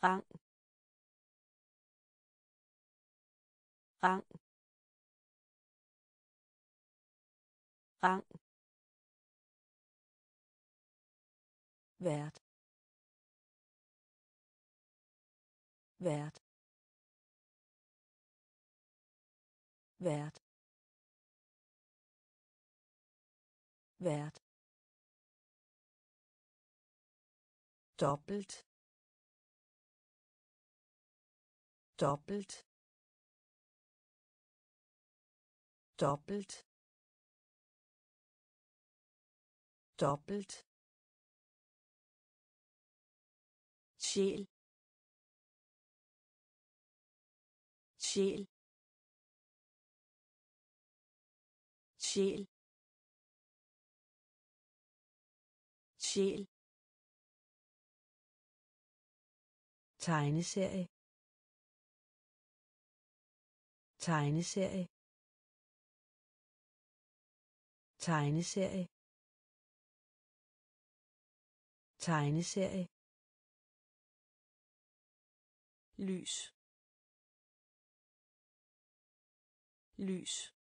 rang, rang, rang, vært, vært, vært, vært, dobbelt, dobbelt, dobbelt, dobbelt, sjæl, sjæl, sjæl, sjæl, tegneserie, tegneserie, tegneserie, tegneserie, lys, lys,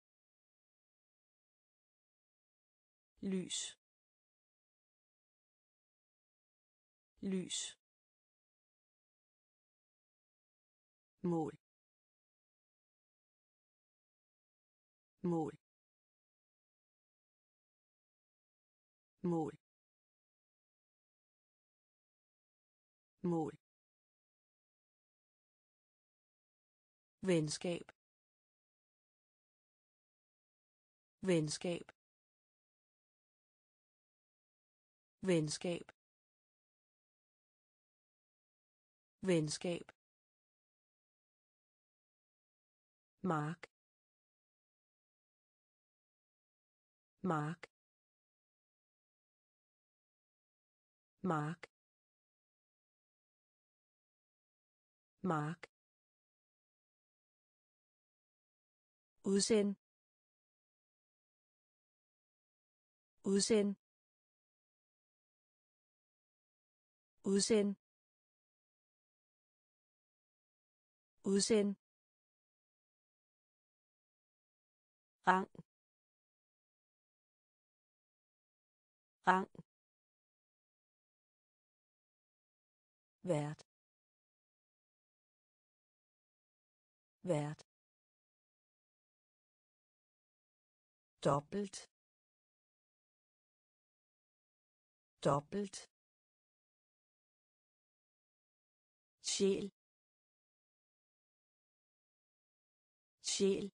lys, lys, mål, mål, mål, mål, venskab, venskab, venskab, venskab, mark, mark, mark, mark, udsend, udsend, udsend, udsend, rang, rang, vært, vært, dobbelt, dobbelt, sjæl, sjæl,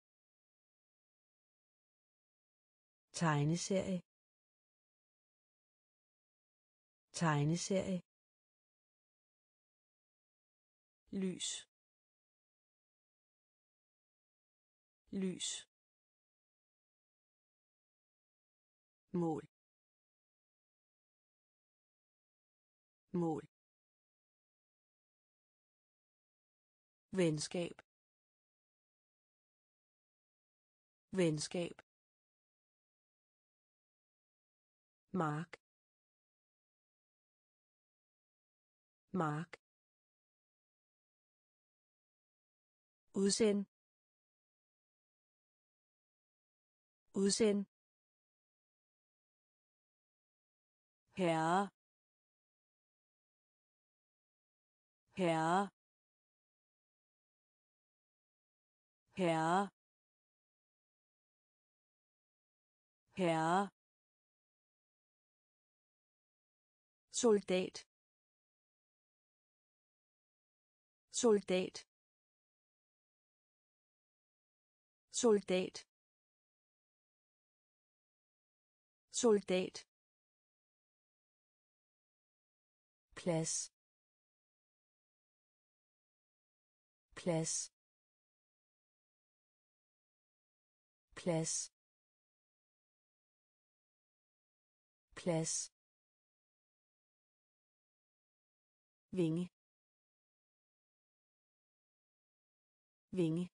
tegneserie, tegneserie, lys, lys, mål, mål, venskab, venskab, mark, mark, udsend, udsend, herre, herre, herre, herre, soldat, soldat, soldat, soldat, plads, plads, plads, plads, vinge, vinge,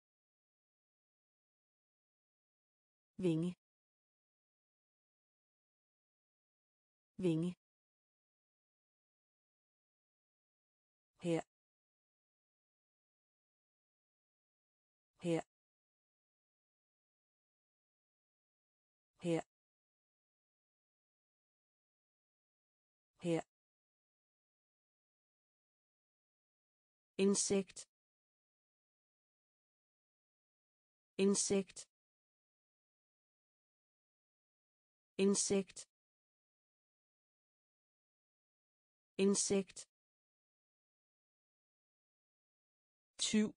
vinge, vinge, her, her, her, her, insekt, insekt, insekt, insekt, tyv,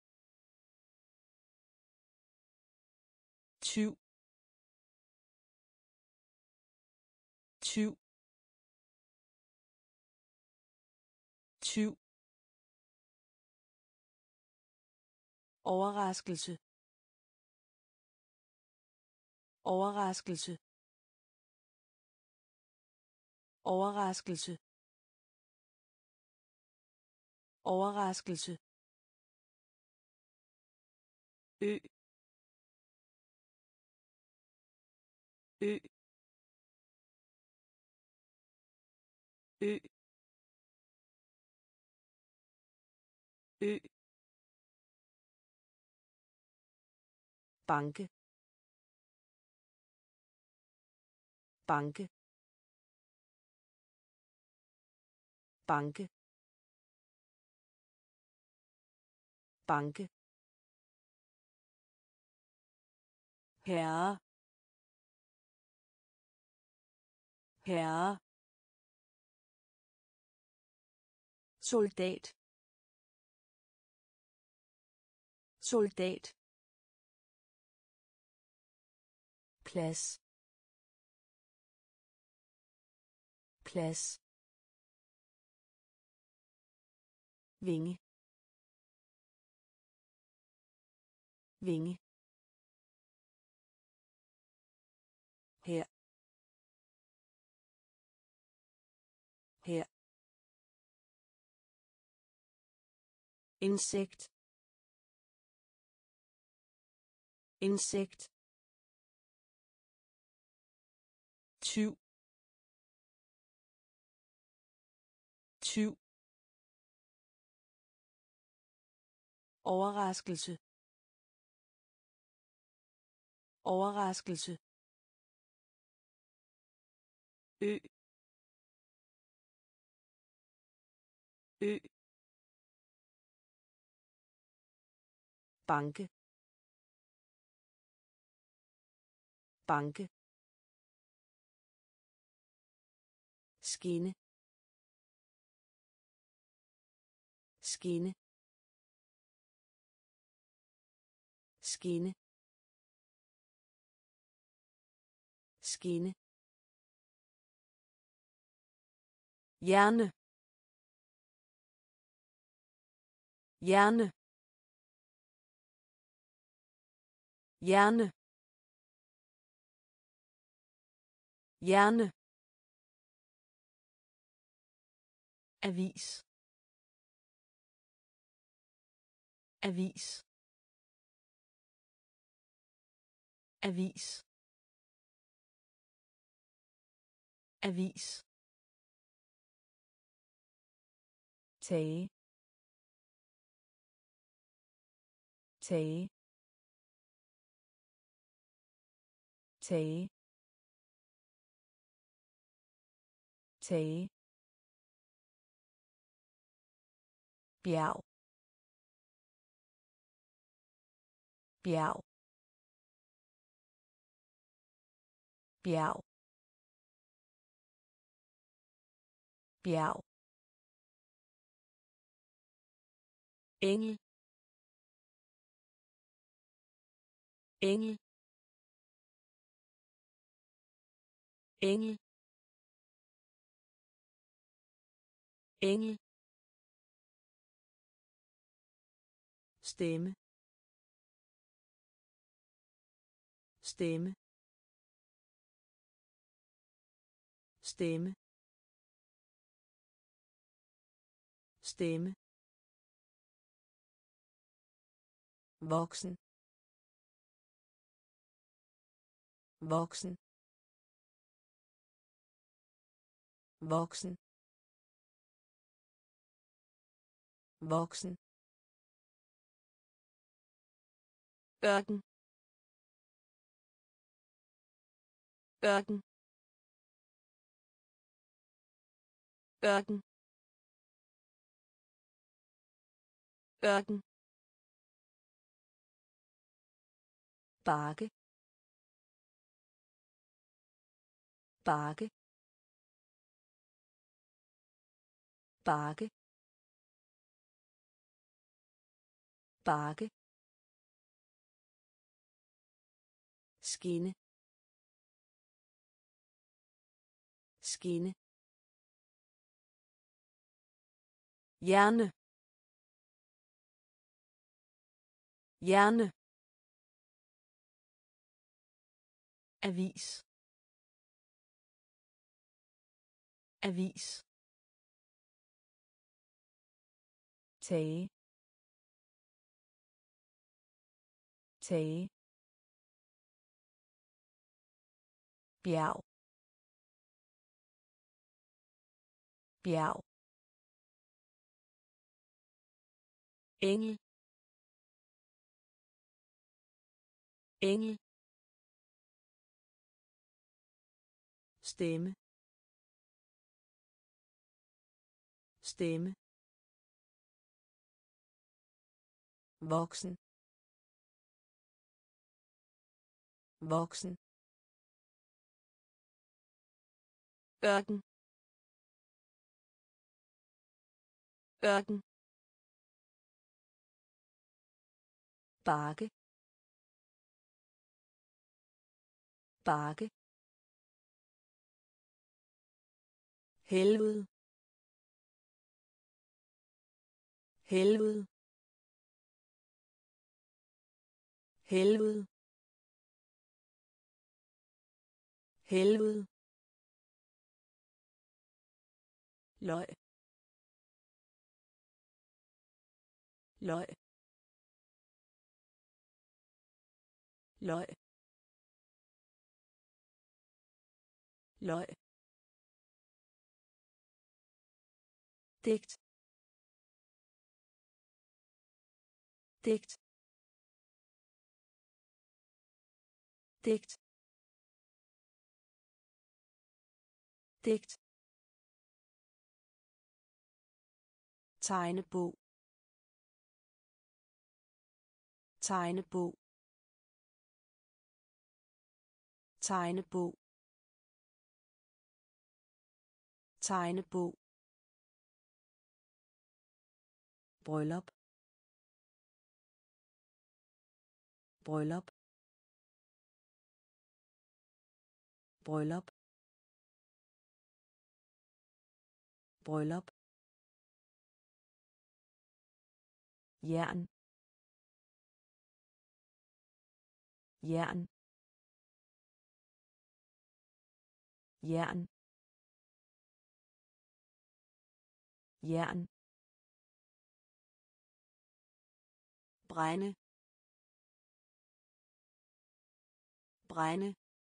tyv, tyv, tyv, overraskelse, overraskelse, overraskelse, overraskelse, ø, ø, ø, ø, banke, banke, banke, banke, herre, herre, soldat, soldat, plads, plads, vinge, vinge, her, her, insekt, insekt, tyv, tyv, overraskelse, overraskelse, ø, ø, banke, banke, skinne, skinne, skinne, skinne, hjerne, hjerne, hjerne, hjerne, avis, avis, avis, avis, tage, tage, tage, tage, bjerg, bjerg, bjerg, bjerg, engel, engel, engel, engel, stemme, stemme, stemme, stemme, voksen, voksen, voksen, voksen, ørken, ørken, ørken, ørken, bakke, bakke, bakke, bakke, skinne, skinne, hjerne, hjerne, avis, avis, tage, tage, bjerg, bjerg, engel, engel, stemme, stemme, voksen, voksen, ørken, ørken, bakke, bakke, helvede, helvede, helvede, helvede, løg, løg, løg, løg, digt, digt, digt, digt, tegnebog, tegnebog, tegnebog, tegnebog, bryllup, bryllup, bryllup, bryllup, jern, jern, jern, jern, brænde, brænde,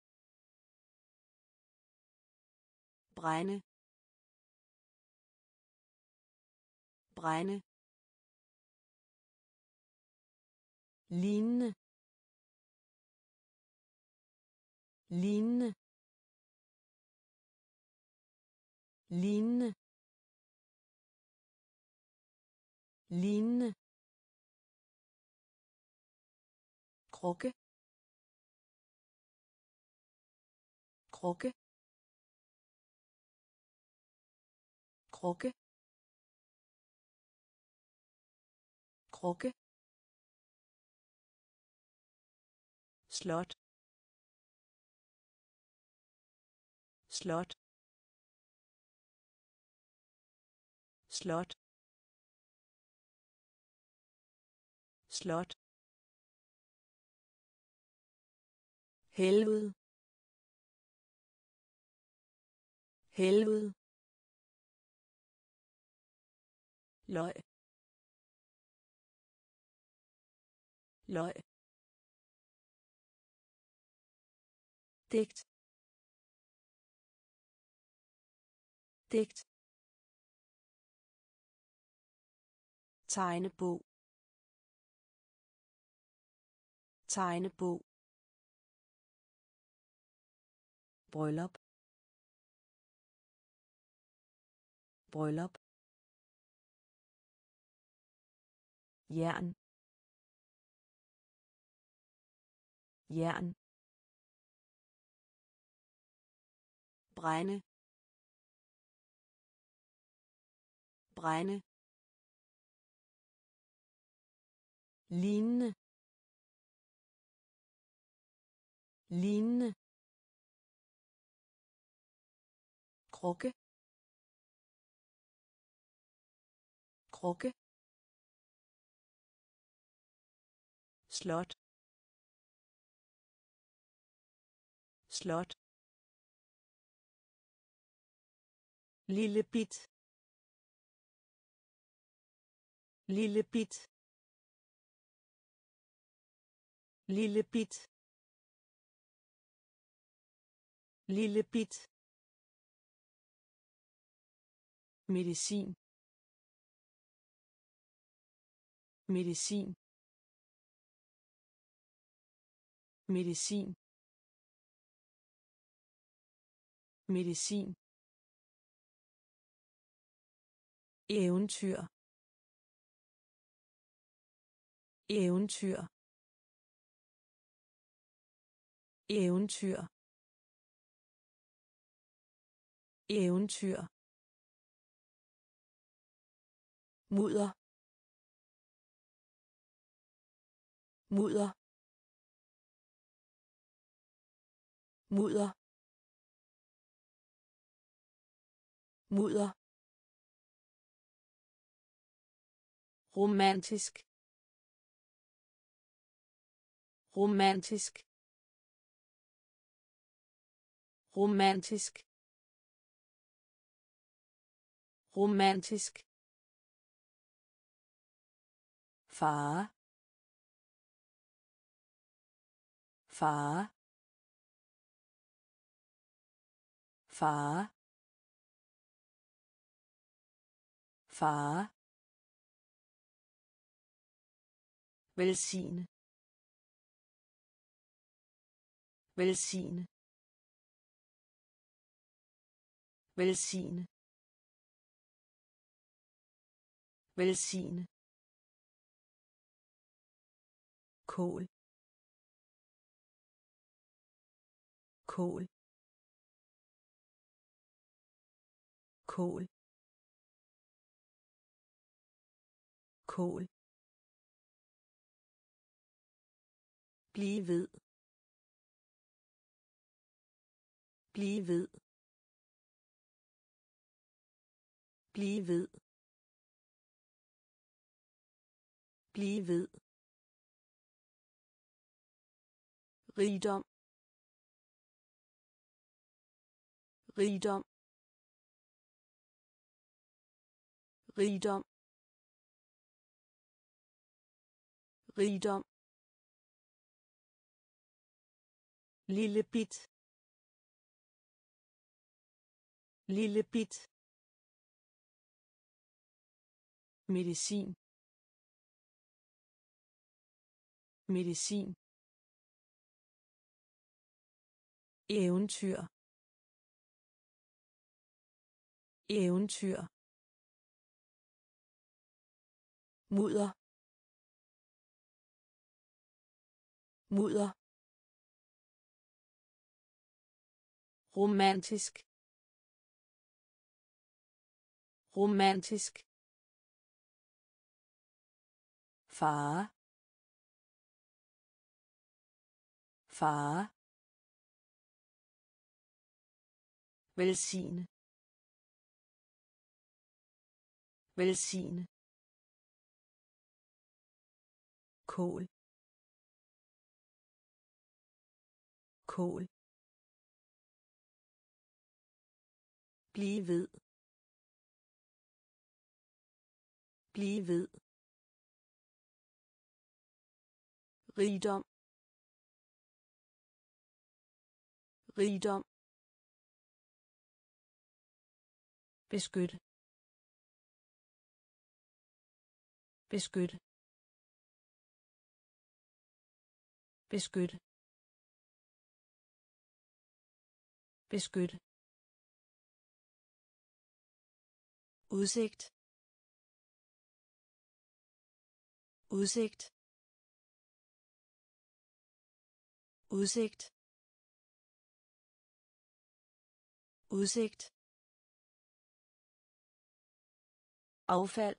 brænde, brænde, lignende, lignende, lignende, lignende, krukke, krukke, krukke, krukke, slot, slot, slot, slot, helvede, helvede, løg, løg, digt, digt, tegnebog, tegnebog, bryllup, bryllup, jern, jern, brænde, brænde, lignende, lignende, krukke, krukke, slot, slot, lille bit, lille bit, lille bit, lille bit, medicin, medicin, medicin, medicin, eventyr, eventyr, eventyr, eventyr, mudder, mudder, mudder, mudder, romantisk, romantisk, romantisk, romantisk, fare, fare, fare, fare, velsigne, velsigne, velsigne, velsigne, kål, kål, kål, kål, blive ved, blive ved, blive ved, blive ved, rigdom, rigdom, rigdom, rigdom, lille bit, lille bit, medicin, medicin, eventyr, eventyr, mudder, mudder, romantisk, romantisk, fare, fare, velsigne, velsigne, kål, kål, blive ved, blive ved, rigdom, rigdom, beskytte, beskyt beskyt beskyt udsigt udsigt udsigt udsigt affald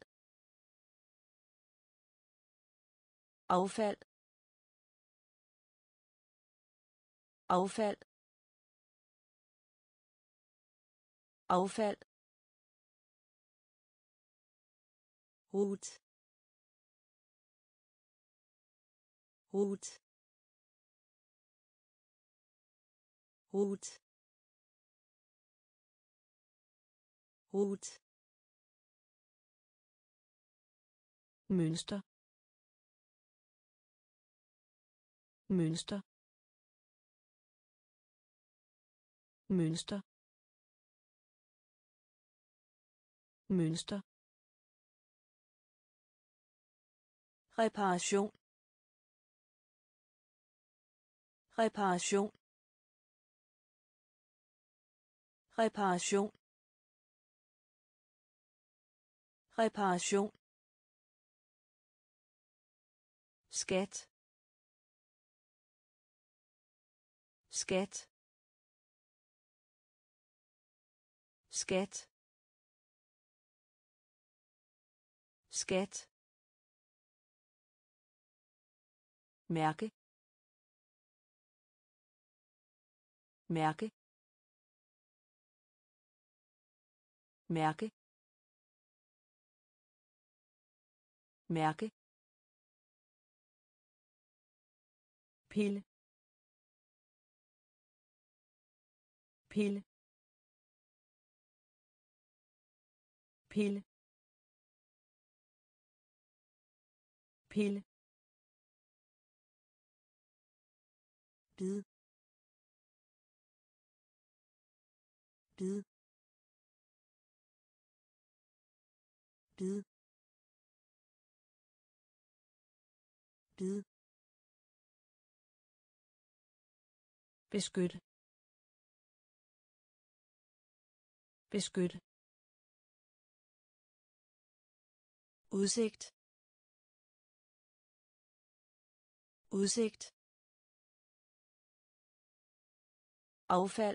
affald affald affald rot rot rot rot mønster mønster mønster mønster reparation reparation reparation reparation skat skat skat skat mærke mærke mærke mærke pille pille pille pille bid bid bid bid beskyt beskyt udsigt udsigt affald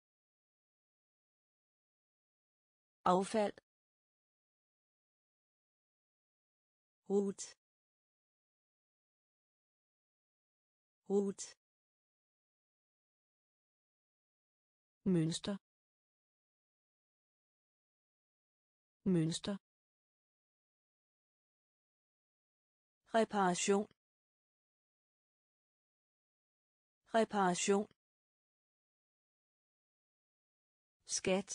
affald rot rot mønster mønster reparation reparation skat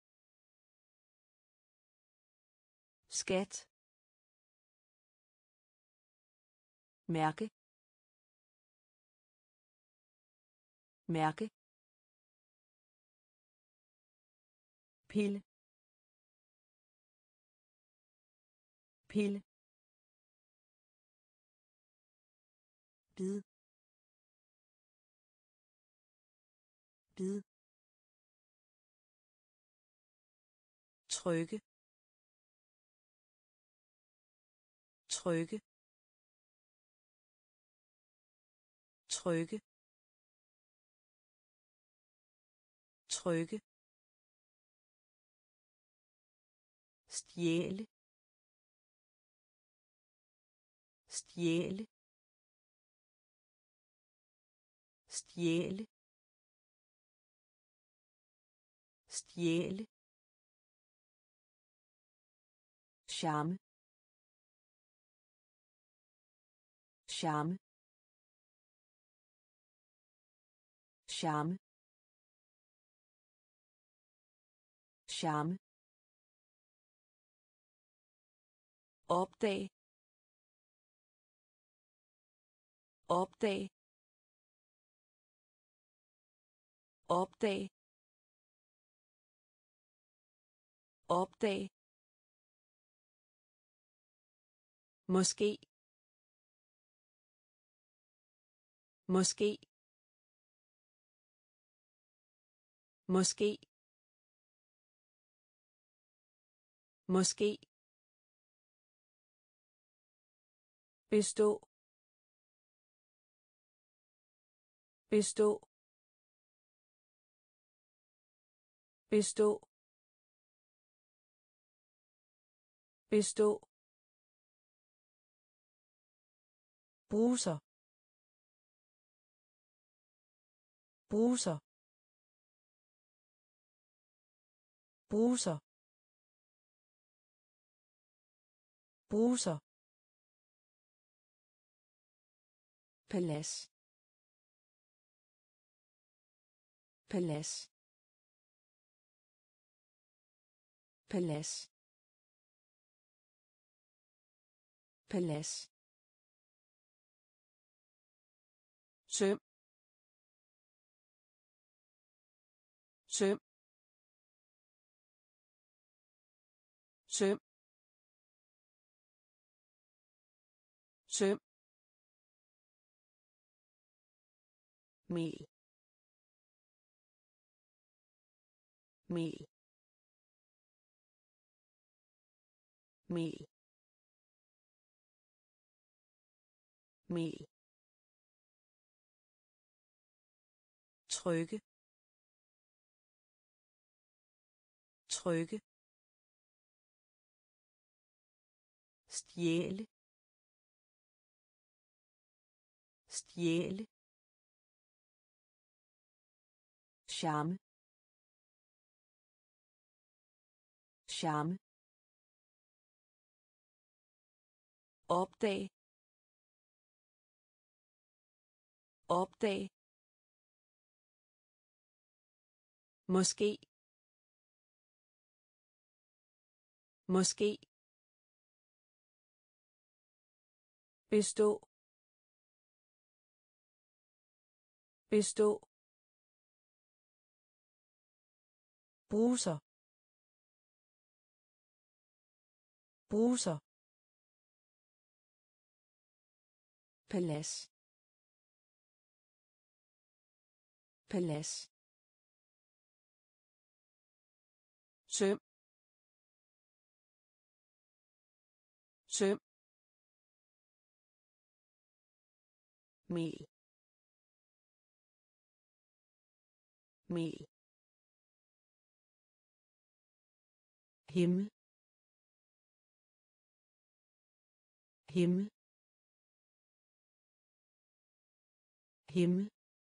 skat mærke mærke pille pille bid bid trykke trykke trykke trykke stjæle stjæle stjæle stjæle charme charme charme charme opdag opdag opdag opdag Måske. Måske. Måske. Måske. Bestå. Bestå. Bestå. Bestå. Bruser. Bruser. Bruser. Bruser. Palads. Palads. Palads. Palads. Søm. Søm. Søm. Søm. Mel. Mel. Mel. Mel. Trykke. Trykke. Stjæle. Stjæle. Charme. Charme. Opdag. Opdag. Måske. Måske. Bestå. Bestå. Bruser. Bruser. Palads. Palads. Søm. Søm. Mel. Mel. Himmel. Himmel. Himmel.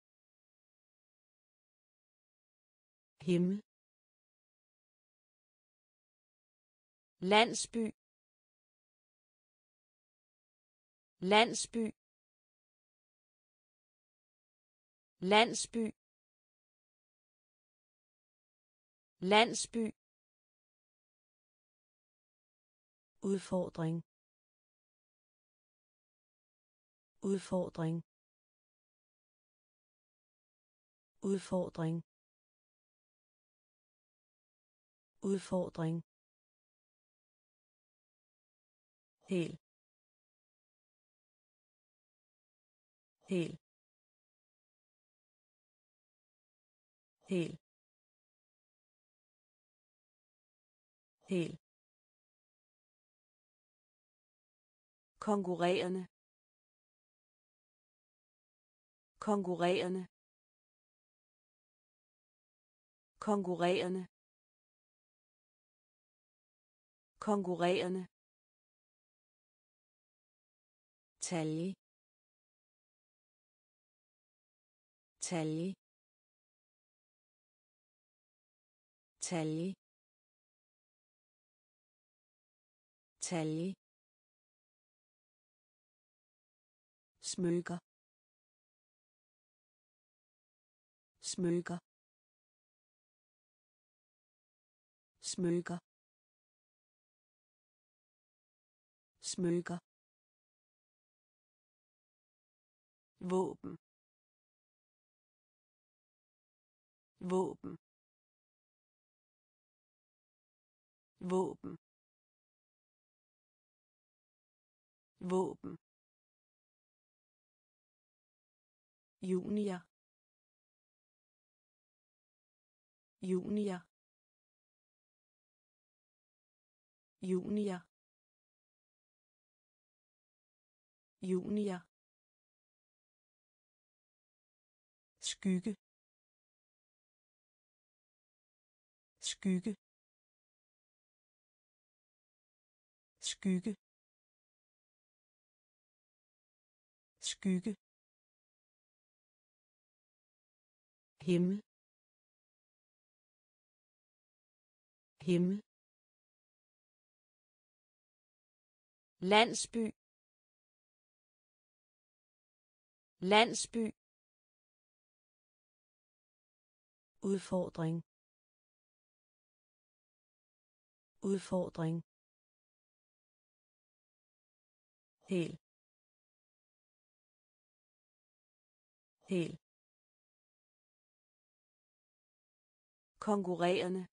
Himmel. Landsby. Landsby. Landsby. Landsby. Udfordring. Udfordring. Udfordring. Udfordring. Hel. Hel. Hel. Hel. Konkurrerende. Konkurrerende. Konkurrerende. Konkurrerende. Talje. Talje. Talje. Talje. Smykker. Smykker. Smykker. Smykker. Våben. Våben. Våben. våben, junior, junior, junior, junior, skygge, skygge, skygge, skygge, himmel, himmel, landsby, landsby, udfordring, udfordring, hel, hel, konkurrerende,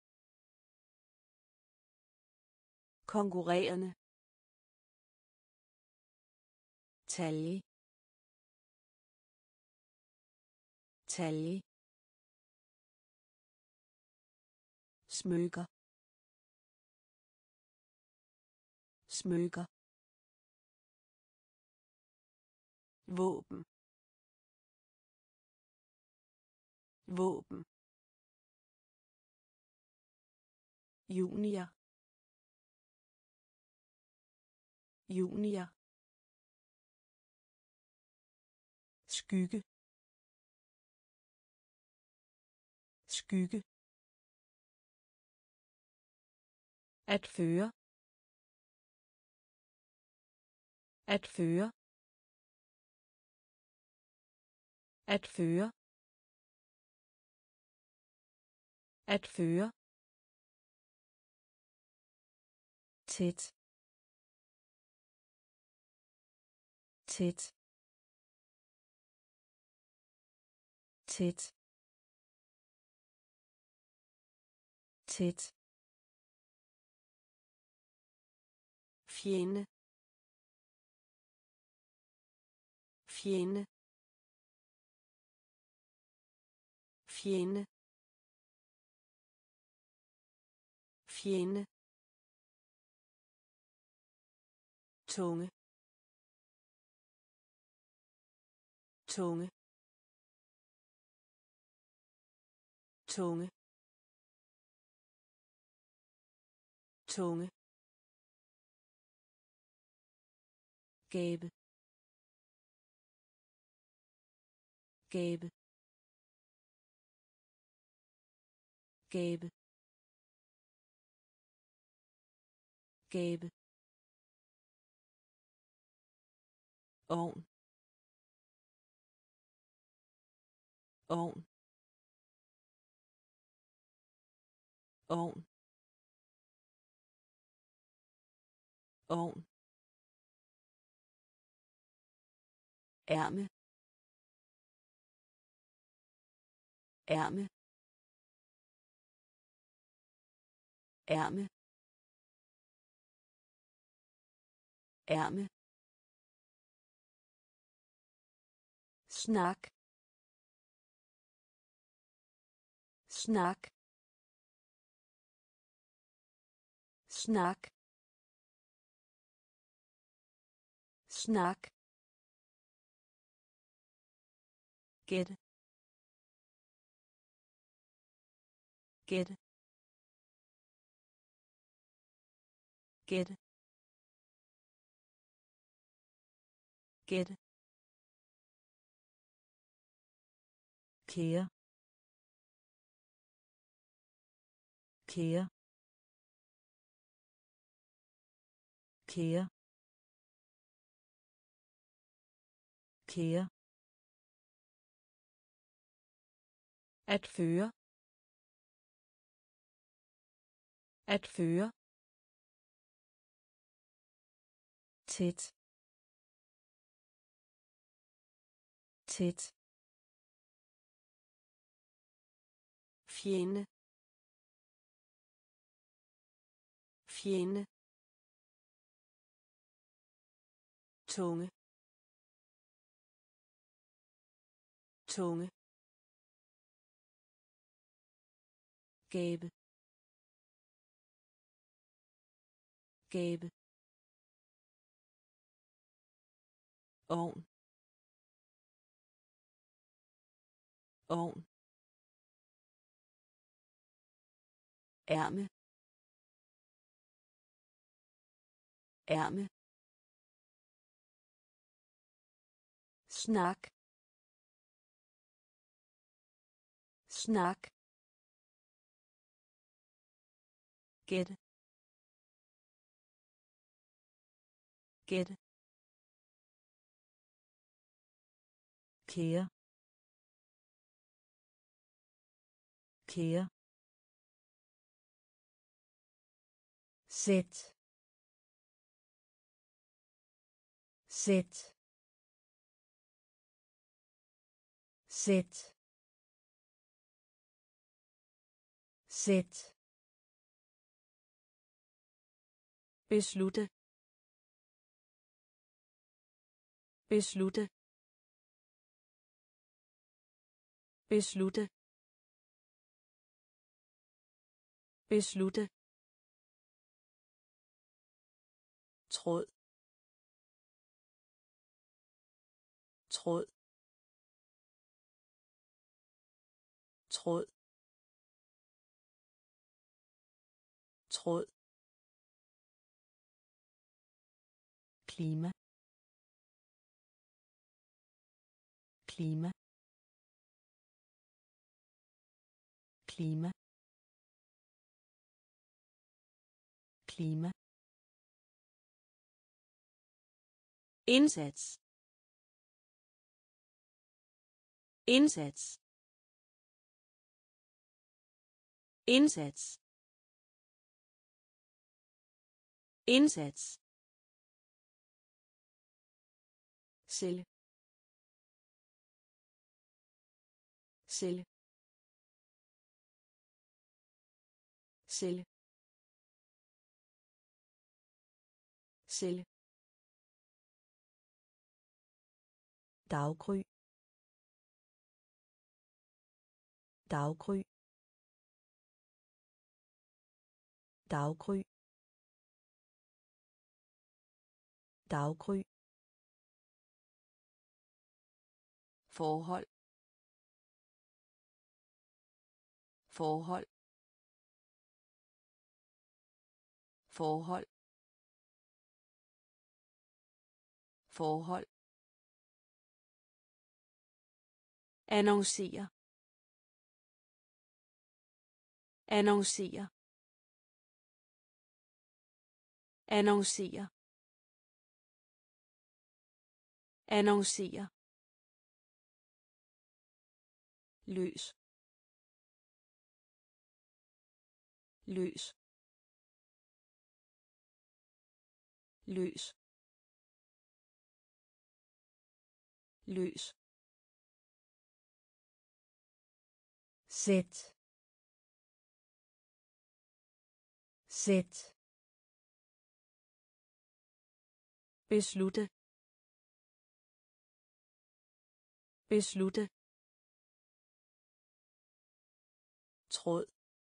konkurrerende, talje, talje, smykker, smykker, våben, våben, junior, junior, skygge, skygge, at føre, at føre, at føre, at føre, tæt, tæt, tæt, tæt, fjende, fjende, fjende, fjende, tunge, tunge, tunge, tunge, gabe, gabe, gabe, gabe, ovn, ovn, ovn, ovn, ærme, ærme, ærme, ærme, snak, snak, snak, snak, gæt, gæt, gæt, gæt, kære, kære, kære, kære, at føre, at føre, tæt, tæt, fjende, fjende, tunge, tunge, gabe, gabe, ovn, ovn, ærme, ærme, snak, snak, gætte, gætte, kære, kære, sæt, sæt, sæt, sæt, beslutte, beslutte, beslutte, beslutte, tråd, tråd, tråd, tråd, klima, klima, klima, klima, indsats, indsats, indsats, indsats, celle, celle, celle, celle, daggry, daggry, daggry, daggry, forhold, forhold, forhold, forhold, annoncere, annoncere, annoncere, annoncere, løs, løs, løs, løs, sæt, sæt, beslutte, beslutte, tråd,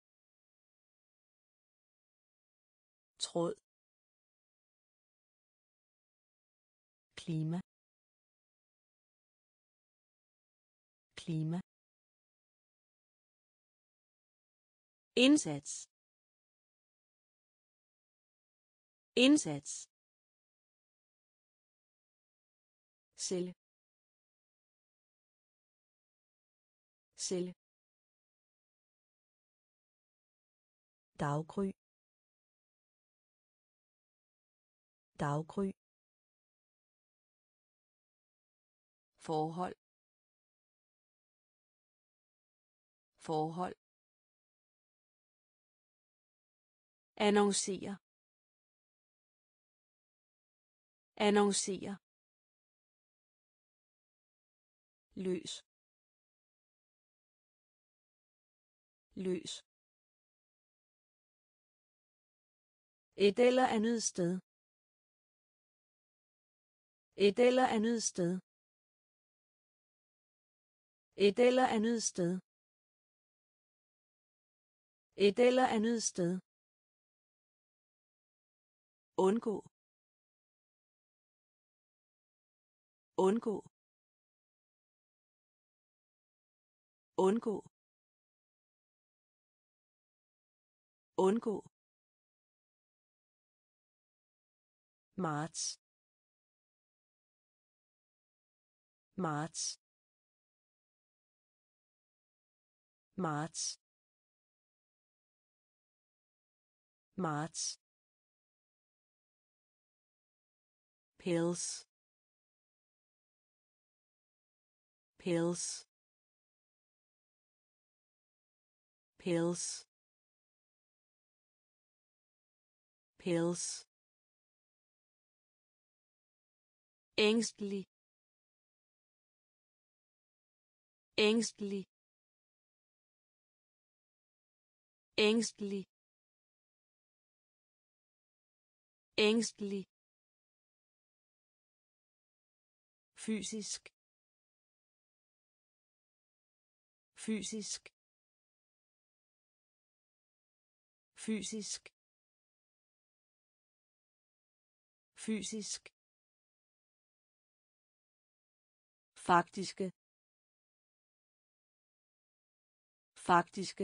tråd, klima, klima, indsats, indsats, celle, celle, daggry, daggry, forhold, forhold, annoncere, annoncere, løs, løs, et eller andet sted, Et eller andet sted. Et eller andet sted. Et eller andet sted. Undgå. Undgå. Undgå. Undgå. Marts. Marts. Marts. Marts. Pills. Pills. Pills. Pills. Ængstelig. Ængstelig. Ængstelig. Ængstelig. Fysisk. Fysisk. Fysisk. Fysisk. Faktiske. Faktiske.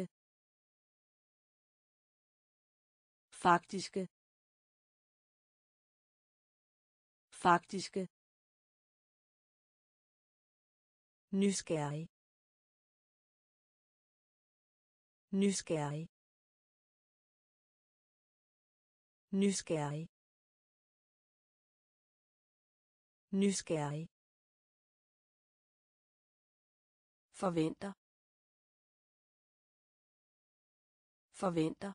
Faktiske. Faktiske. Nysgerrig. Nysgerrig. Nysgerrig. Nysgerrig. Forventer. Forventer.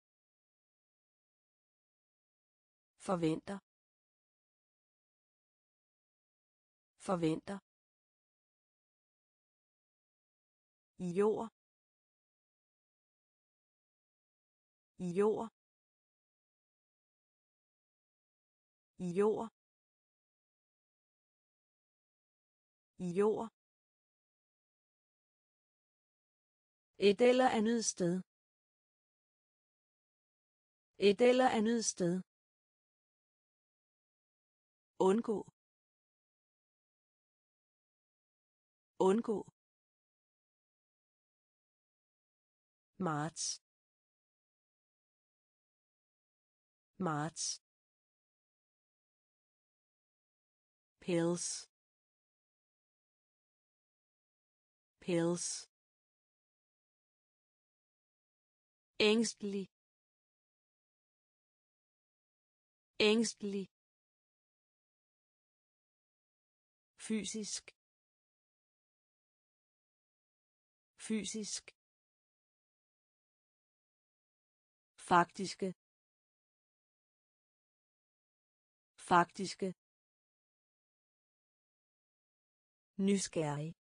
Forventer. Forventer. Jord. Jord. Jord. Jord. Et eller andet sted. Et eller andet sted. Undgå. Undgå. Marts. Marts. Pills. Pills. Ængstelig. Ængstelig. Fysisk. Fysisk. Faktiske. Faktiske. Nysgerrig.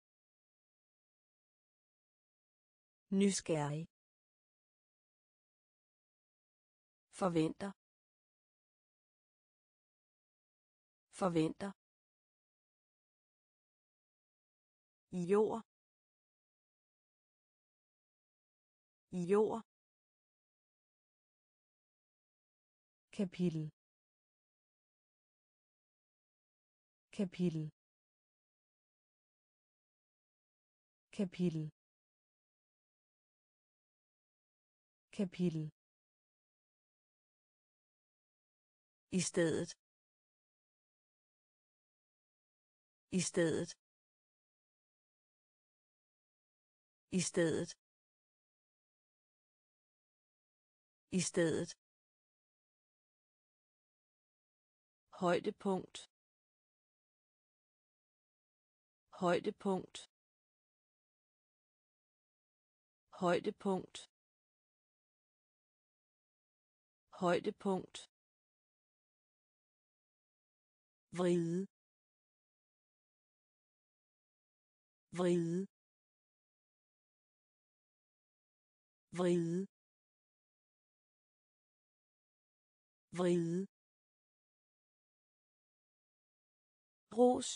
Nysgerrig. Forventer. Forventer. Jord. Jord. Kapitel. Kapitel. Kapitel. Kapitel. I stedet. I stedet. I stedet. I stedet. Højdepunkt. Højdepunkt. Højdepunkt. Højdepunkt. Vride. Vride. Vride. Vride. ros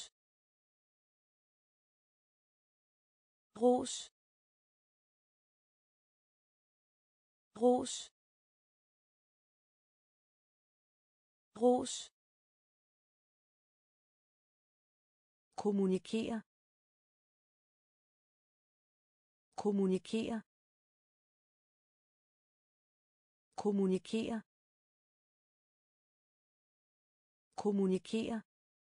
ros ros ros kommunikere kommunikere kommunikere kommunikere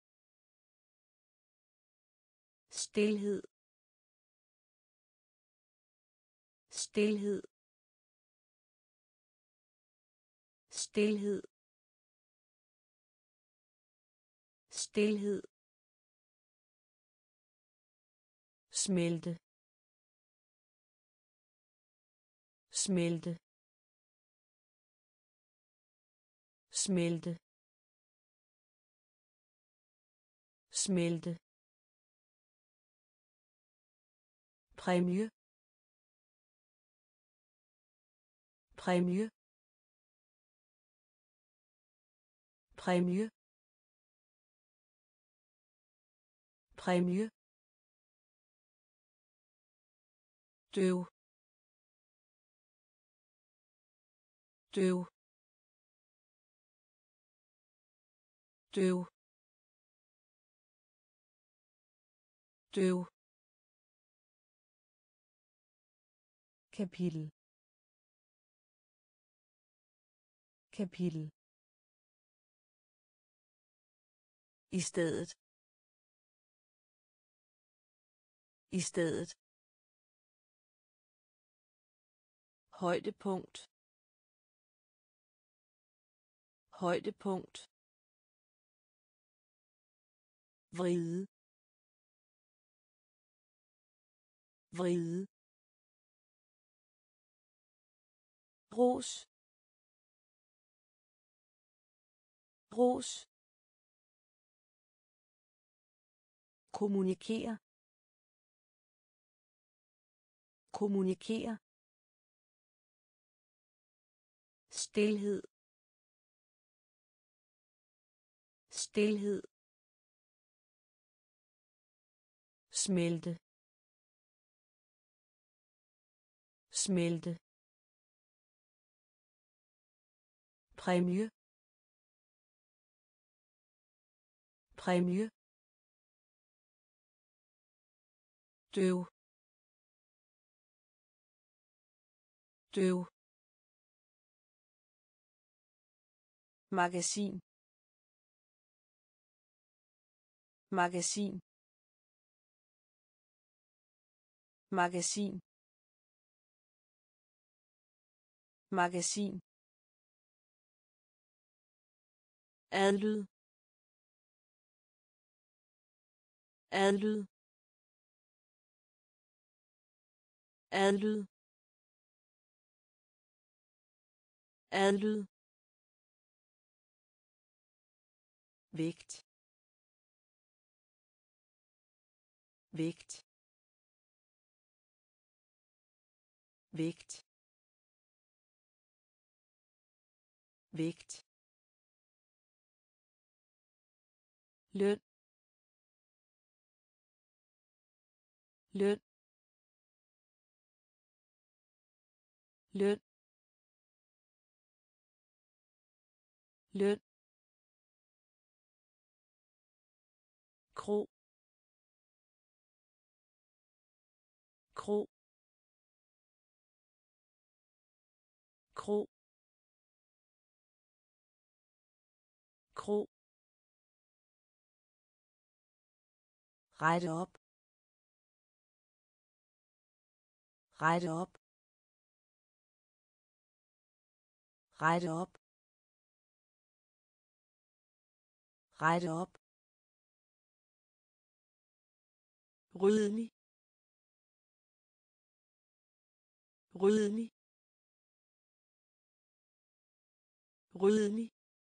stilhed stilhed stilhed stilhed smelte smelte smelte smelte præmie præmie præmie præmie døv døv døv døv kapitel kapitel i stedet i stedet højdepunkt højdepunkt vride vride ros ros kommunikere kommunikere stilhed stilhed smelte smelte præmie præmie døv døv magasin magasin magasin magasin adlyd adlyd adlyd adlyd vægt vægt vægt vægt løn løn løn løn kro kro kro kro rette op rette op rette op rette op ryddelig ryddelig ryddelig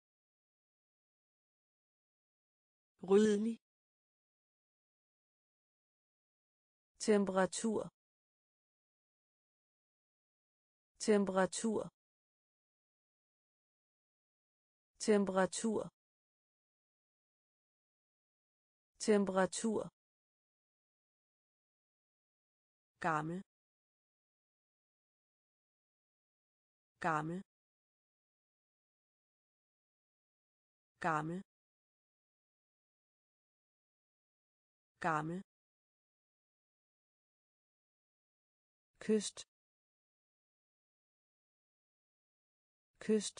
ryddelig temperatur temperatur temperatur temperatur, gammel, gammel, gammel, gammel, kyst, kyst,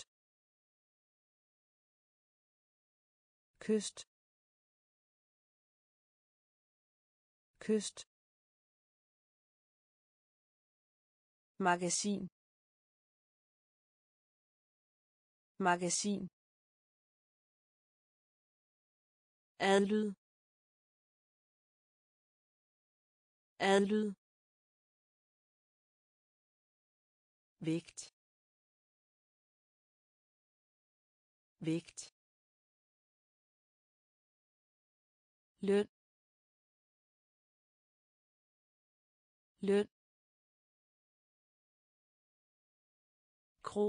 kyst, kyst, magasin, magasin, adlyd, adlyd, vægt, vægt, løn, løn, kro,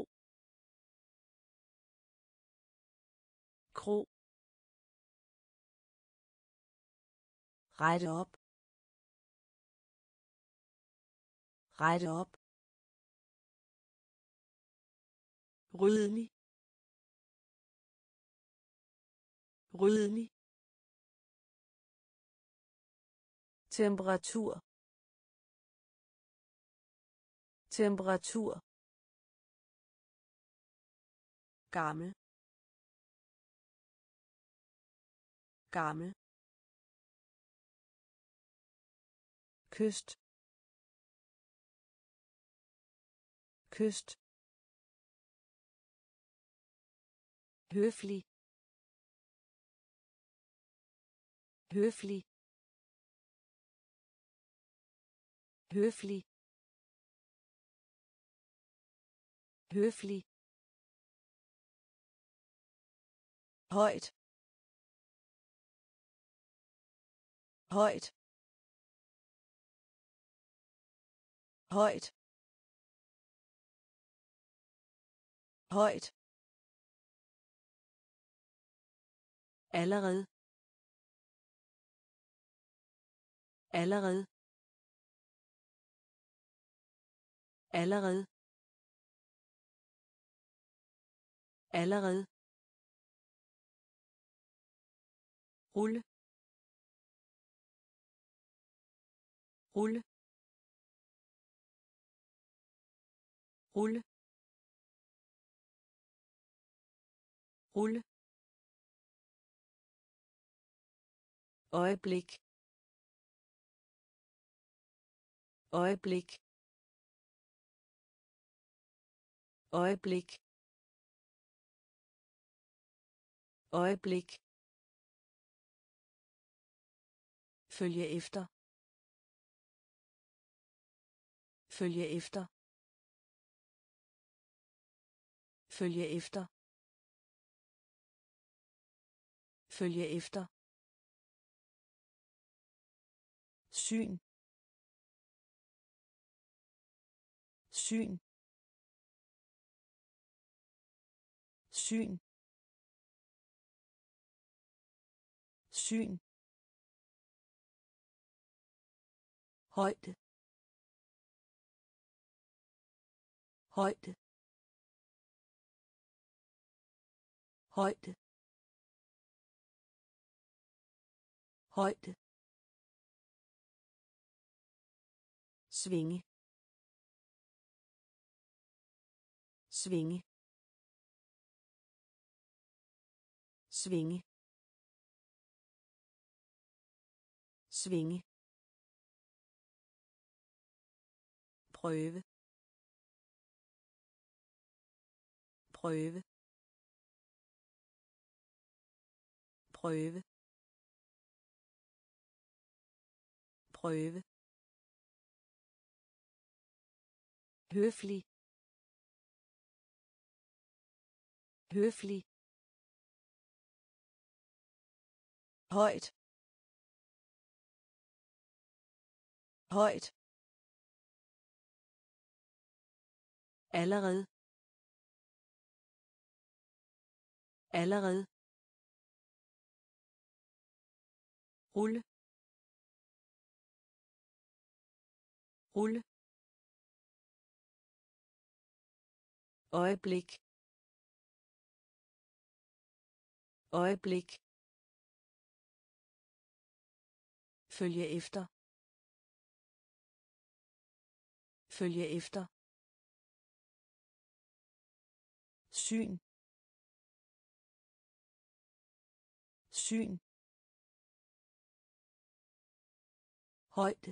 kro, rette op, rette op, ryddelig, ryddelig, temperatur, temperatur, gammel, gammel, kyst, kyst, høflig, høflig, høflig, høflig, højt, højt, højt, højt, allerede, allerede, allerede, allerede, rulle, rulle, rulle, rulle, øjeblik, øjeblik, øjeblik, øjeblik, følge efter, følge efter, følge efter, følge efter, syn, syn, syn, syn, højde, højde, højde, højde, svinge, svinge, svinge, svinge, prøve, prøve, prøve, prøve, høflig, høflig, højt, højt, allerede, allerede, rulle rulle øjeblik øjeblik følge efter følge efter syn syn højde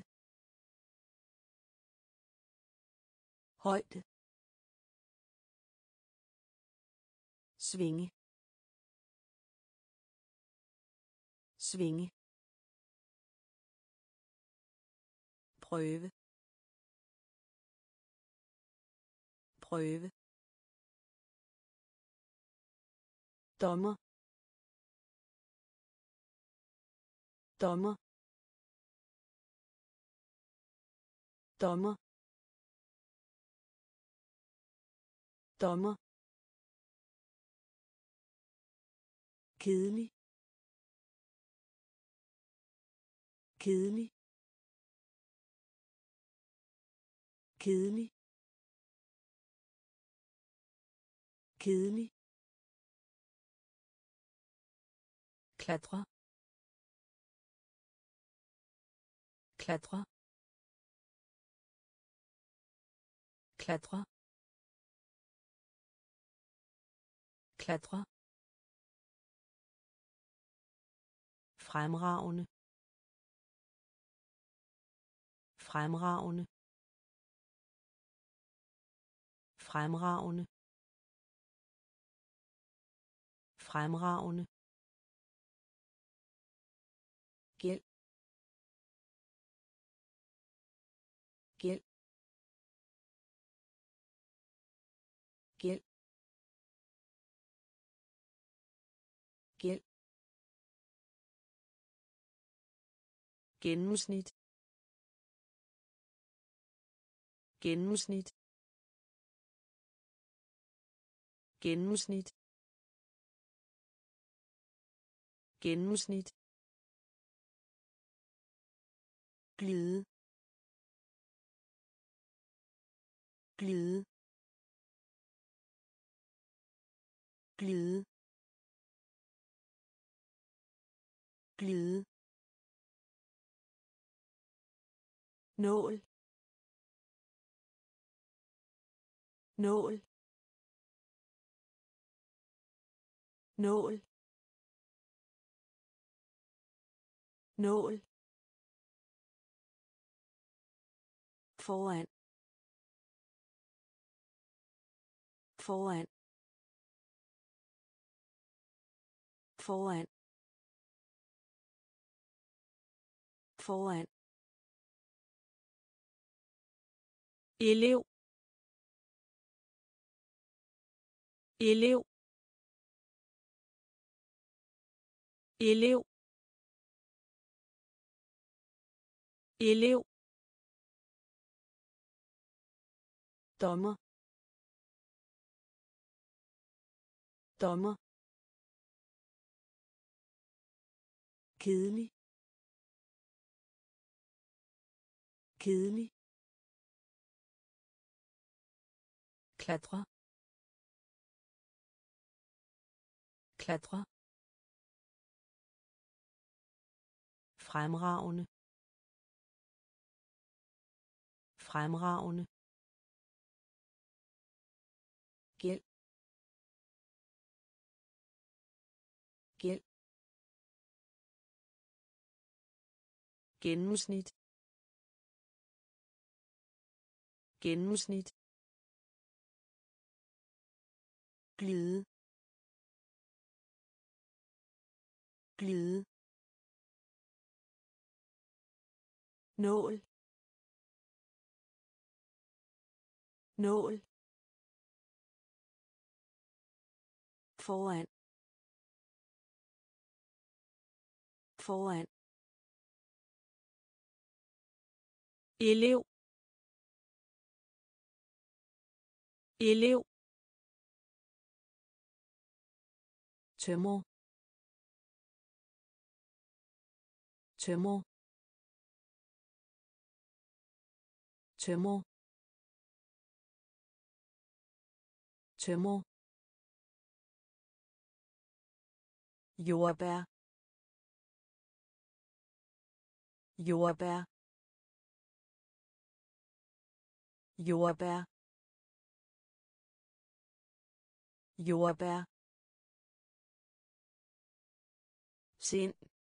højde svinge svinge prøve prøve dommer dommer dommer dommer kedelig kedelig kedelig kedelig klatre klatre klatre klatre fremragende fremragende fremragende fremragende gæld gæld gæld gæld gennemsnit gennemsnit gennemsnit gennemsnit glide glide glide glide nål nål nål nål foran foran foran foran elev elev elev elev dommer dommer kedelig kedelig klatre klatre fremragende fremragende gæld gæld gennemsnit gennemsnit glide glide nål nål foran foran elev elev tømmer tømmer tømmer tømmer jordbær jordbær jordbær jordbær sind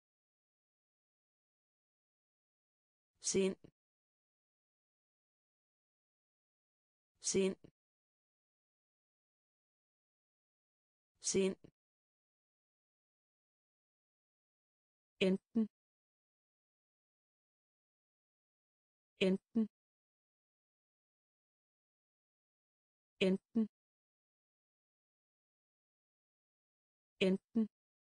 sind sind sind enten enten enten enten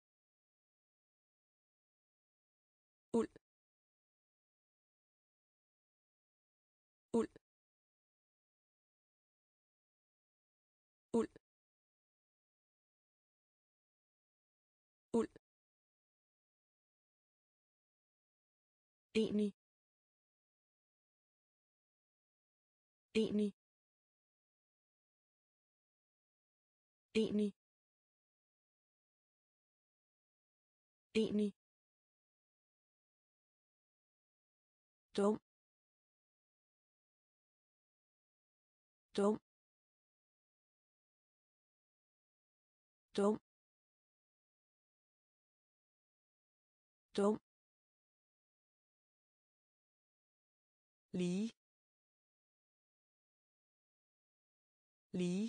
uld uld uld uld enig enig enig enig dum dum dum dum lige lige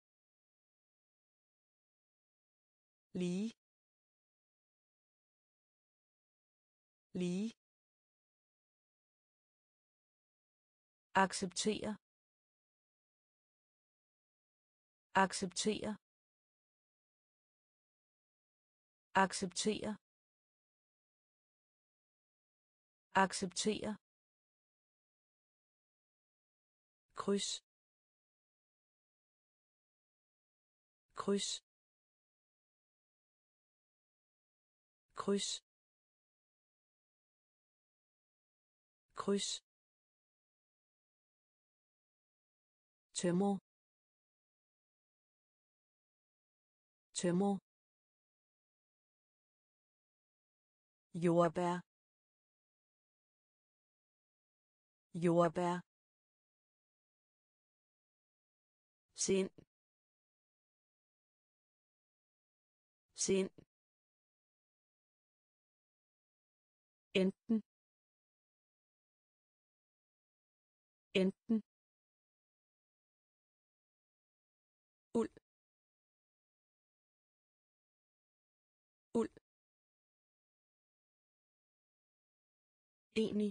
lige lige acceptere acceptere acceptere acceptere kryds kryds kryds kryds tømmer tømmer jordbær jordbær sind sind enten enten uld uld enig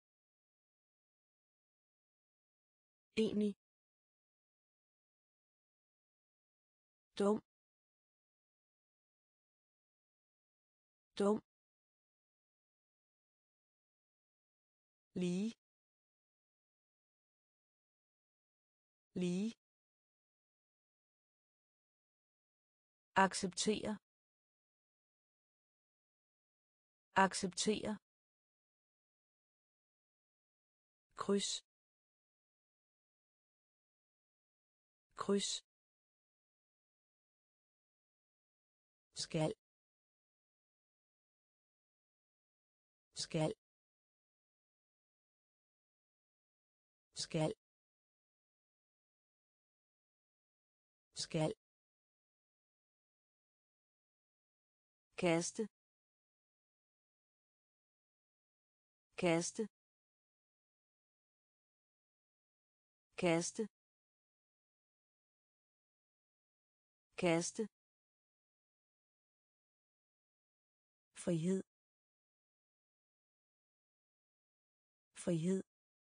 enig dum dum lige lige acceptere acceptere kryds kryds skal skal skal skal kaste kaste kaste kaste frihed frihed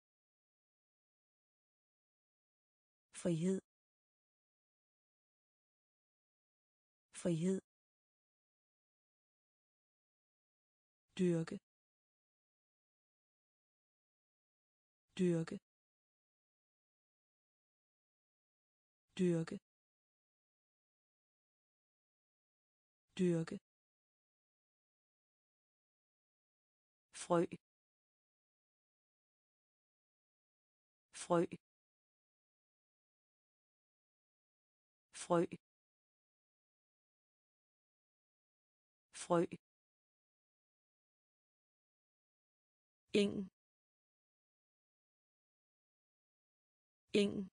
frihed frihed dyrke dyrke dyrke dyrke frø, frø, frø, frø, ingen, ingen,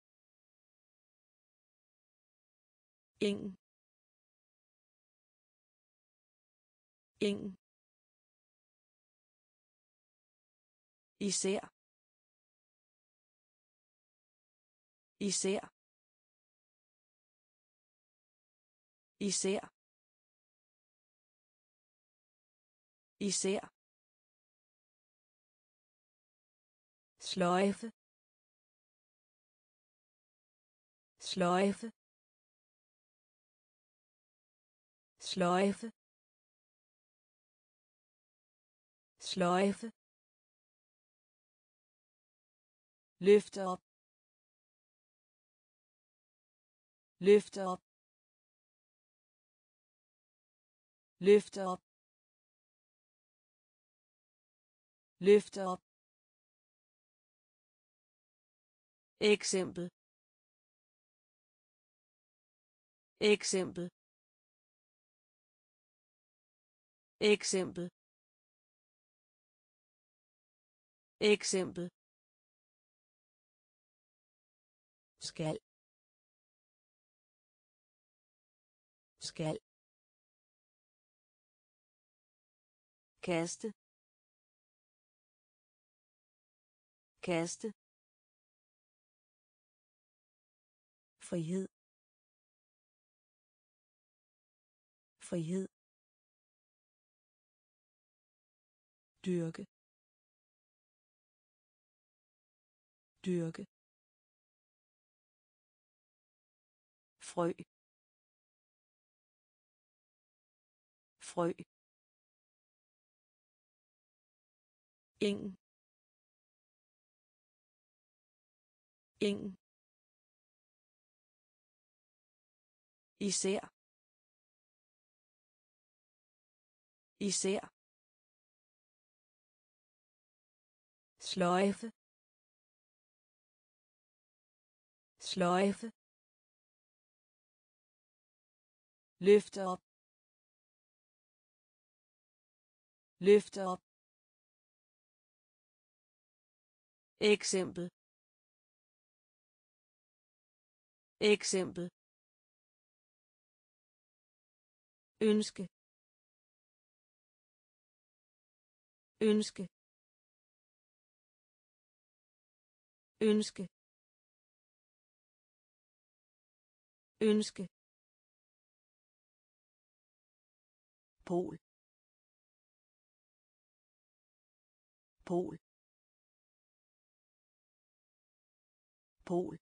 ingen, ingen, især, især, især, især, sløjfe, sløjfe, sløjfe, sløjfe, løfte op, løfte op, løfte op, løfte op, eksempel, eksempel, eksempel, eksempel, skal, skal, kaste, kaste, frihed, frihed, dyrke, dyrke, frø, frø, ingen, ingen, især, især, sløjfe, sløjfe, løfte op, løfte op, eksempel, eksempel, ønske, ønske, ønske, ønske, pol, pol, pol,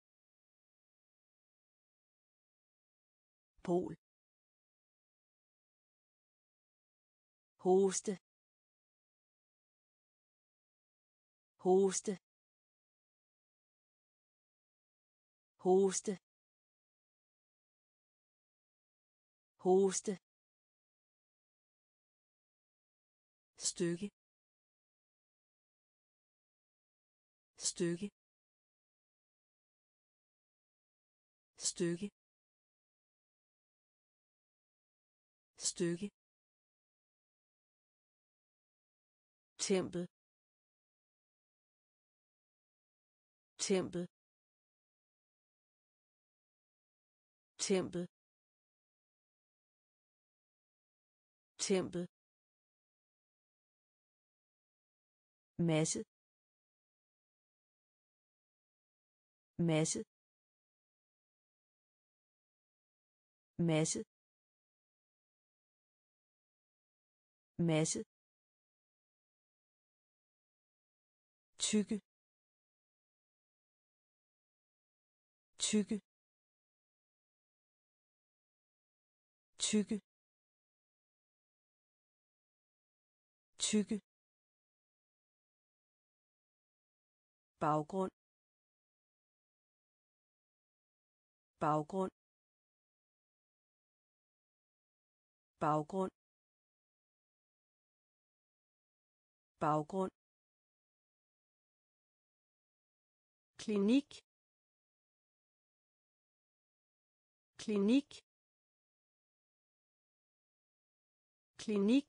pol, hoste, hoste, hoste, hoste, stykke, stykke, stykke, stykke, tempel, tempel, tempel, tempel, masse, masse, masse, masse, tykke, tykke, tykke, tykke, baggrund, baggrund, baggrund, baggrund, klinik, klinik, klinik,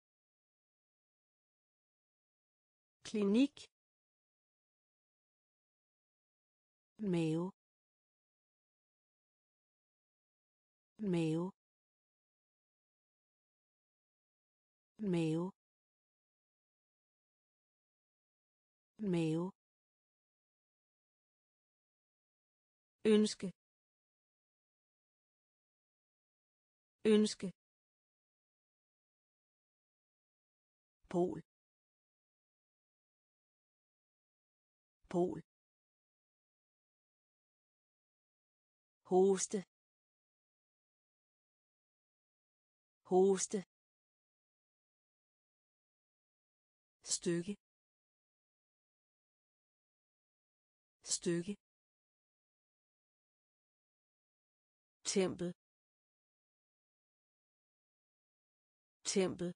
klinik, mave, mave, mave, mave, ønske, ønske, pol, pol, hoste, hoste, stykke, stykke, tempel, tempel,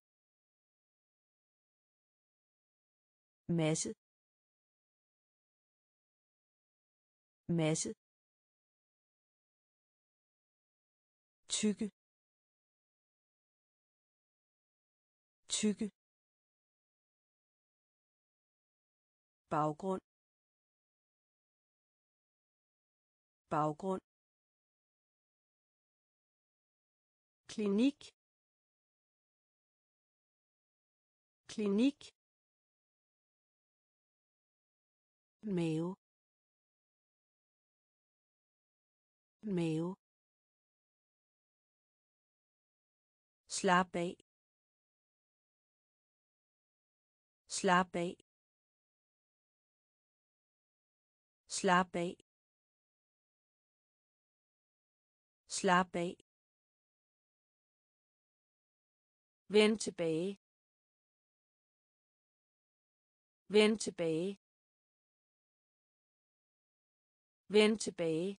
masse, masse, tykke, tykke, baggrund, baggrund, klinik, klinik, mave, mave, slap af, slap af, slap af, slap af, vend tilbage, vend tilbage, vend tilbage,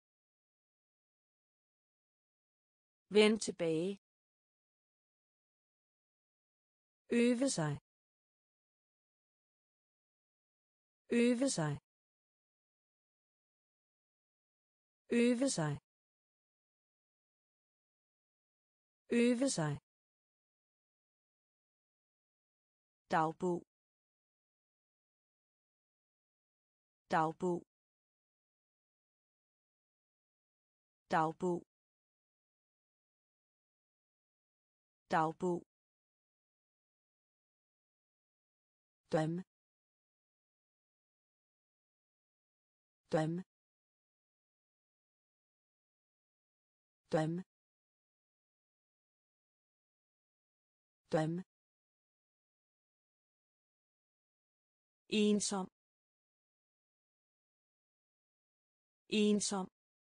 vend tilbage, øve sig, øve sig, øve sig, øve sig, dagbog, dagbog, dagbog, dagbog, drøm, drøm, drøm, drøm, ensom, ensom,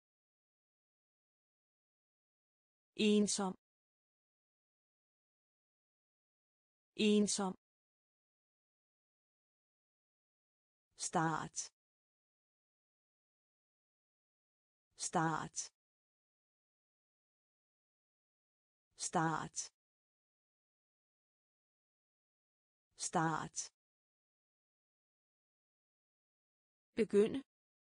ensom, ensom, start, start, start, start, begynde,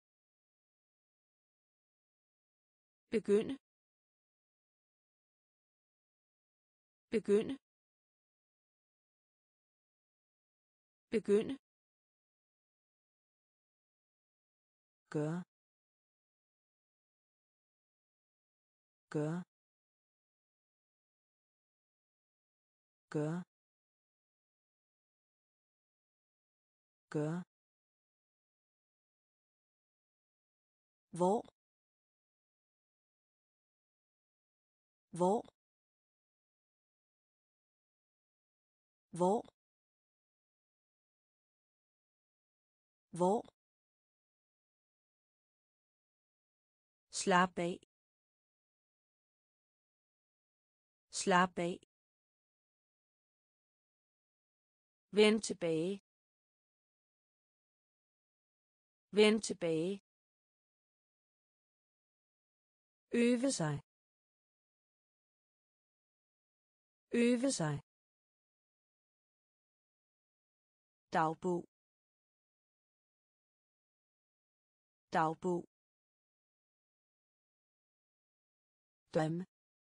begynde, begynde, begynde, gør, gør, gør, gør, hvor, hvor, hvor, hvor, slap af, slap af, vend tilbage, vend tilbage, øve sig, øve sig, dagbog dagbog drøm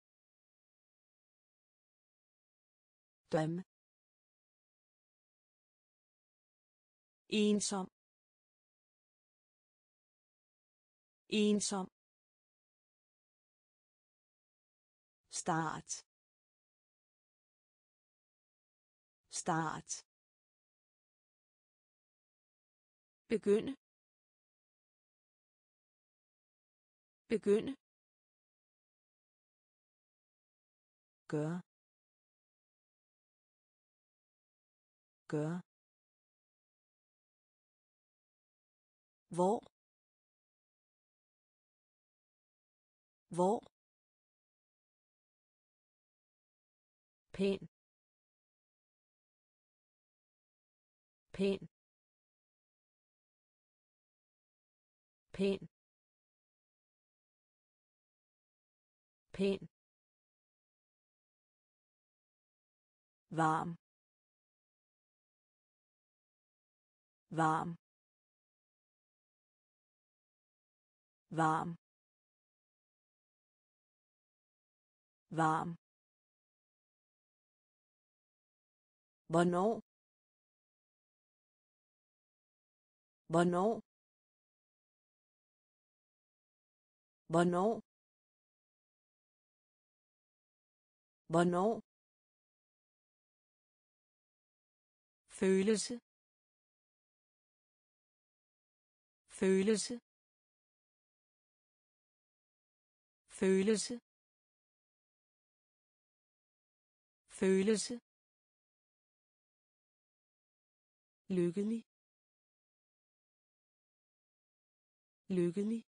drøm ensom ensom start start begynde begynde gør gør hvor hvor pæn pæn pæn pæn varm varm varm varm hvornår hvornår hvornår hvornår følelse følelse følelse følelse lykkelig lykkelig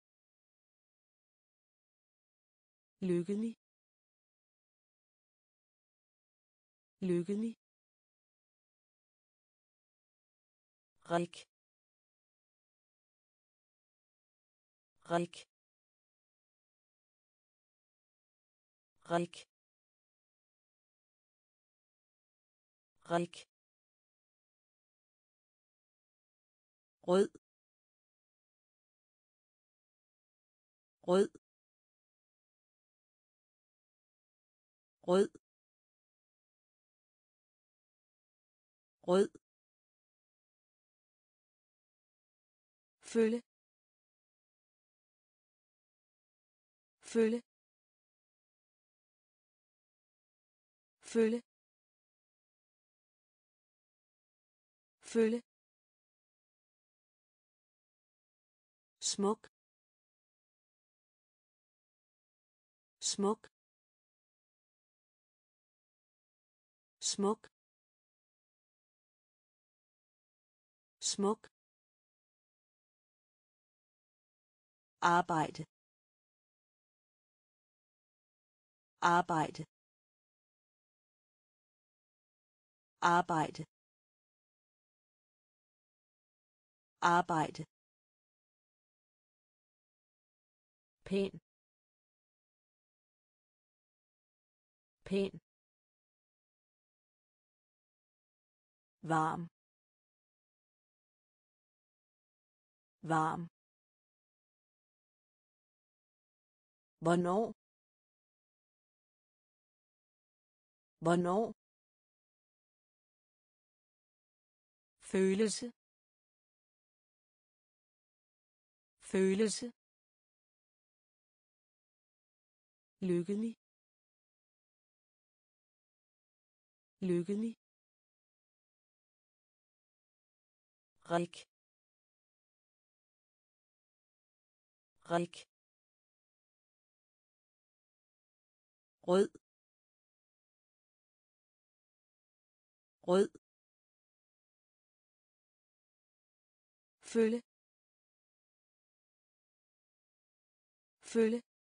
lykkelig lykkelig rik rik rik rik rød rød rød rød følge følge følge følge smuk smuk smuk smuk arbejde arbejde arbejde arbejde pæn pæn varm varm hvornår hvornår følelse følelse lykkelig lykkelig rik rik rød rød følge følge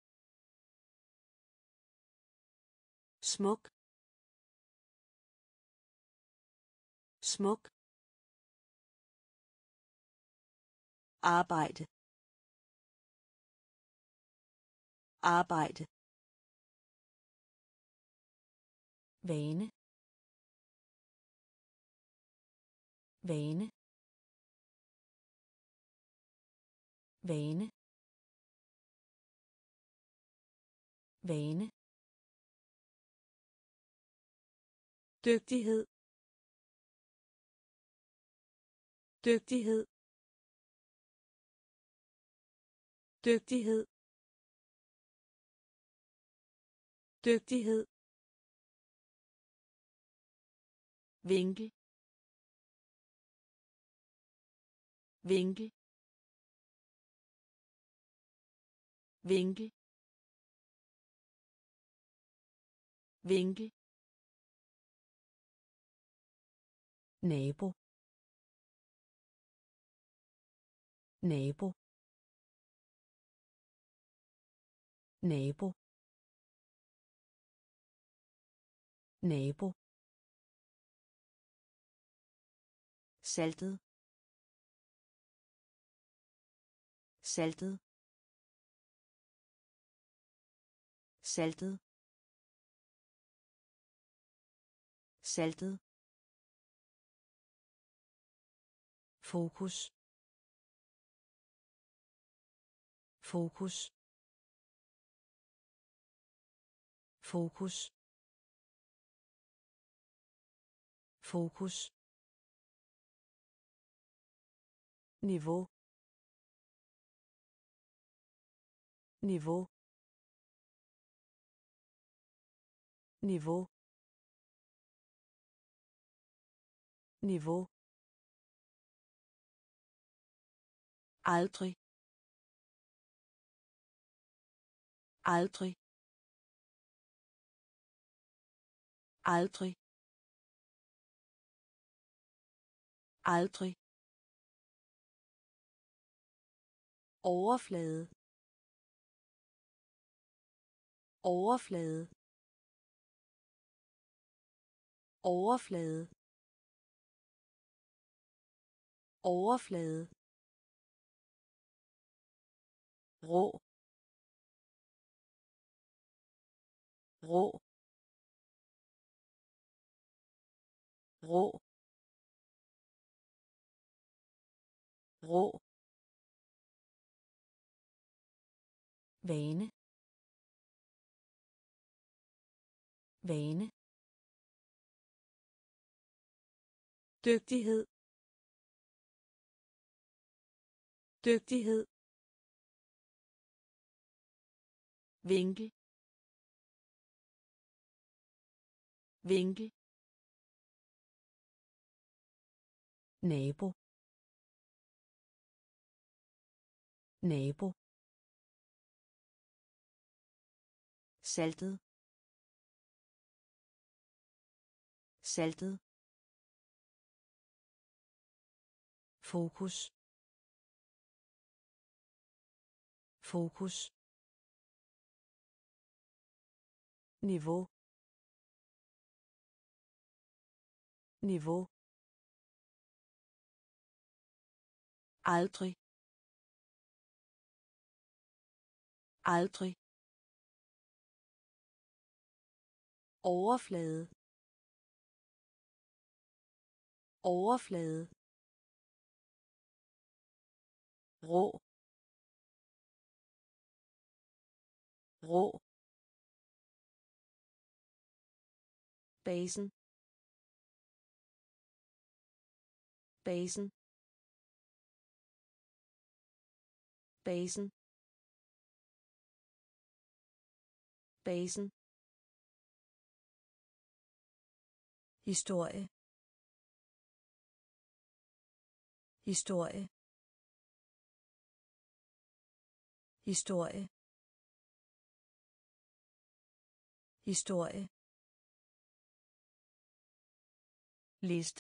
smuk smuk arbejde arbejde vane vane, vane, vane, dygtighed, dygtighed, dygtighed, dygtighed, vinkel, vinkel, vinkel, vinkel, nabo, nabo, nabo, nabo, saltet, saltet, saltet, saltet, fokus, fokus, fokus, fokus, niveau, niveau, niveau, niveau, aldrig, aldrig, aldrig, aldrig, overflade, overflade, overflade, overflade, rå, rå, rå, rå, vane, vane, dygtighed, dygtighed, vinkel, vinkel, nabo, nabo, saltet, saltet, fokus, fokus, niveau, niveau, aldrig, aldrig, overflade, overflade, rå, rå, basen, basen, basen, basen, historie, historie, historie, historie, liste,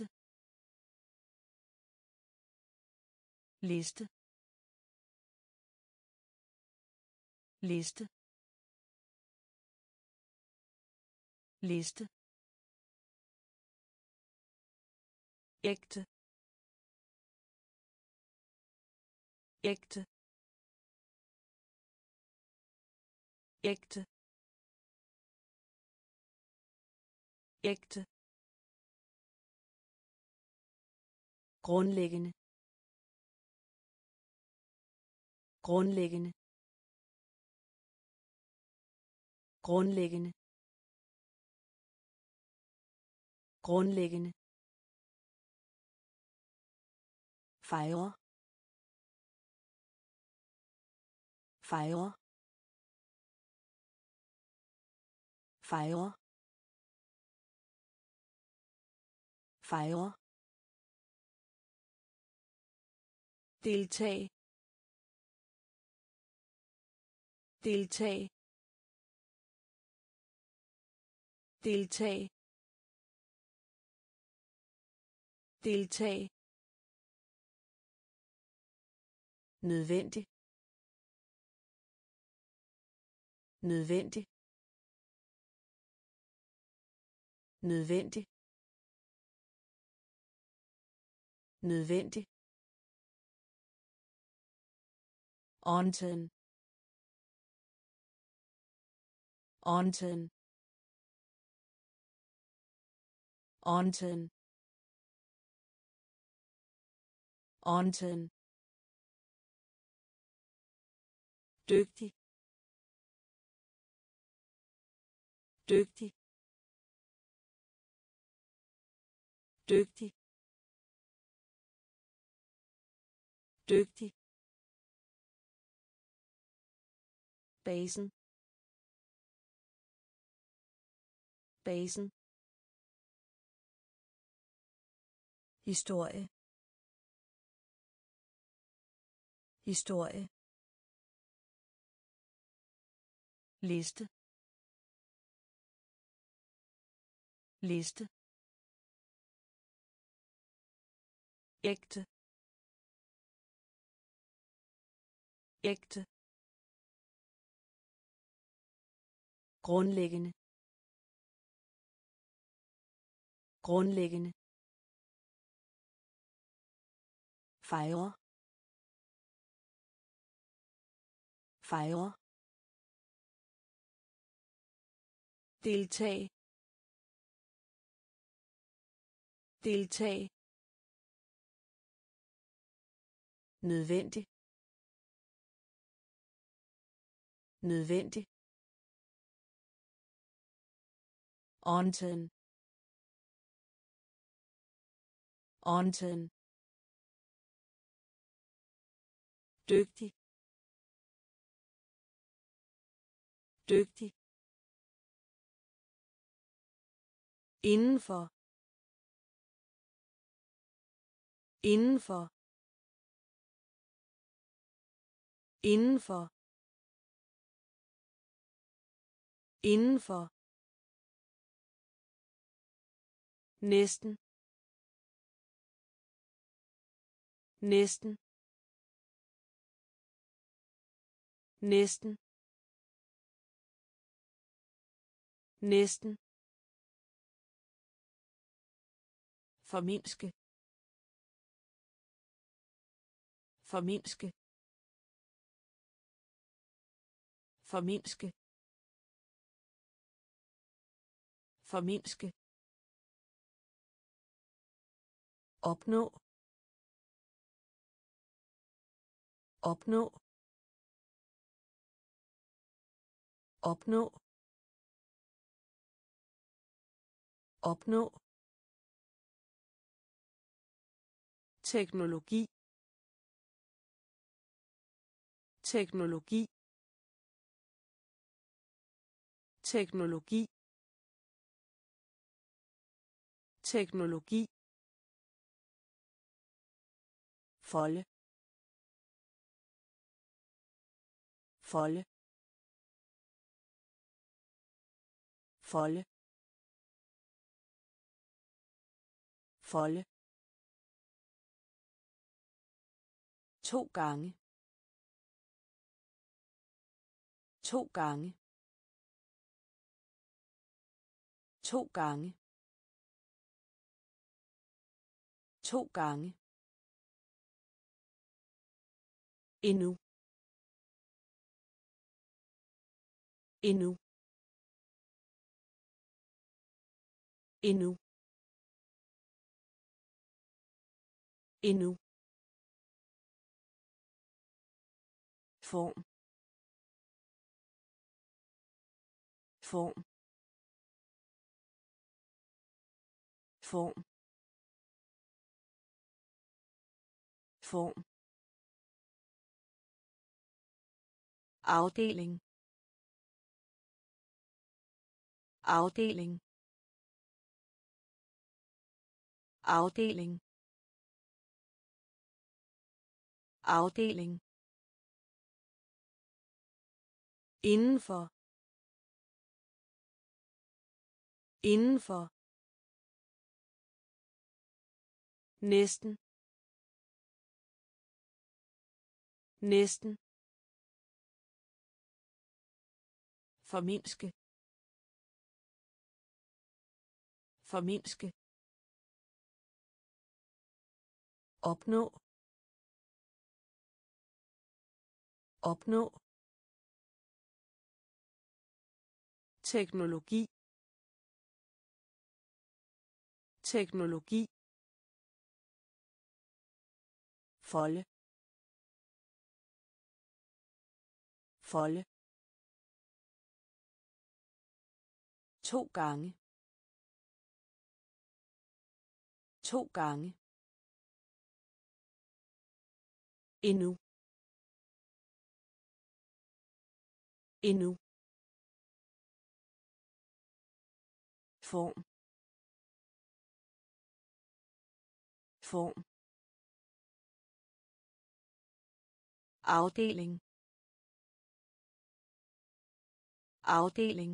liste, liste, liste, ægte, ægte, ægte, ægte, grundlæggende grundlæggende grundlæggende grundlæggende fejre fejre fejre fejre deltag deltag deltag deltag nødvendig nødvendig nødvendig nødvendig Onten. Onten. Onten. Onten. Dygtig. Dygtig. Dygtig. Dygtig. Basen. Basen. Historie. Historie. Liste. Liste. Ægte. Ægte. Grundlæggende. Grundlæggende. Fejre. Fejre. Deltag. Deltag. Nødvendig. Nødvendig. Onten. Onten. Dygtig. Dygtig. Indenfor. Indenfor. Indenfor. Indenfor. Næsten. Næsten. Næsten. Næsten. Formindske. Formindske. Formindske. Formindske. Opnå. Opnå. Opnå. Opnå. Teknologi. Teknologi. Teknologi. Teknologi. Folde. Folde. Folde. Folde. 2 gange. 2 gange. 2 gange. 2 gange. Endnu. Endnu. Endnu. endnu form form form form afdeling afdeling afdeling afdeling indenfor indenfor næsten næsten formindske formindske opnå opnå teknologi teknologi folde folde 2 gange 2 gange endnu endnu form form afdeling afdeling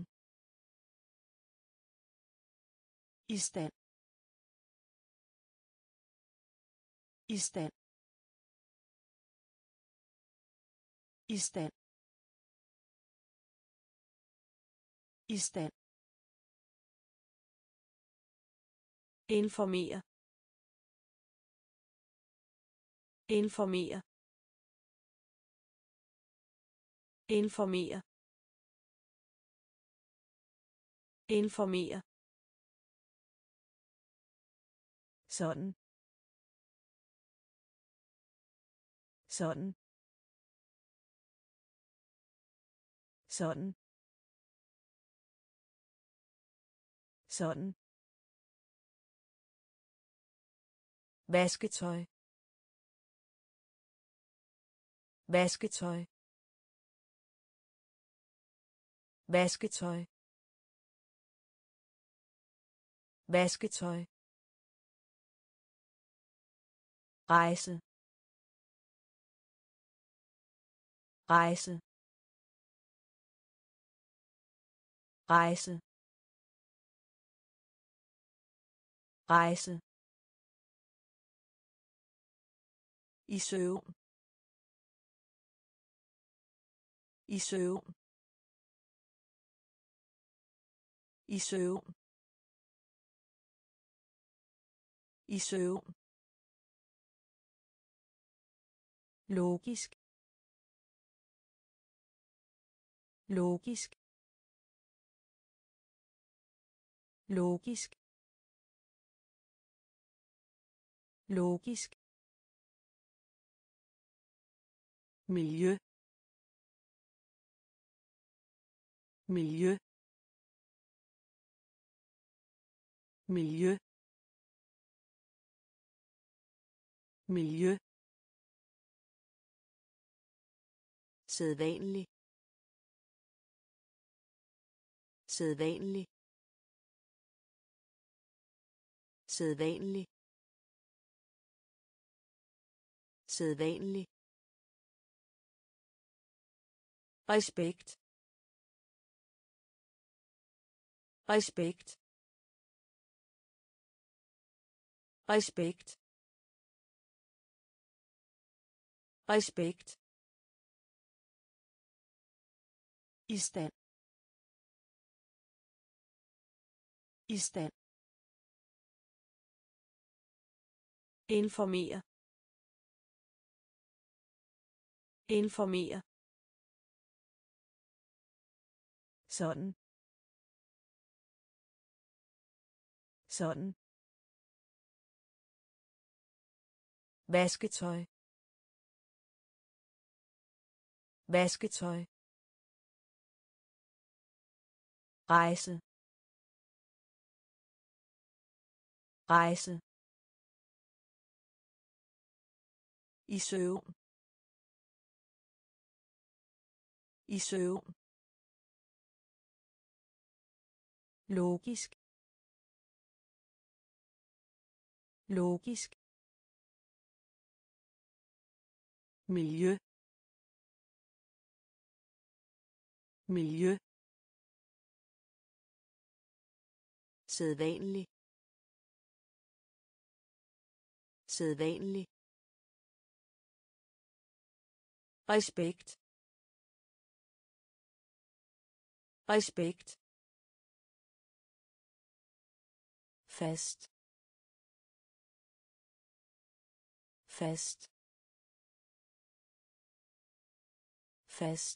i stand i stand i stand i stand informere informere informere informere sådan sådan sådan sådan vasketøj vasketøj vasketøj vasketøj rejse rejse rejse rejse i søvn i søvn i søvn i søvn logisk logisk logisk logisk miljø miljø miljø miljø sædvanlig sædvanlig sædvanlig sædvanlig respekt respekt respekt respekt i stand i stand informere informere sådan sådan vasketøj, vasketøj, rejse, rejse, i søvn, i søvn, logisk, logisk, miljø, miljø, sædvanlig, sædvanlig, respekt, respekt, fast, fast, fast,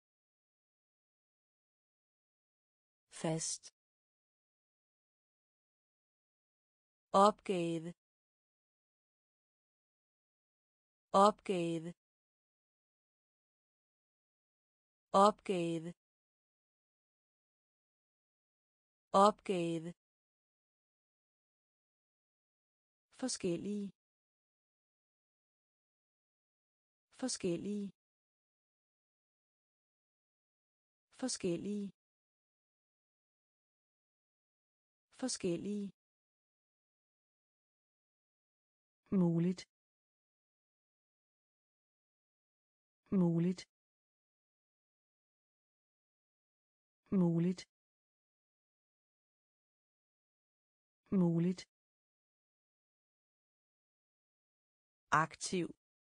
fast, opgave, opgave, opgave, opgave, forskellige, forskellige, forskellige, forskellige, muligt, muligt, muligt, muligt, aktiv,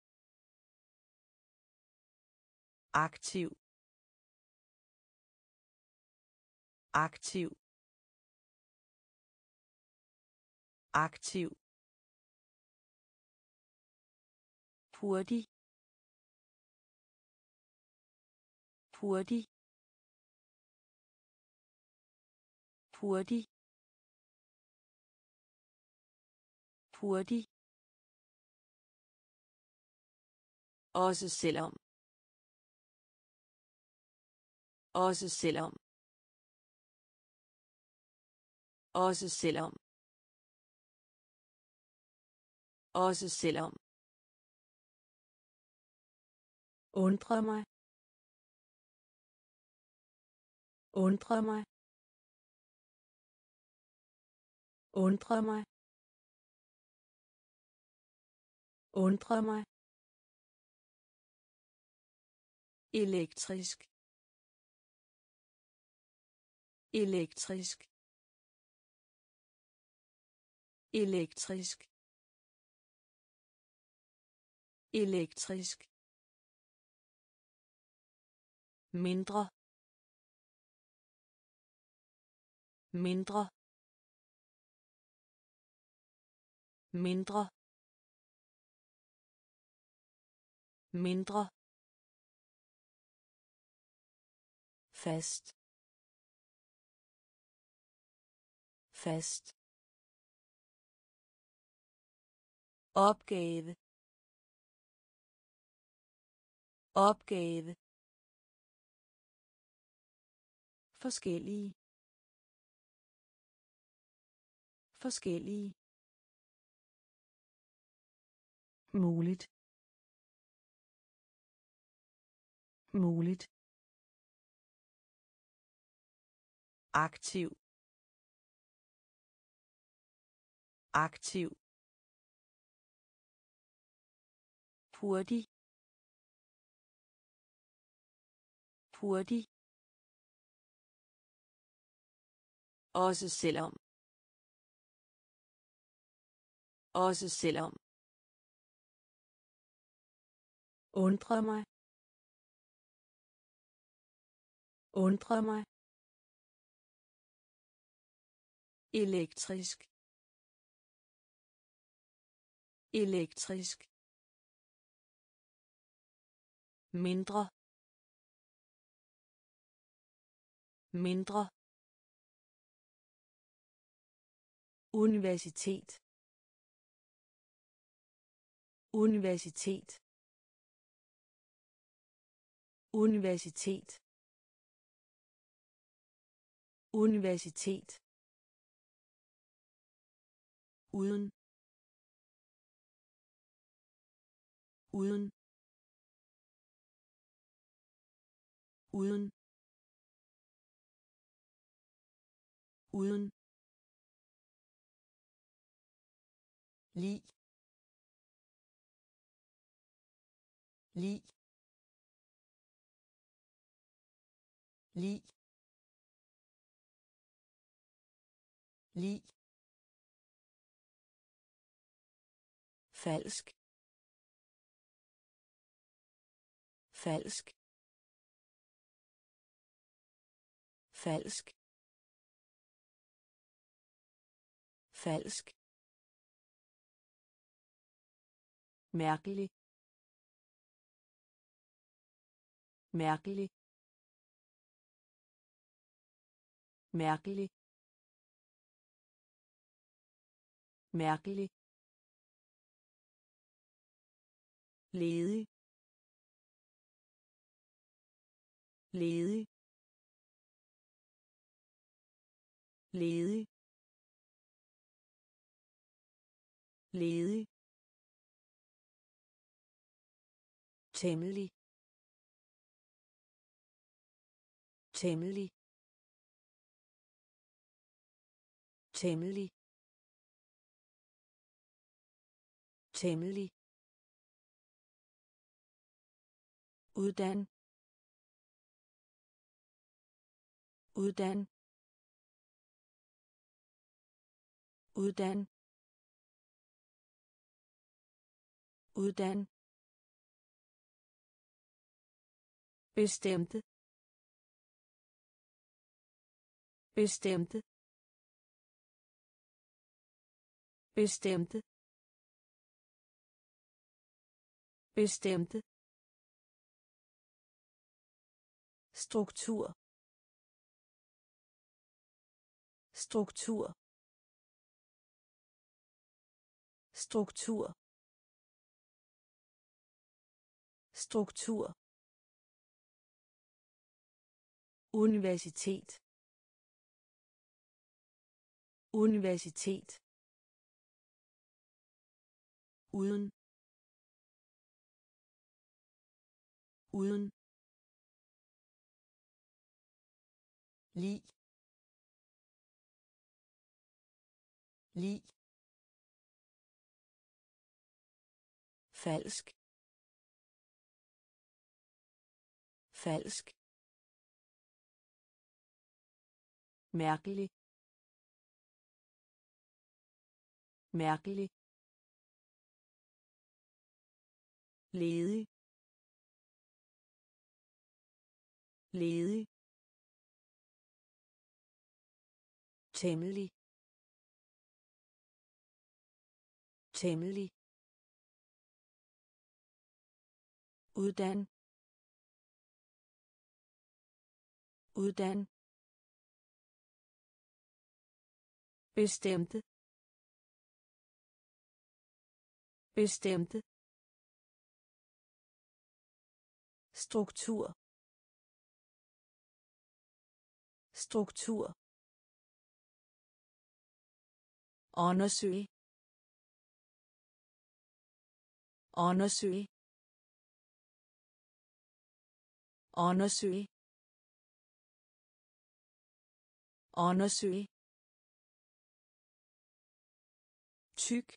aktiv, aktiv, aktiv, hurtig, hurtig, hurtig, hurtig, også selvom, også selvom, også selvom, også selvom, undre mig, undre mig, undre mig, undre mig, elektrisk, elektrisk, elektrisk, elektrisk, mindre, mindre, mindre, mindre, fast, fast, opgave, opgave, forskellige, forskellige, muligt, muligt, aktiv, aktiv, hurtig, hurtig, også selvom, også selvom, undre mig, undre mig, elektrisk, elektrisk, mindre, mindre, universitet, universitet universitet universitet uden uden uden uden lig lig lig lig falsk falsk falsk falsk mærkelig mærkelig mærkelig mærkelig ledig ledig ledig ledig temmelig temmelig temmelig temmelig uddan uddan uddan uddan bestemte bestemte bestemte bestemte struktur struktur struktur struktur universitet universitet uden uden lig lig falsk falsk mærkelig mærkelig ledig ledig temmelig temmelig uddan uddan bestemte bestemte struktur struktur undersøge undersøge undersøge undersøge tyk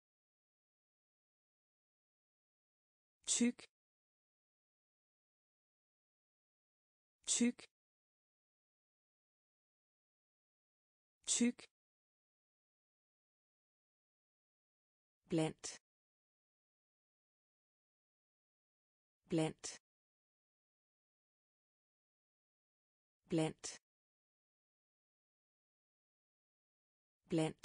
tyk tyk tyk blandt blandt blandt blandt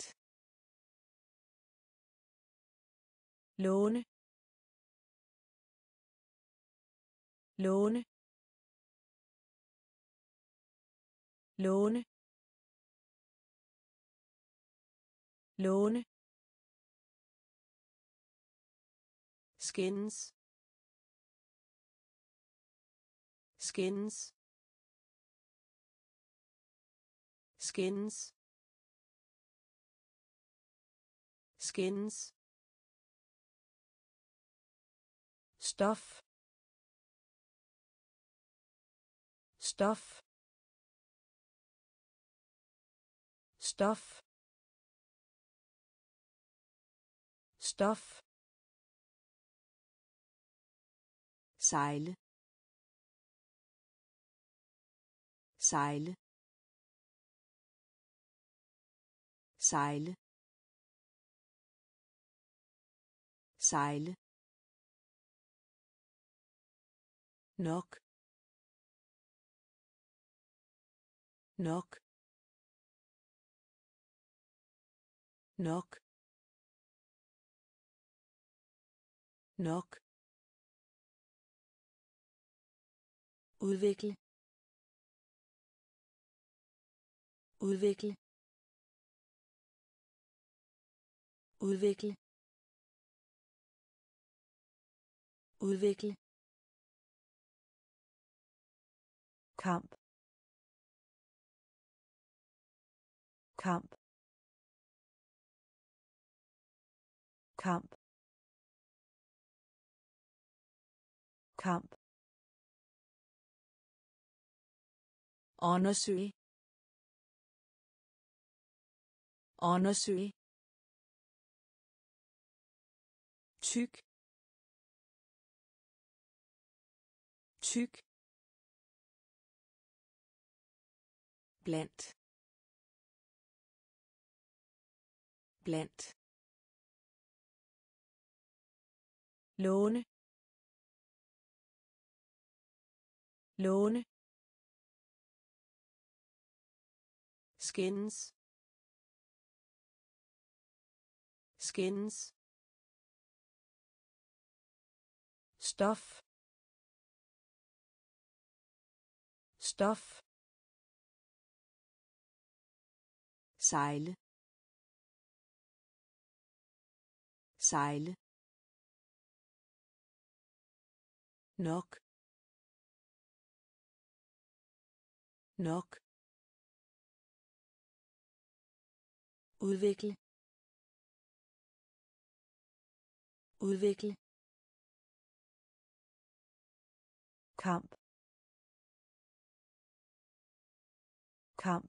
låne låne låne låne skændes skændes skændes skændes stof stof stof stof sejle sejle sejle sejle nok nok nok nok udvikle udvikle udvikle udvikle kamp kamp kamp kamp undersøge undersøge tyk tyk blandt blandt låne låne skændes skændes stof stof sejle sejle nok nok udvikle udvikle kamp kamp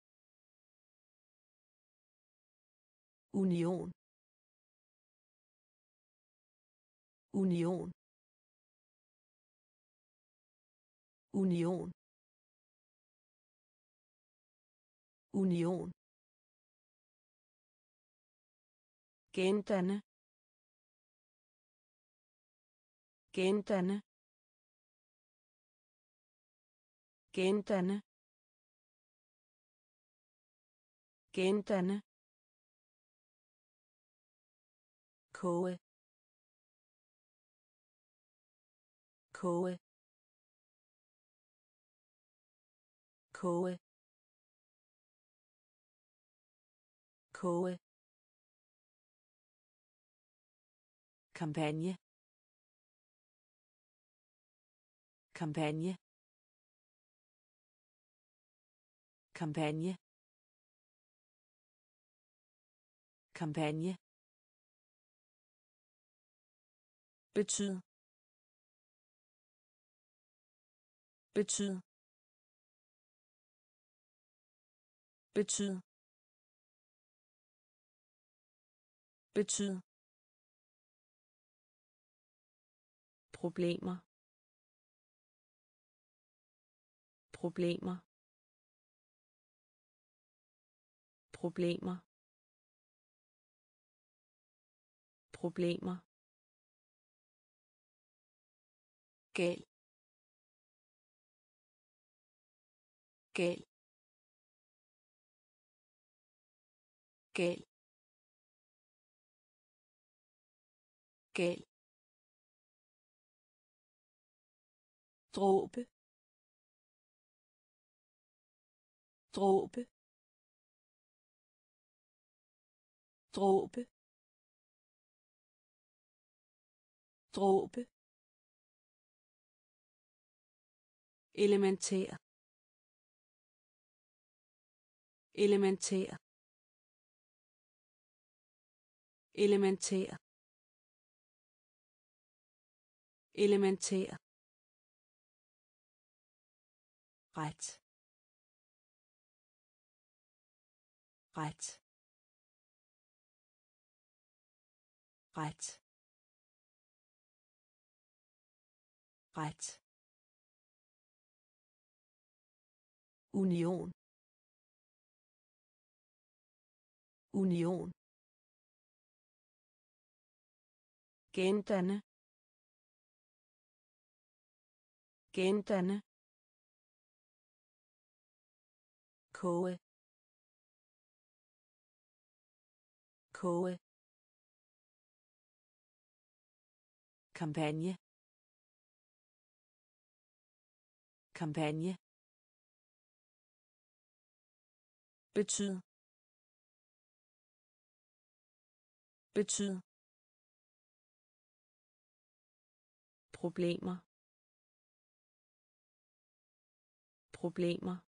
union union union union gendanne gendanne gendanne gendanne koge koge koge koge kampagne kampagne kampagne kampagne betyd betyd betyd betyd problemer problemer problemer problemer gal gal gal gal dråbe dråbe dråbe dråbe, elementær, elementær, elementær, elementær, ret, ret, ret, ret, union, union, gendanne, gendanne, koge, koge, kampagne, kampagne, betyd, betyd, problemer, problemer,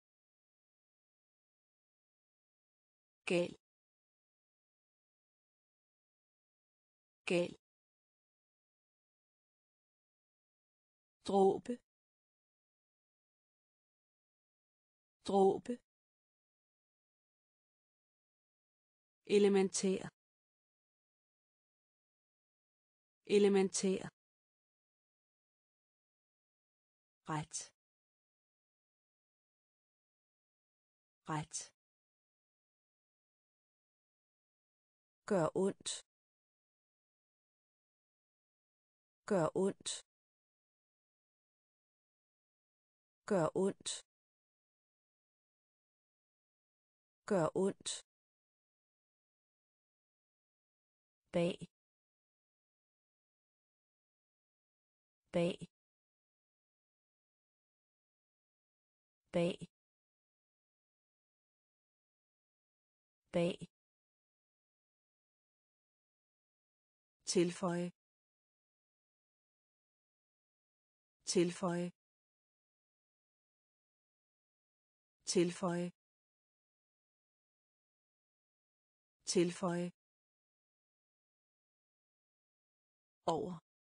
gal, gal, dråbe, dråbe, elementær, elementær, ret, ret, gør ondt, gør ondt, gør ondt, gør ondt, bag, bag, bag, bag, tilføje, tilføje, tilføje, tilføje, over,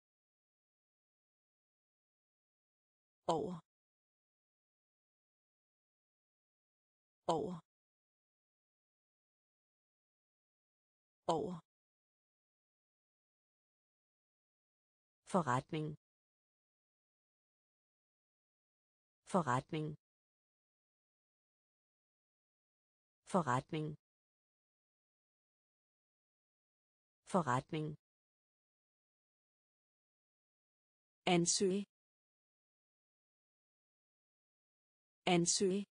over, over, over, forretning, forretning, forretning, forretning, ansøge, ansøge,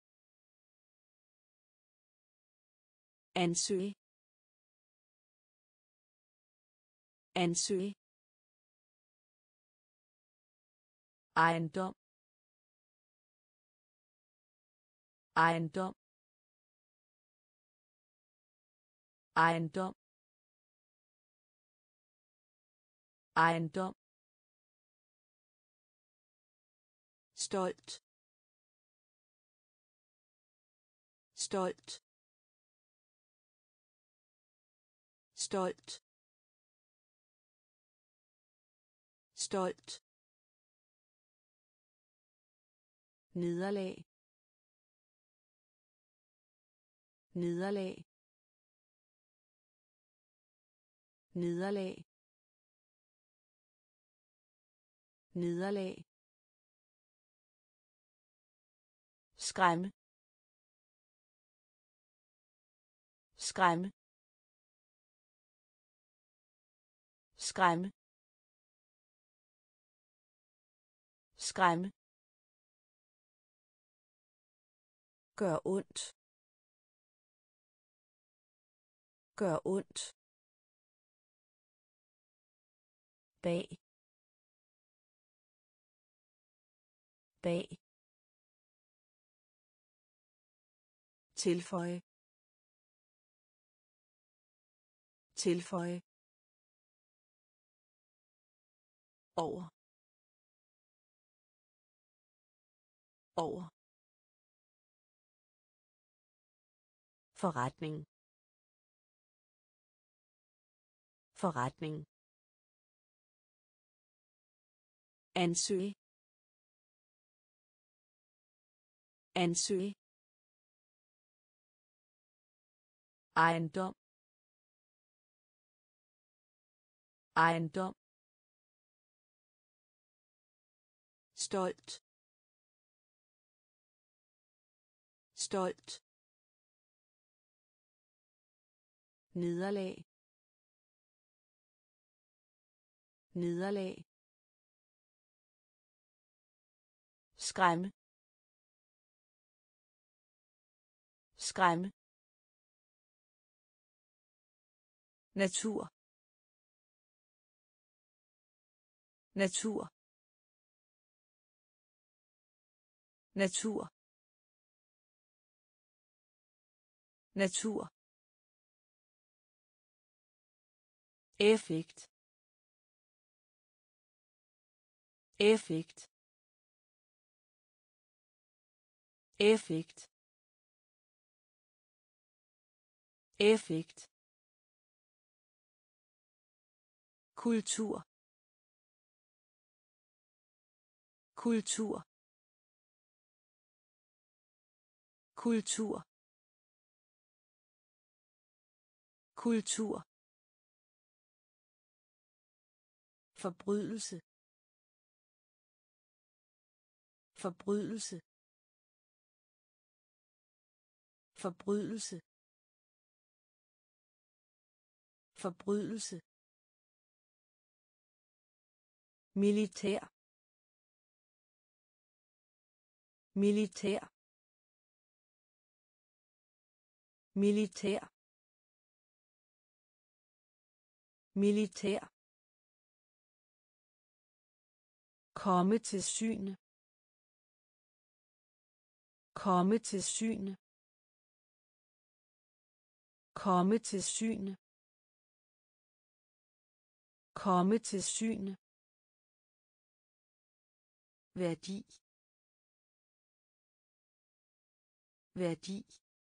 ansøge, ansøge, ejendom, ejendom, ejendom, ejendom, stolt, stolt, stolt, stolt, nederlag, nederlag, nederlag, nederlag, skræmme, skræmme, skræmme, skræmme, gør ondt, gør ondt, bag, bag, tilføje, tilføje, over over forretning forretning ansøge ansøge ejendom ejendom stolt stolt nederlag nederlag skræmme skræmme natur natur natur natur effekt effekt effekt effekt kultur kultur kultur kultur forbrydelse forbrydelse forbrydelse forbrydelse militær militær militær militær komme til syne komme til syne komme til syne komme til syne værdi værdi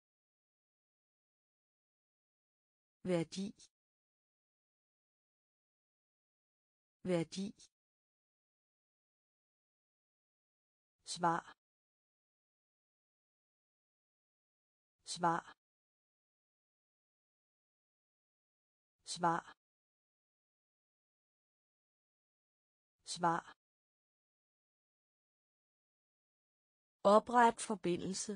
værdi værdi svar svar svar svar opret forbindelse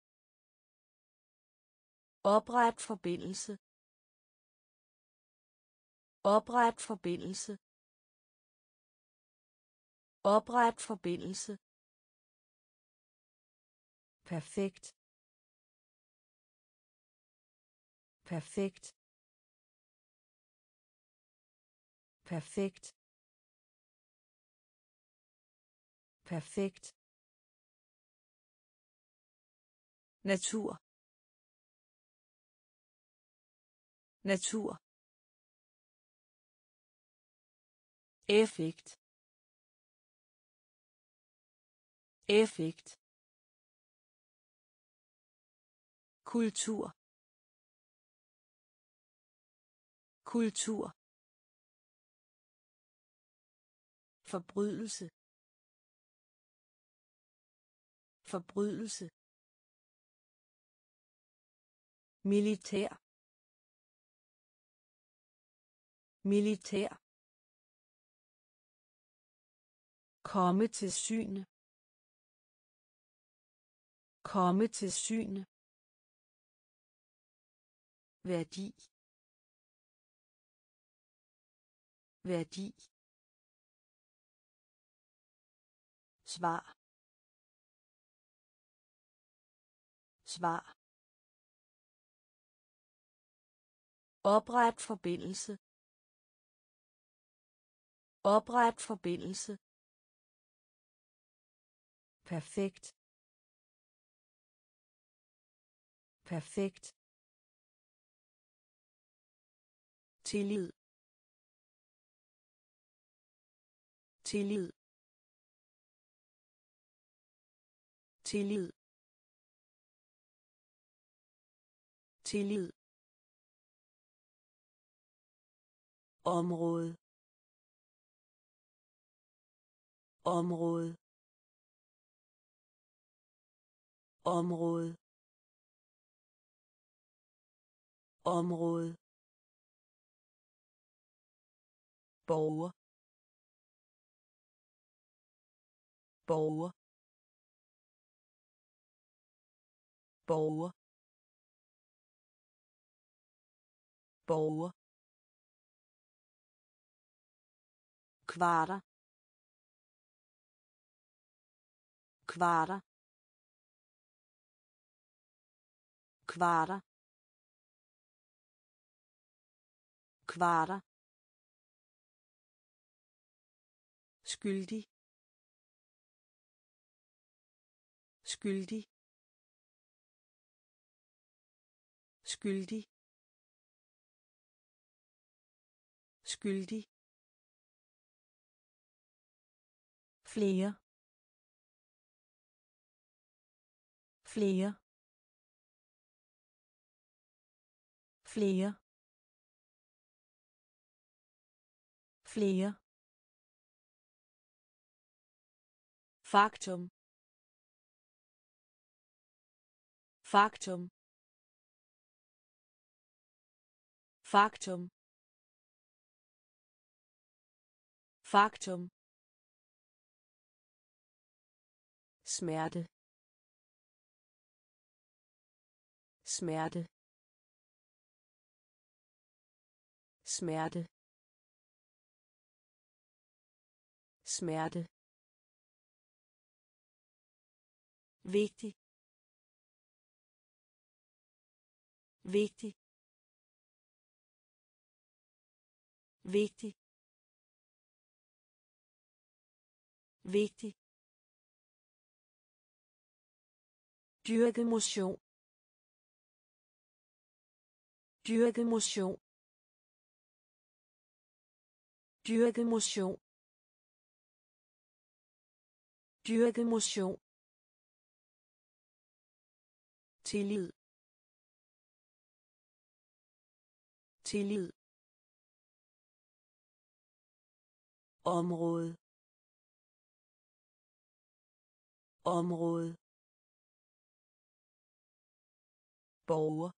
opret forbindelse opret forbindelse opret forbindelse perfekt perfekt perfekt perfekt natur natur effekt effekt kultur kultur forbrydelse forbrydelse militær militær komme til syne komme til syne værdi værdi svar svar opret forbindelse opret forbindelse perfekt perfekt tillid tillid, tillid, tillid, område, område, område, område, borger, borger, borger, borger, kvarter, kvarter, kvarter, kvarter, skyldig, skyldig, skyldig, skyldig, flere, flere, flere, flere, faktum, faktum, faktum, faktum, smerte, smerte, smerte, smerte, vigtig, vigtig, vigtig, vigtig, dyrke motion, dyrke motion, dyrke motion, dyrke motion, tillid, tillid, område, område, borger,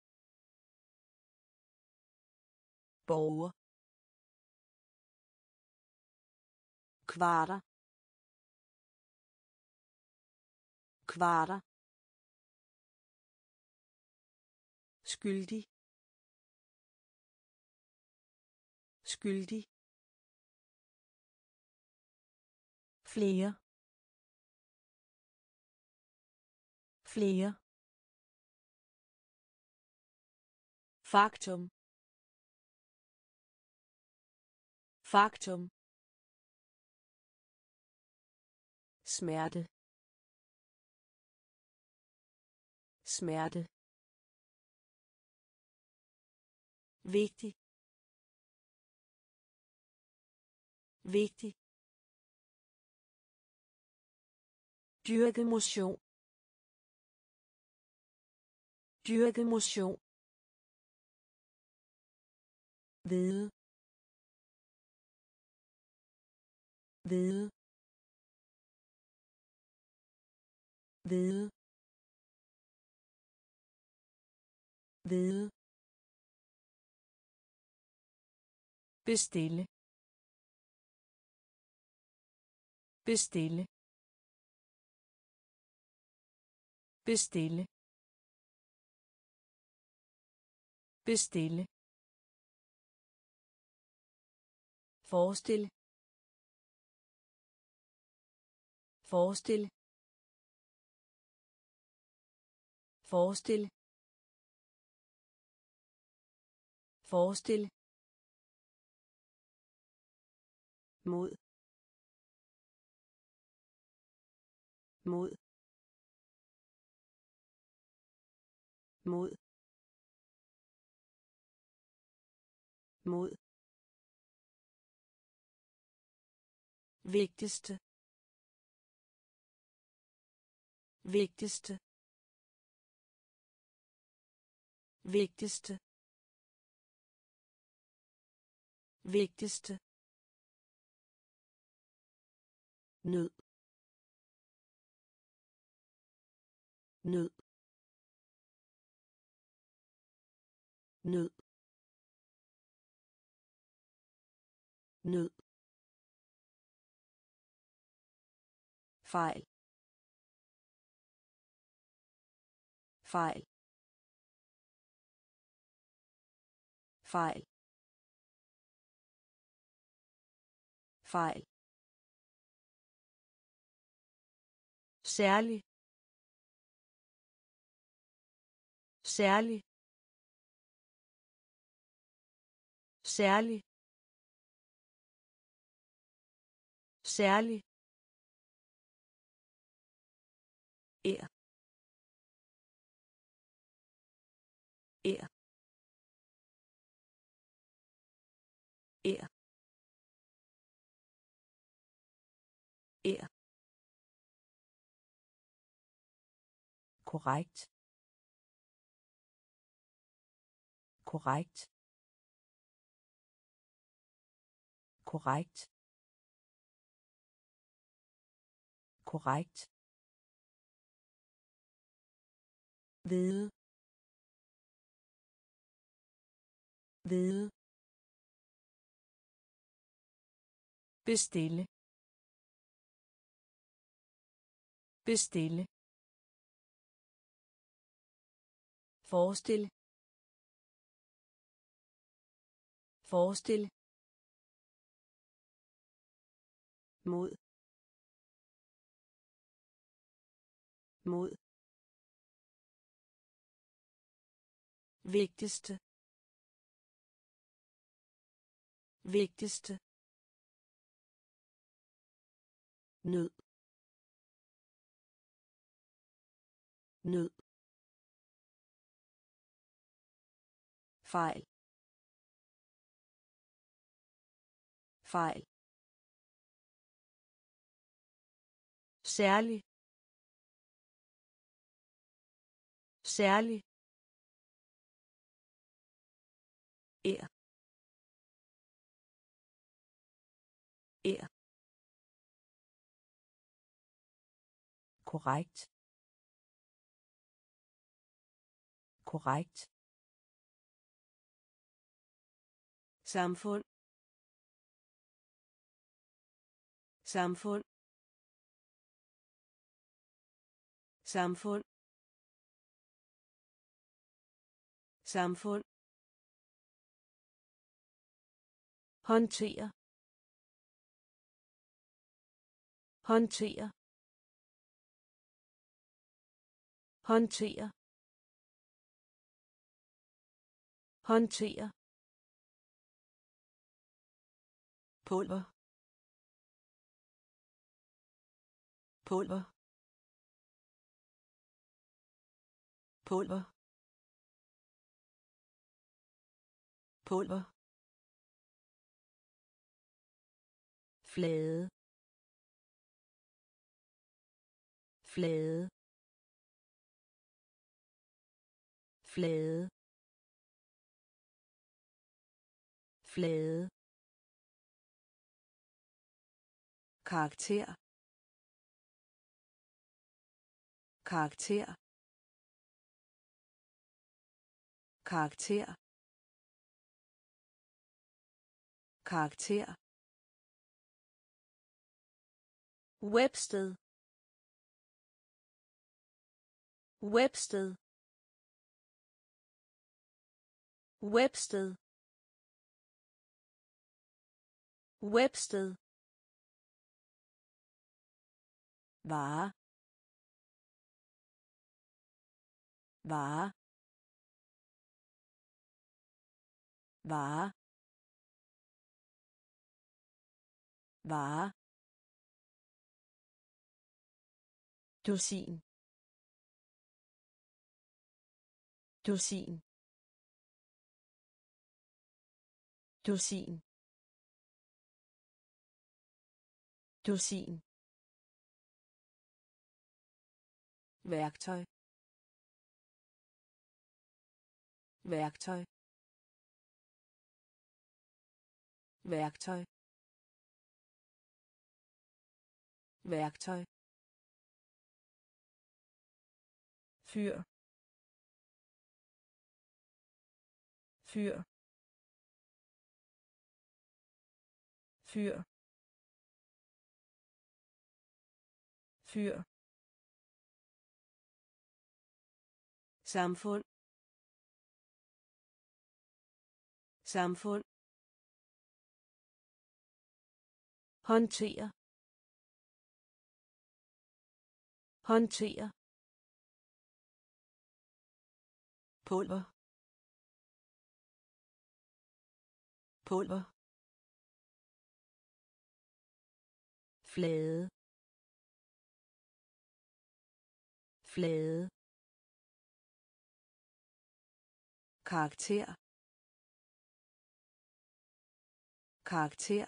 borger, kvarter, kvarter, skyldig, skyldig, flere, flere, faktum, faktum, smerte, smerte, vigtig, vigtig, dyrke motion, dyrke motion, vide, vide, vide, vide, bestille, bestille, bestille, bestille, forestil, forestil, forestil, forestil, mod, mod, mod, mod, vigtigste vigtigste vigtigste vigtigste nød nød nød nød fejl fejl fejl fejl særlig særlig særlig særlig ære ære ære ære korrekt korrekt korrekt korrekt vide vide bestille bestille forestille forestille mod mod vigtigste vigtigste nød nød fejl fejl særlig særlig ære ære korrekt korrekt samfund samfund samfund samfund håndtere håndtere håndtere håndtere pulver pulver pulver pulver flade flade flade flade karakter karakter karakter karakter Websted Websted Websted Websted vare vare vare vare dusin dusin dusin dusin, værktøj, værktøj, værktøj, værktøj, fyr, fyr, fyr, fyr, samfund, samfund, håndtere, håndtere, pulver, pulver, flade, flade, karakter, karakter,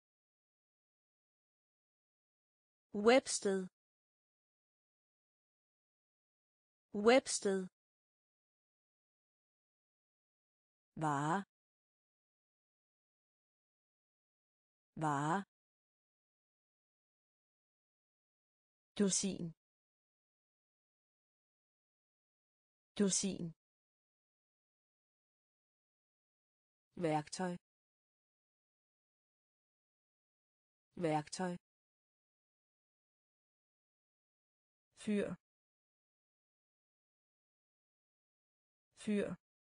websted, websted, vare, vare, dusin, dusin, værktøj, værktøj, fyr, fyr,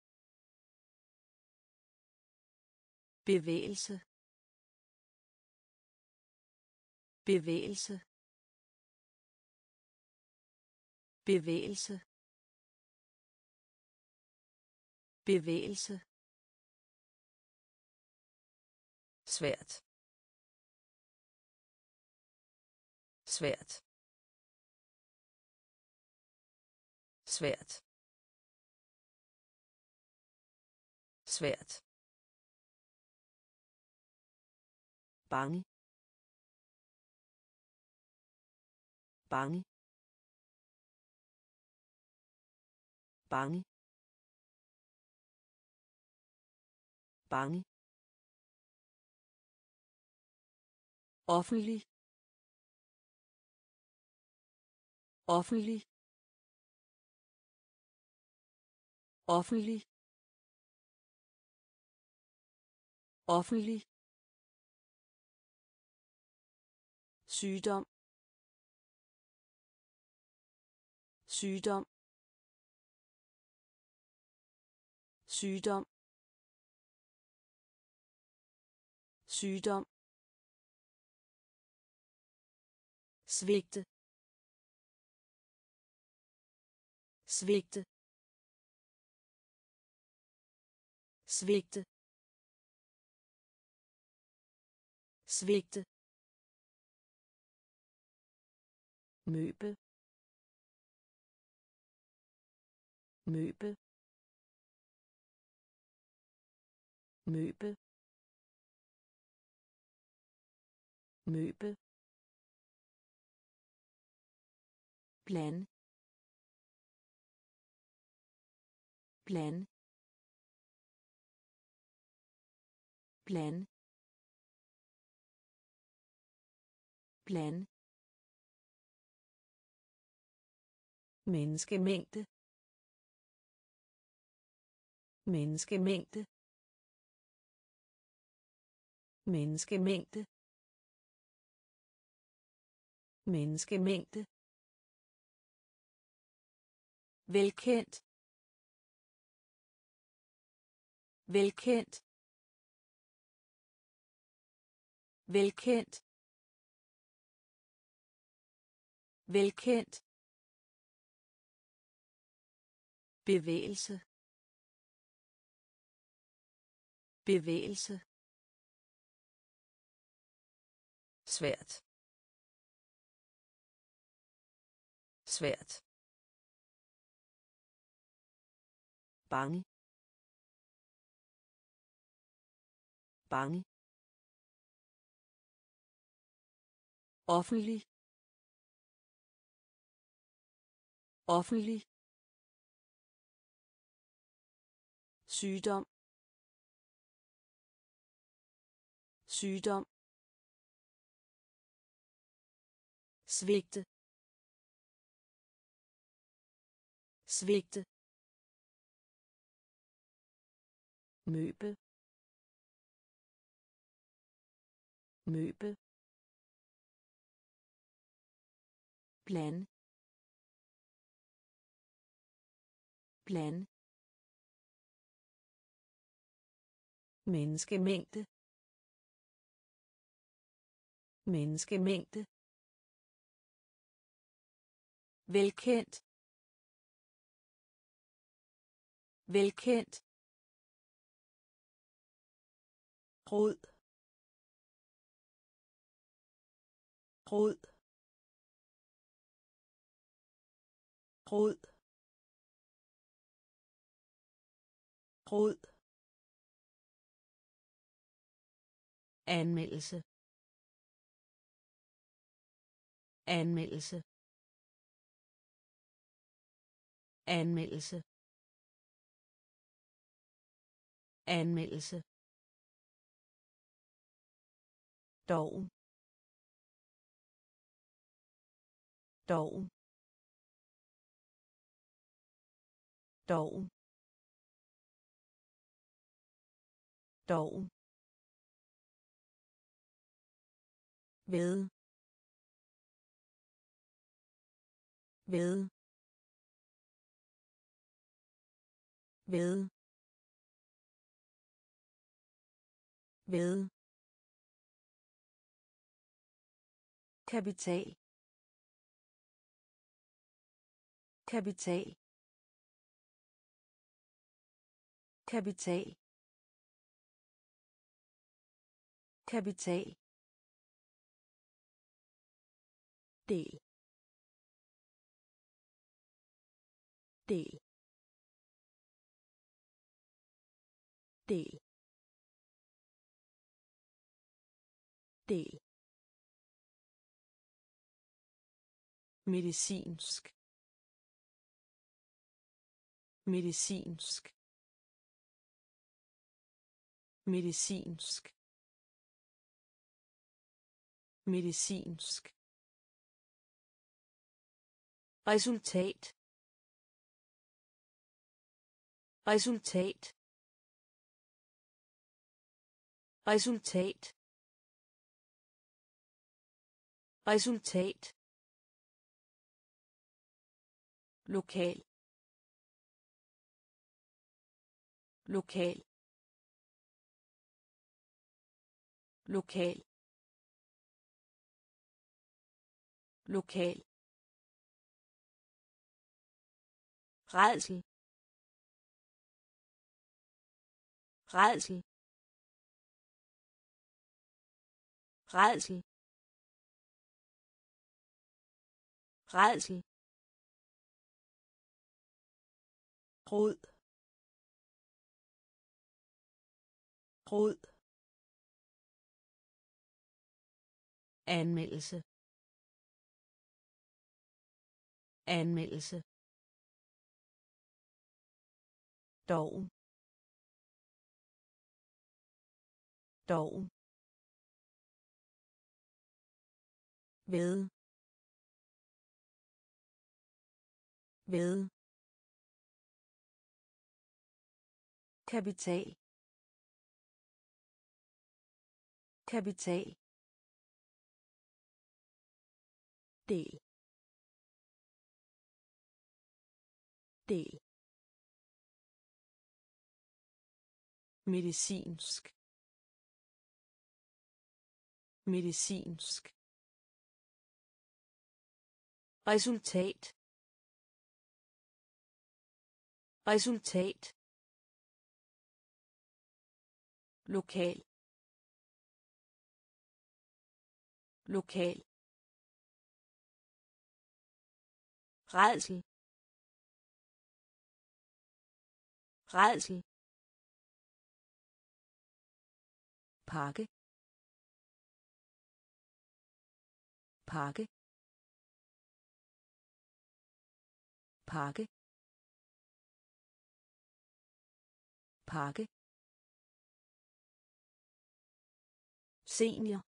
bevægelse, bevægelse, bevægelse, bevægelse, svært, svært, svært, svært, bange, bange, bange, bange, offentlig, offentlig, offentlig, offentlig, sygdom, sygdom, sygdom, sygdom, svigte, svigte, svigte, svigte, møbel, møbel, møbel, møbel, plan, plan, plan, plan, menneskemængde, menneskemængde, menneskemængde, menneskemængde, velkendt, velkendt, velkendt, velkendt, bevægelse, bevægelse, svært, svært, bange, bange, offentlig, offentlig, sygdom, sygdom, svigte, svigte, møbel, møbel, plan, plan, menneskemængde, menneskemængde, velkendt, velkendt, rod, rod, rod, rod, anmeldelse, anmeldelse, anmeldelse, anmeldelse, doven, doven, doven, doven, ved, ved, ved, ved, kapital, kapital, kapital, kapital, del, del, del, del, medicinsk, medicinsk, medicinsk, medicinsk, resultat, resultat, resultat, resultat, lokal, lokal, lokal, lokal, rædsel, rædsel, rædsel, rædsel, rod, rod, anmeldelse, anmeldelse, doven, doven, ved, ved, kapital, kapital, del, del, medicinsk, medicinsk, resultat, resultat, lokal, lokal, rædsel, rædsel, pakke, pakke pakke pakke senior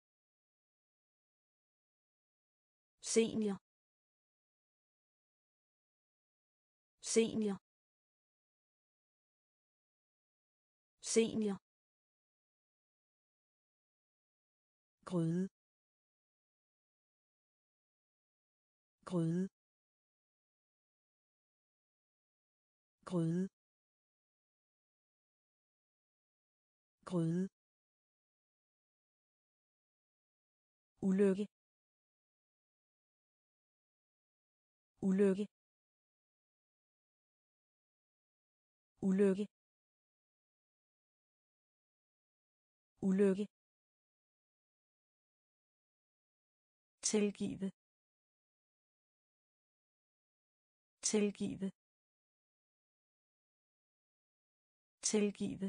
senior senior senior gryde gryde gryde gryde ulykke ulykke ulykke ulykke tilgive tilgive tilgive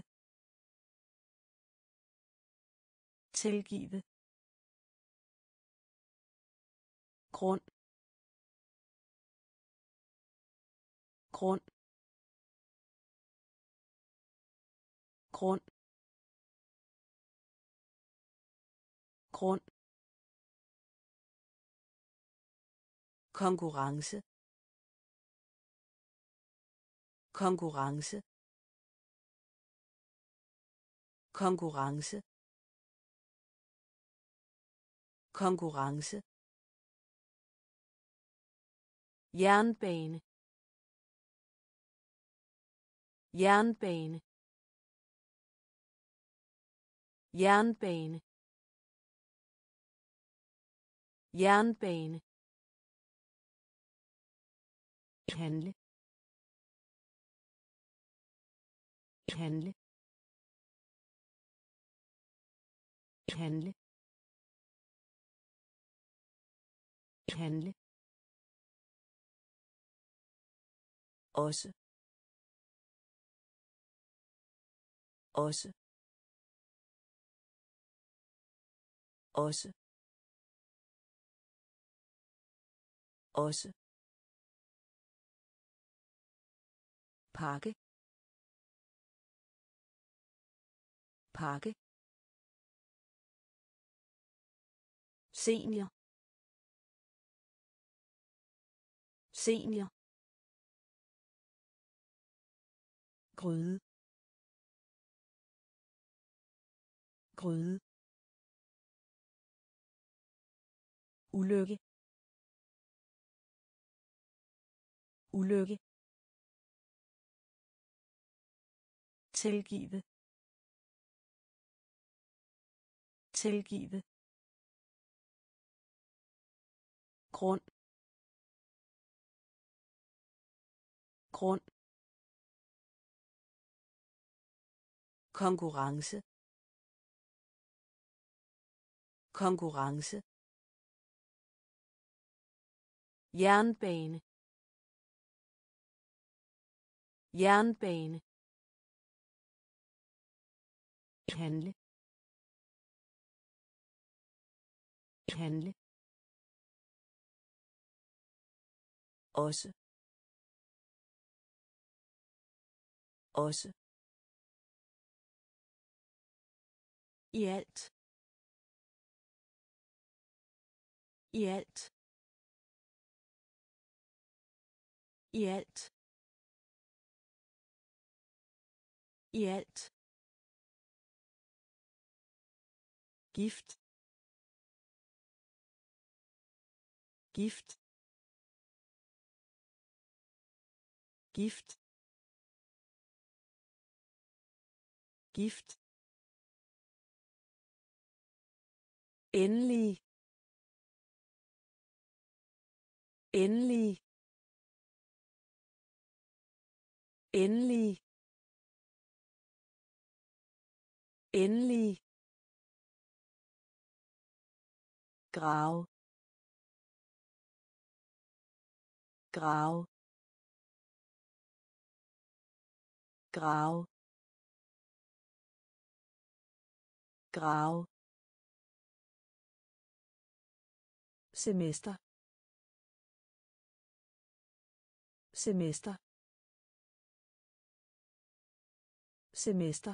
tilgive grund grund grund grund konkurrence konkurrence konkurrence konkurrence jernbane jernbane jernbane jernbane handle handle handle handle også også også også pakke pakke senior senior gryde gryde ulykke ulykke tilgive tilgive grund grund konkurrence konkurrence jernbane jernbane handle handle også også i alt i alt i alt i alt gift gift gift gift endelig endelig endelig endelig grav grav grav grav semester semester semester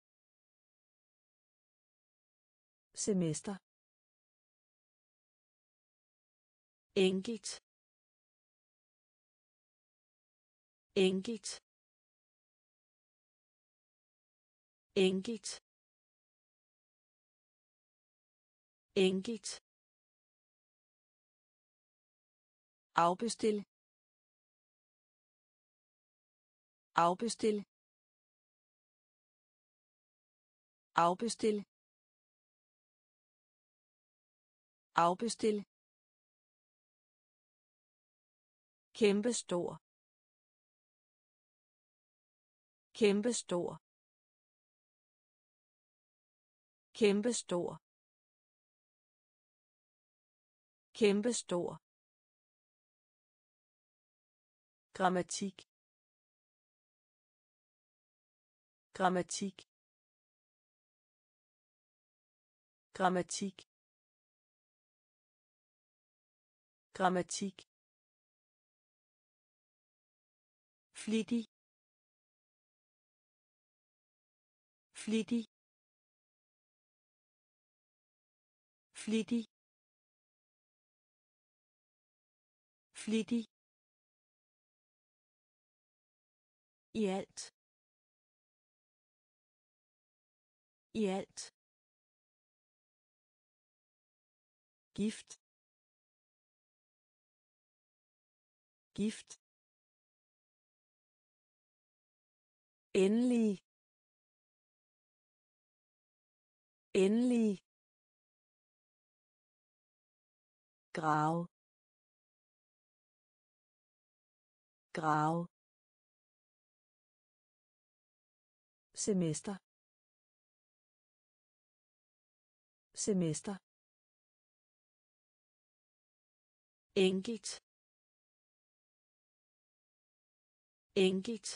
semester enkelt enkelt enkelt enkelt afbestil afbestil afbestil afbestil kæmpestor kæmpestor kæmpestor kæmpestor grammatik grammatik grammatik grammatik flittig flittig flittig flittig i alt i alt gift gift endelig endelig grav grav semester semester enkelt enkelt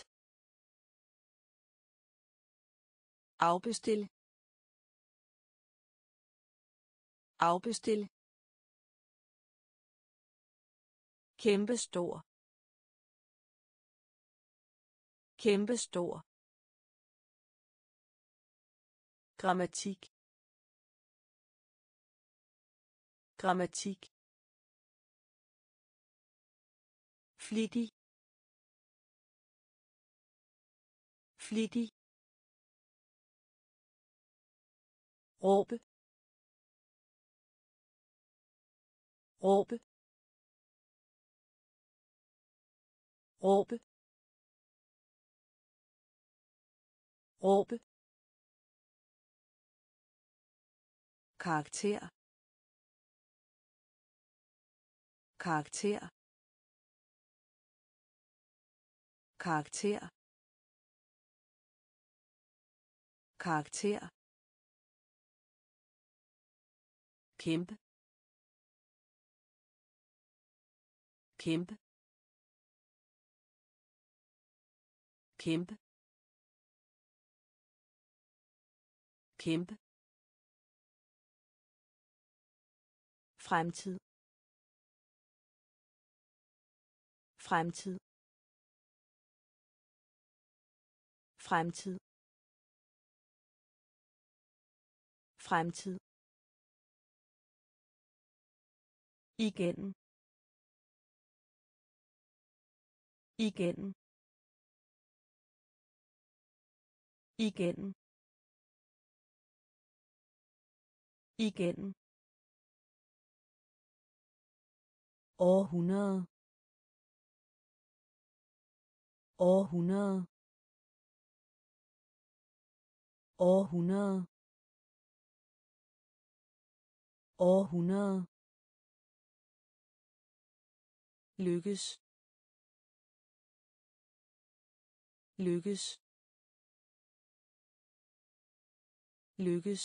afbestil afbestil kæmpestor kæmpestor grammatik grammatik flittig flittig råbe råbe råbe råbe karakter karakter karakter karakter kæmpe kæmpe kæmpe kæmpe fremtid fremtid fremtid fremtid igennem igennem igennem igennem århundrede århundrede århundrede århundrede lykkes lykkes lykkes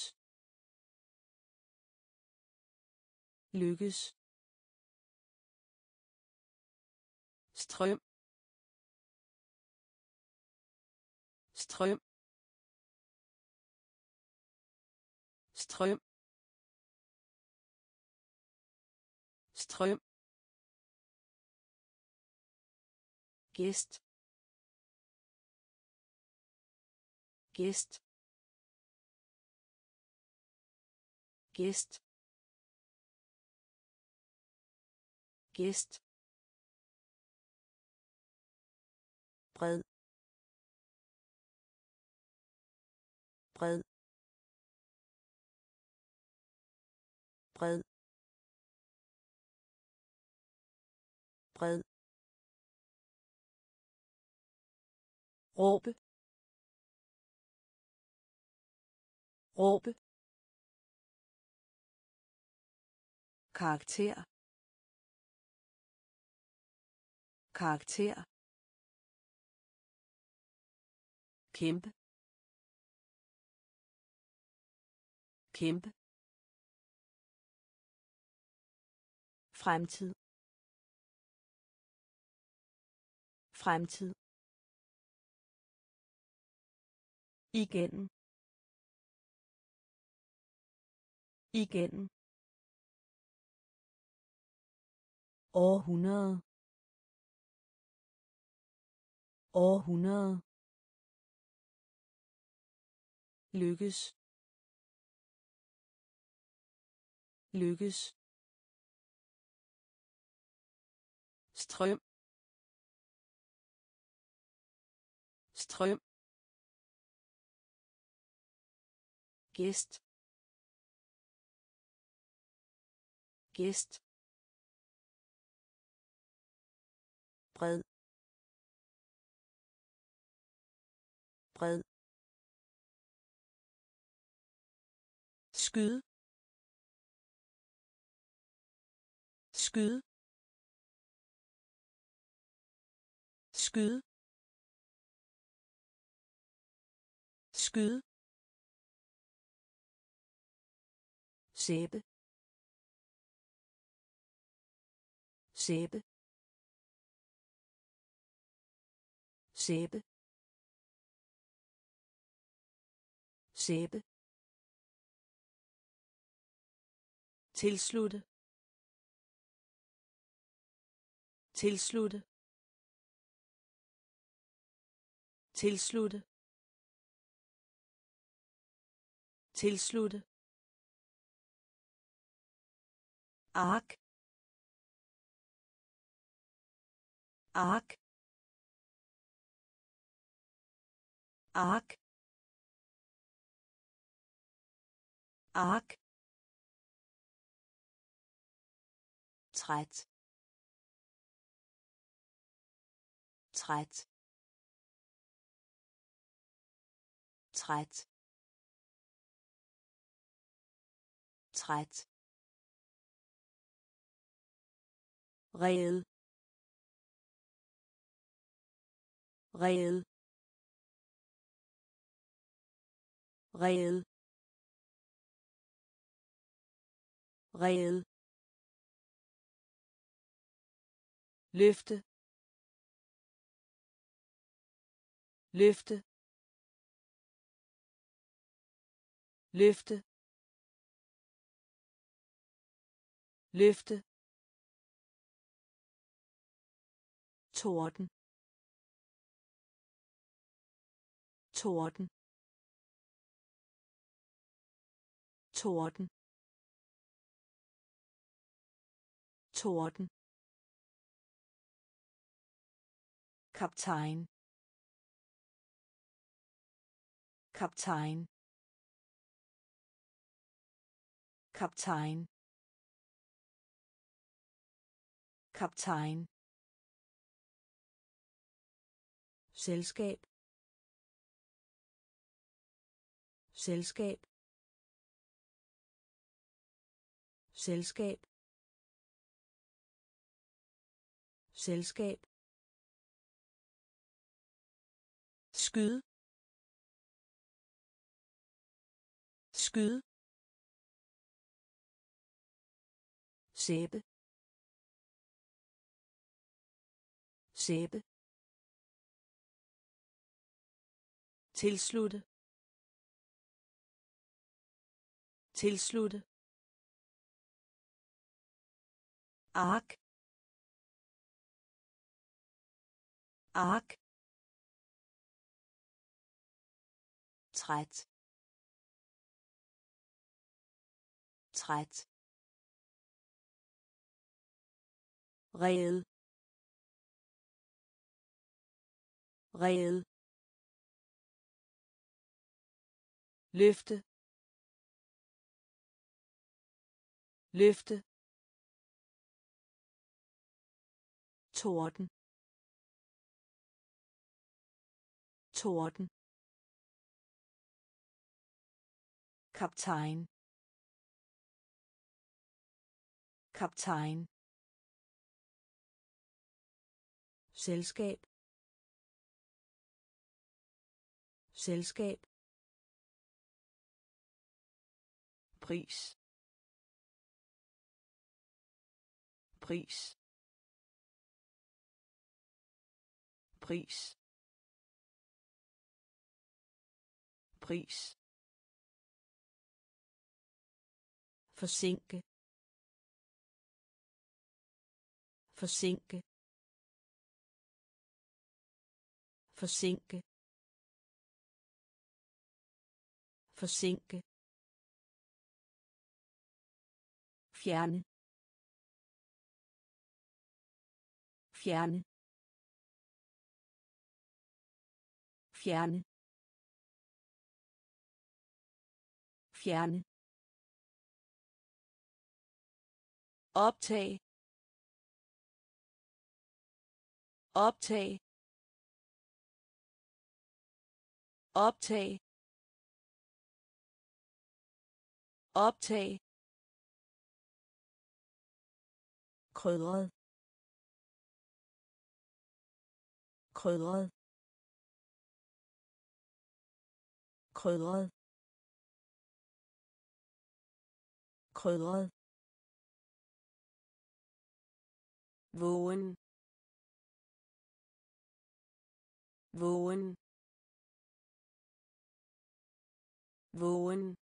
lykkes strøm strøm strøm strøm, gæst, gæst, gæst, gæst, bred, bred, bred, bred, råbe, råbe, karakter, karakter, kæmpe, kæmpe, fremtid, fremtid, igennem, igennem, århundrede, århundrede, lykkes, lykkes, strøm, strøm, gæst, gæst, bred, bred, skyd, skyd, skyd, skyd, sæbe, sæbe, sæbe, sæbe, tilslutte, tilslutte, tilslutte, tilslutte, ark, ark, ark, ark, træt, træt, træt, træt, reel, reel, reel, reel, løfte, løfte, løfte, løfte, torden, torden, torden, torden, kaptajn, kaptajn, kaptajn, kaptajn, selskab, selskab, selskab, selskab, skyd, skyd, sæbe, sæbe, tilslutte, tilslutte, ark, ark, træt, træt, rede, rede, løfte, løfte, torden, torden, kaptajn, kaptajn, selskab, selskab, pris, pris, pris, pris, forsinke, forsinke, forsinke, forsinke, fjerne, fjerne, fjerne, fjerne, optag, optag, optag, optag, krydret, krydret, krydret, krydret, vågen, vågen, vågen,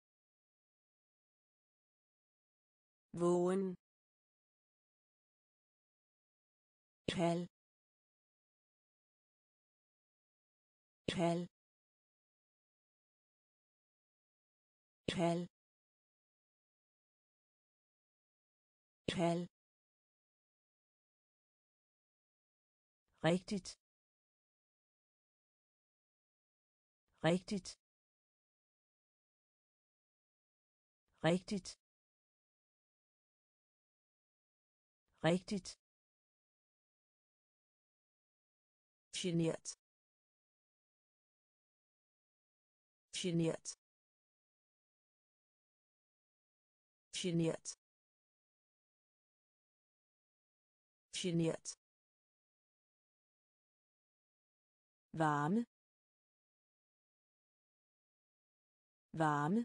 vågen, kald, kald, kald, kald, rigtigt, rigtigt, rigtigt, rigtigt, genert, genert, genert, genert, varme, varme,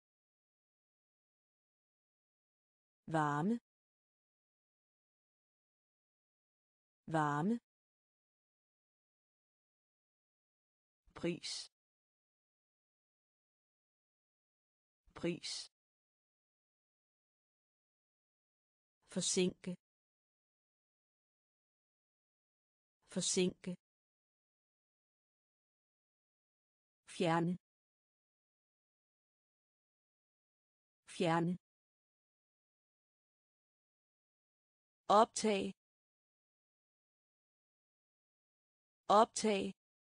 varme, varme, pris, pris, forsinke, forsinke, fjerne, fjerne, optag, optag,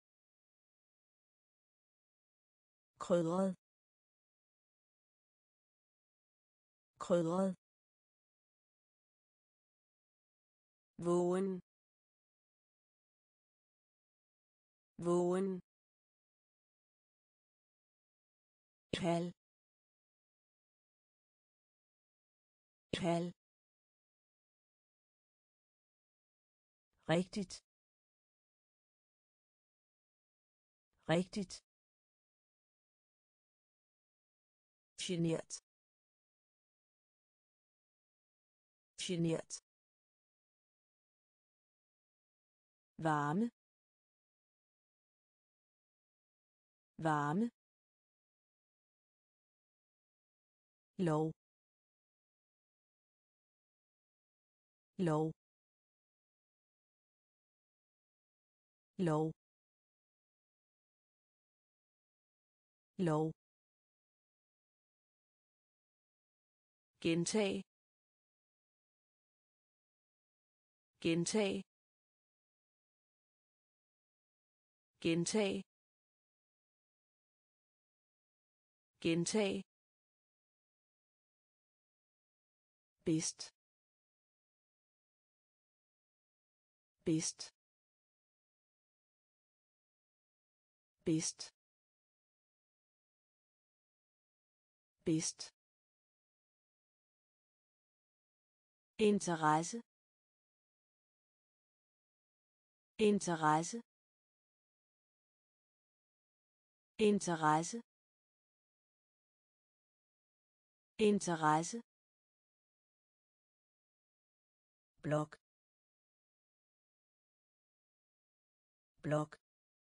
krydret, krydret, vågen, vågen, kald, kald, rigtigt, rigtigt, genert, genert, varme, varme, lov, lov, lov, lov, gentag, gentag, gentag, gentag, bedst, bedst, bedst, bedst, interesse, interesse, interesse, interesse, blok, blok,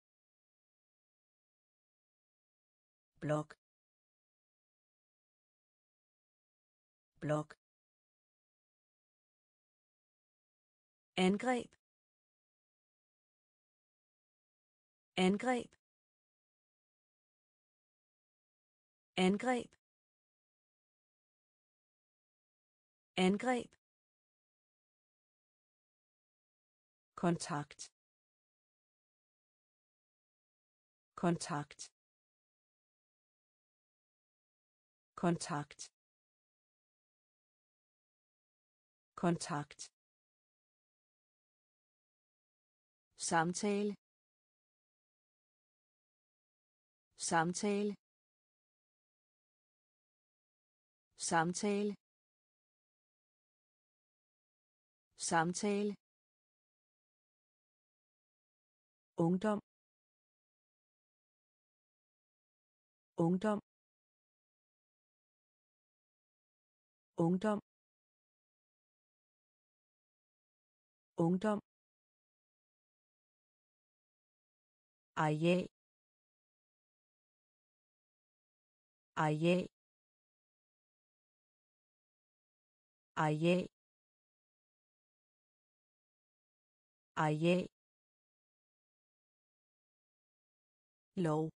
blok, blok, angreb, angreb, angreb, angreb, kontakt, kontakt, kontakt, kontakt, samtale, samtale, samtale, samtale, ungdom, ungdom, ungdom, ungdom, areal, areal, areal, areal, lov,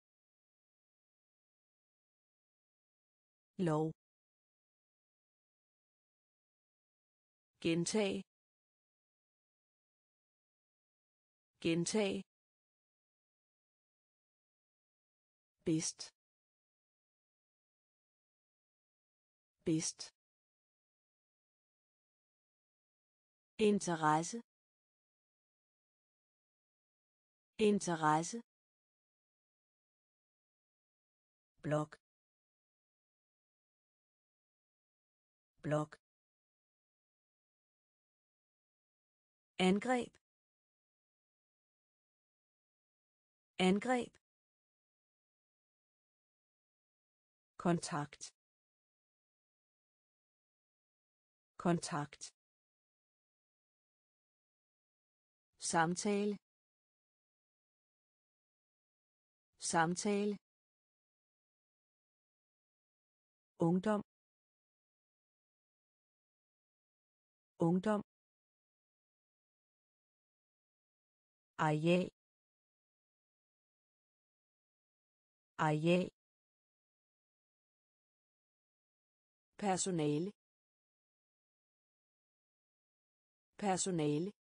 lov, gentag, gentag, bedst, bedst, interesse, interesse, blok, blok, angreb, angreb, kontakt, kontakt, samtale, samtale, ungdom, ungdom, areal, areal, personale, personale,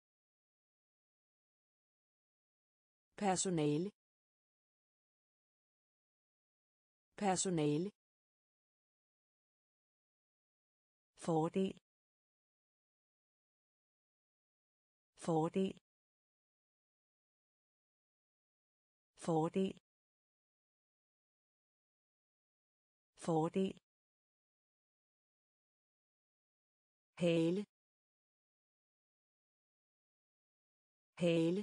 personale, personale, fordel, fordel, fordel, fordel, hale, hale,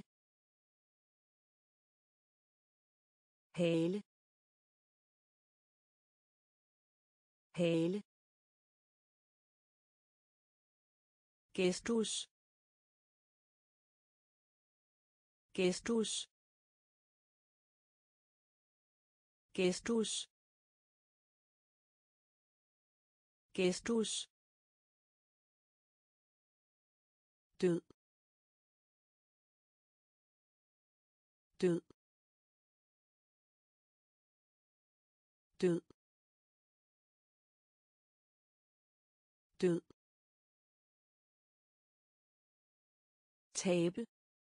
hale, hale, gestus, gestus, gestus, gestus, død død død død tabe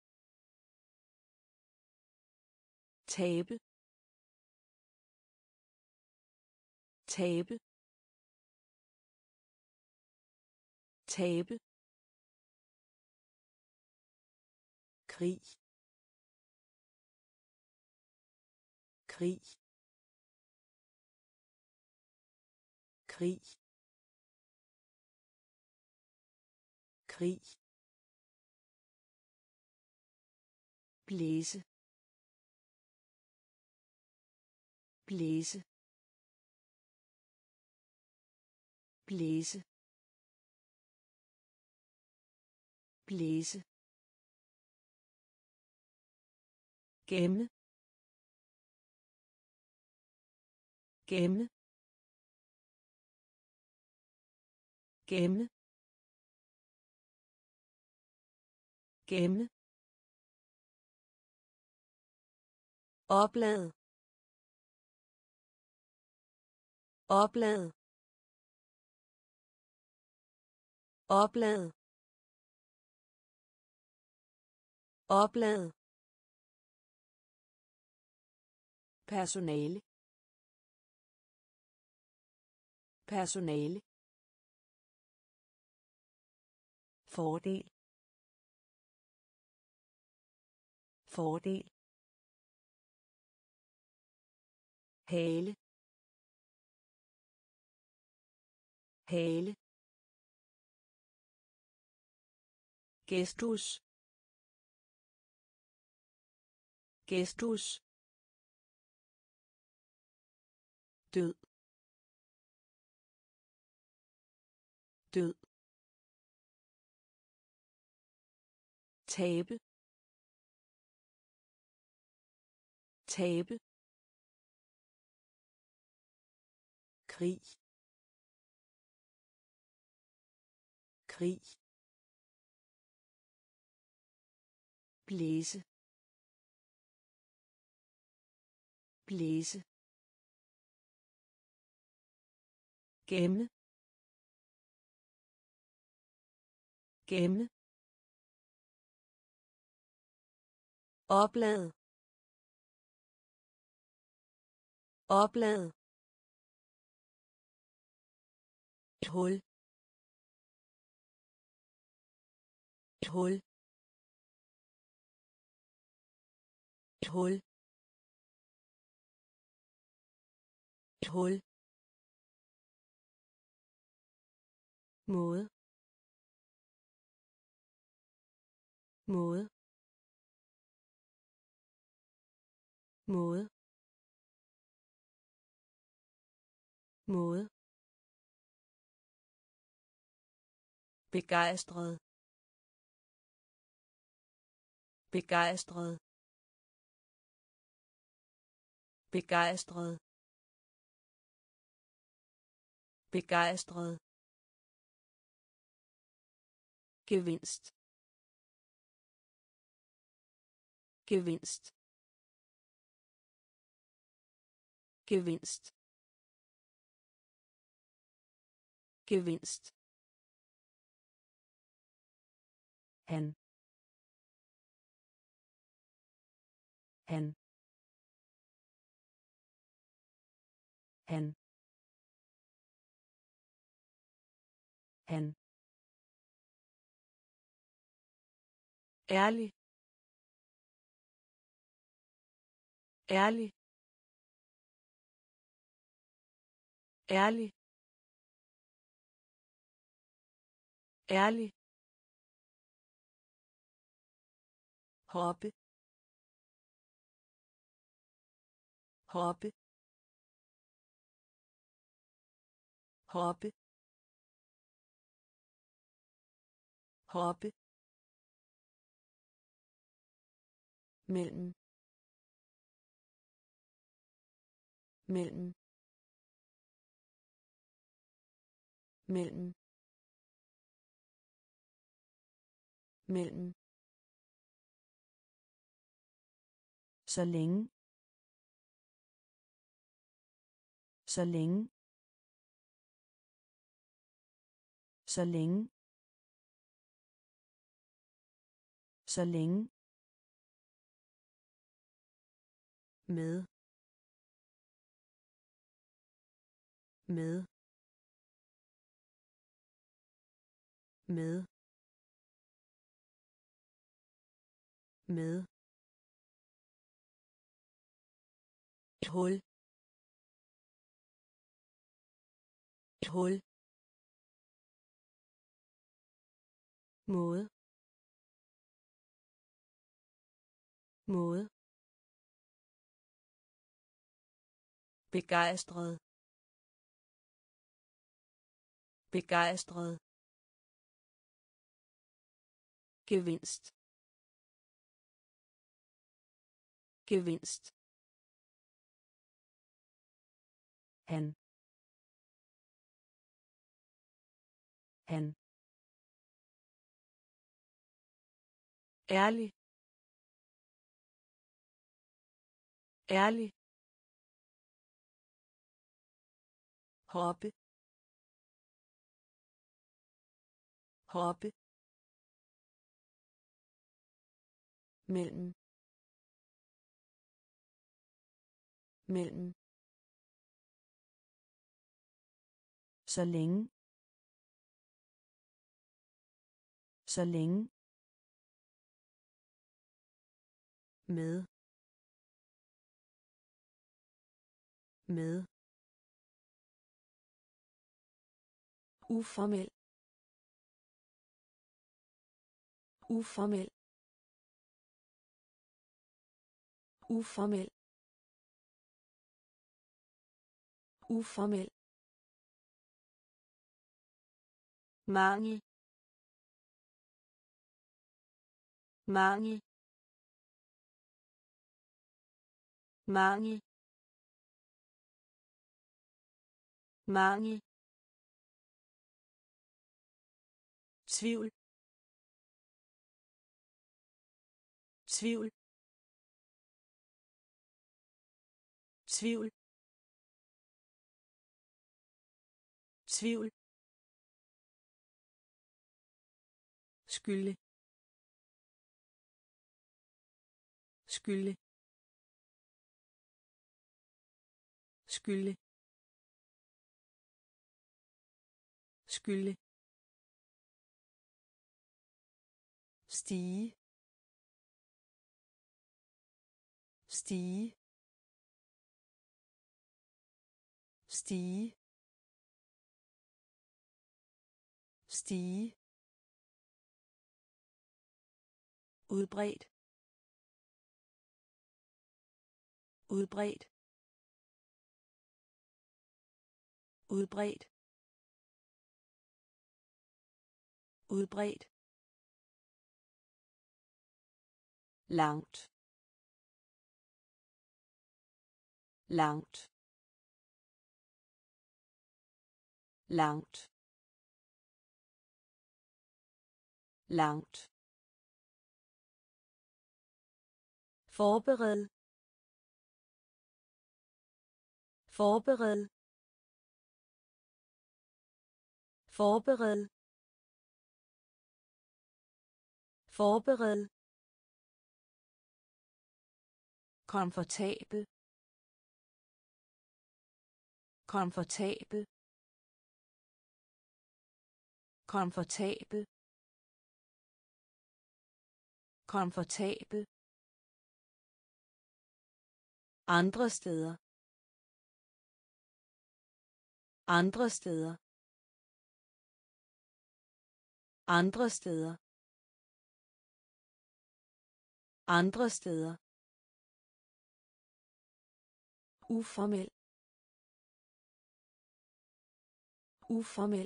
tabe tabe tabe krig krig krig krig blæse blæse blæse blæse gemme gemme gemme gemme oplad oplad oplad oplad personale personale fordel fordel hale hale gestus gestus død død tabe tabe krig krig blæse blæse gemme gemme oplad oplad et hul et hul et hul et hul måde måde måde måde begejstret begejstret begejstret begejstret gevinst gevinst gevinst gevinst han han han han ærlig ærlig ærlig ærlig hoppe hoppe hoppe hoppe mellem mellem mellem mellem, så længe, så længe, så længe, så længe, med, med, med, med, et hul, et hul, måde, måde, begejstret, begejstret, gevinst, gevinst, han, han, ærlig, ærlig, hoppe, hoppe, mellem, mellem, så længe, så længe, med, med, uformel, uformel, uformel, uformel, mangel, mangel, mangel, mangel, tvivl, tvivl, tvivl, tvivl, skylde, skylde, skylde, skylde, stige, stige, stige, stige, udbredt, udbredt, udbredt, udbredt, langt, langt, langt, langt, forbered, forbered, forbered, forbered, komfortabel, komfortabel, komfortabel, komfortabel, andre steder, andre steder, andre steder, andre steder, uformel, uformel,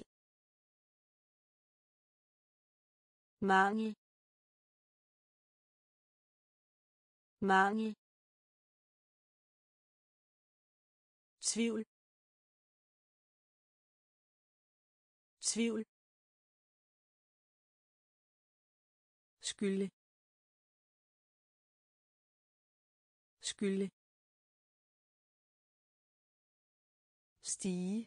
mangel, mangel, tvivl, tvivl, skylde skylde stige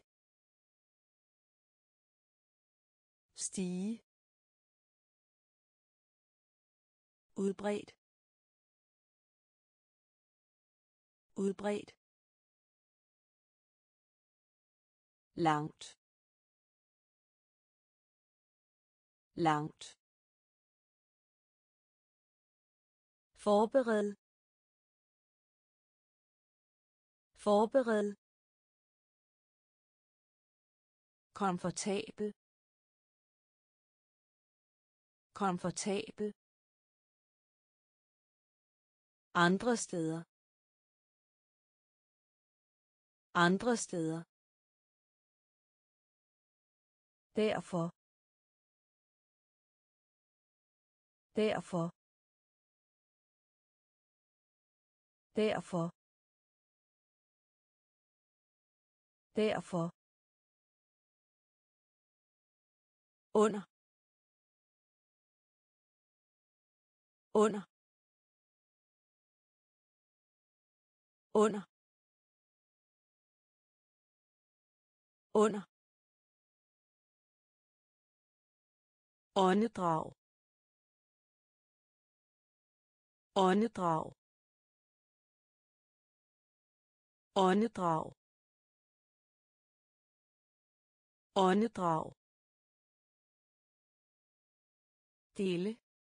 stige udbredt udbredt langt langt forbered forbered komfortabel komfortabel andre steder andre steder derfor derfor derfor derfor under under under under åndedrag åndedrag åndedrag åndedrag dele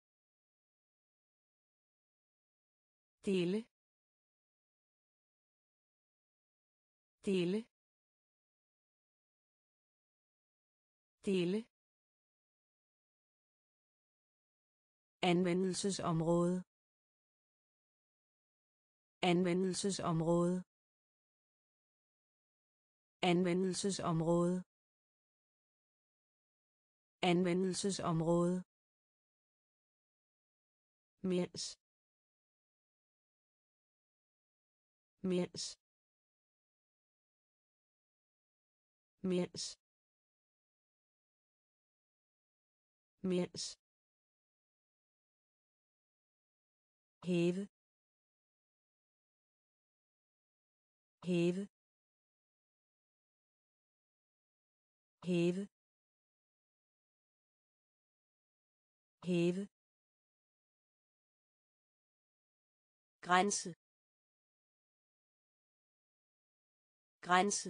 dele dele dele anvendelsesområde anvendelsesområde anvendelsesområde anvendelsesområde mens mens mens mens hæve hæve hæve hæve grænse grænse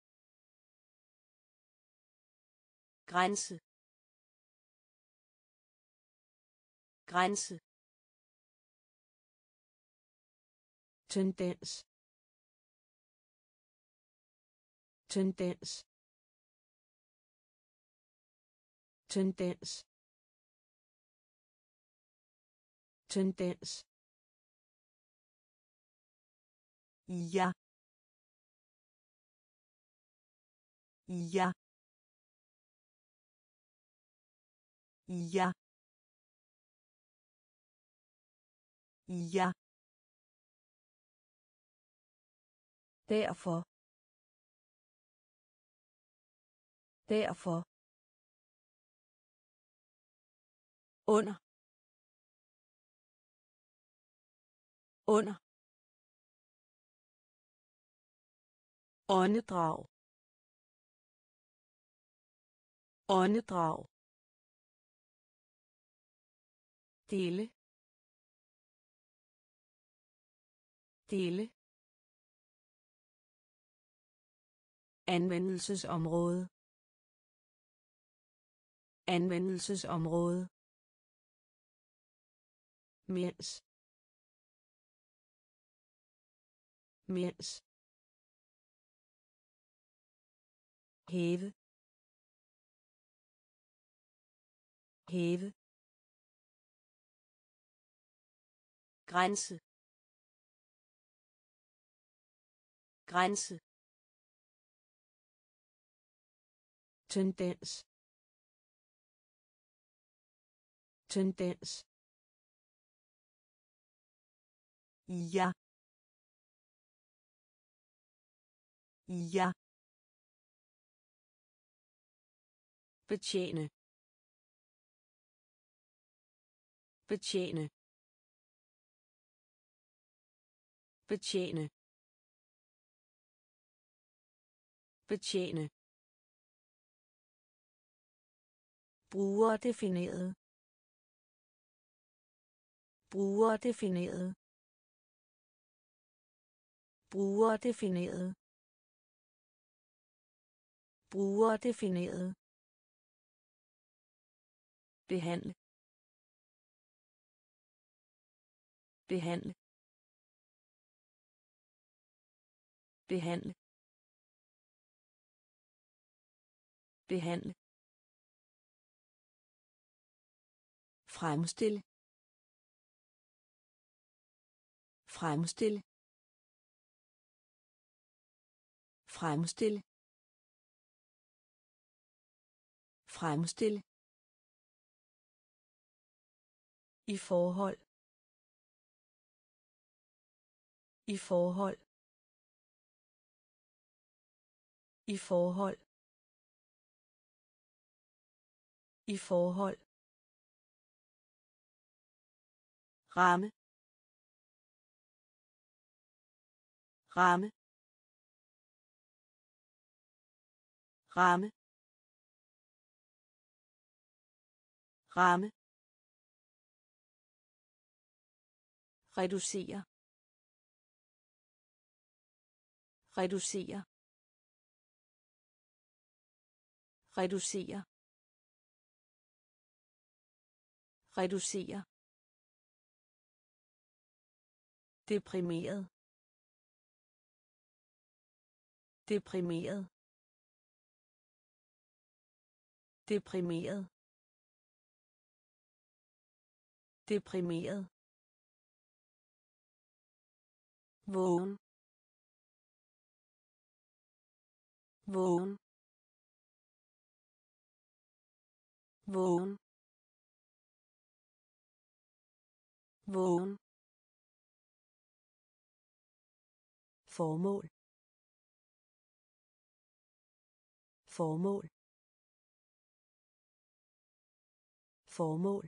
grænse grænse tendens tendens tendens tendens ja ja ja ja derfor derfor under under åndedrag åndedrag dele dele anvendelsesområde anvendelsesområde mens mens hæve hæve grænse grænse tendens tendens ja ja betjene betjene betjene betjene brugerdefineret brugerdefineret brugerdefineret brugerdefineret behandle behandle behandle behandle fremstille fremstille fremstille fremstille i forhold i forhold i forhold i forhold ramme ramme ramme ramme reducere reducere reducere reducere deprimeret deprimeret deprimeret deprimeret vågen vågen vågen vågen formål formål formål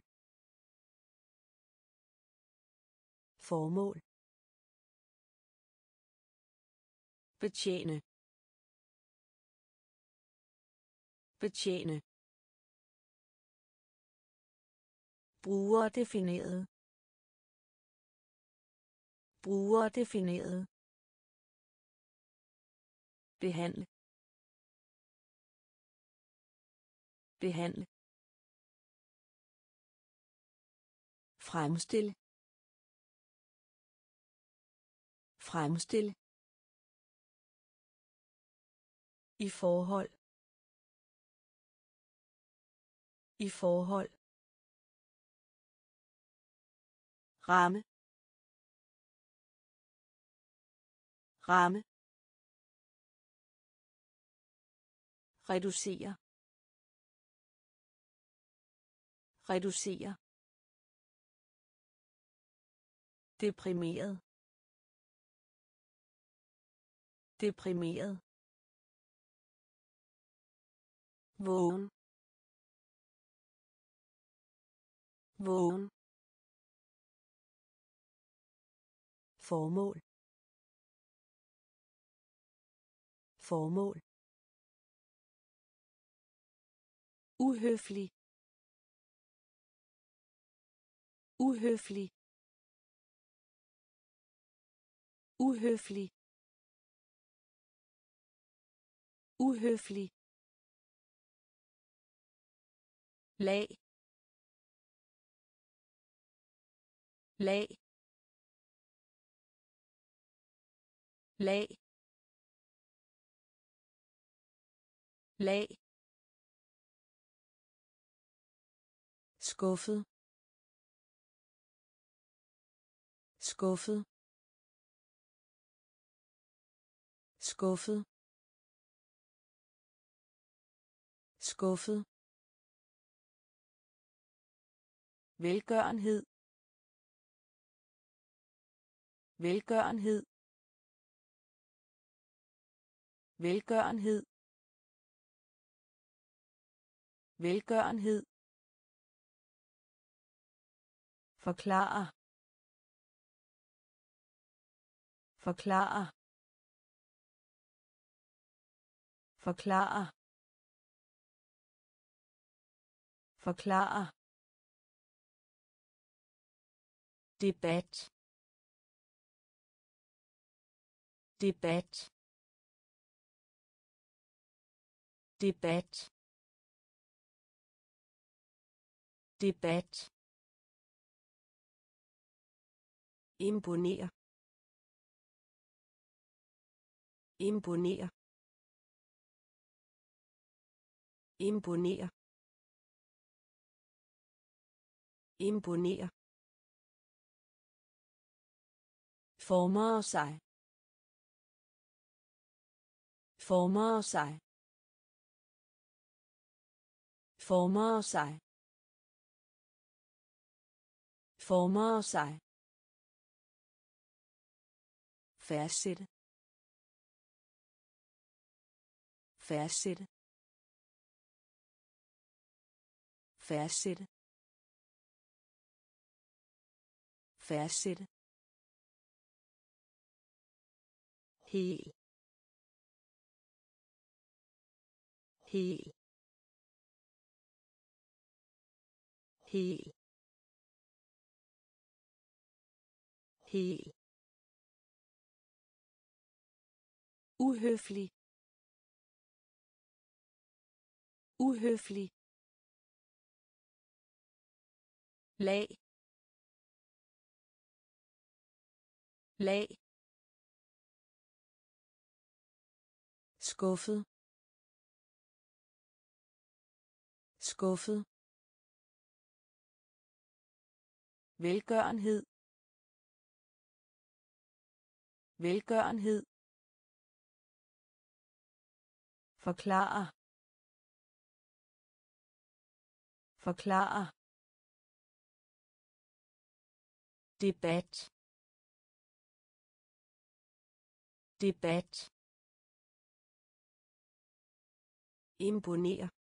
formål betjene betjene brugerdefineret brugerdefineret behandle behandle fremstille fremstille i forhold i forhold ramme ramme reducere reducere deprimeret deprimeret vågen vågen formål formål uhøflig uhøflig uhøflig uhøflig lag lag lag lag skuffet skuffet skuffet skuffet velgørenhed velgørenhed velgørenhed velgørenhed forklare forklare forklare forklare debat debat debat debat imponer imponer imponer imponer former sig former sig former sig former sig fastsætte fastsætte fastsætte fastsætte hel hel hel hel uhøflig uhøflig lag lag skuffet skuffet velgørenhed velgørenhed forklare forklare debat debat imponer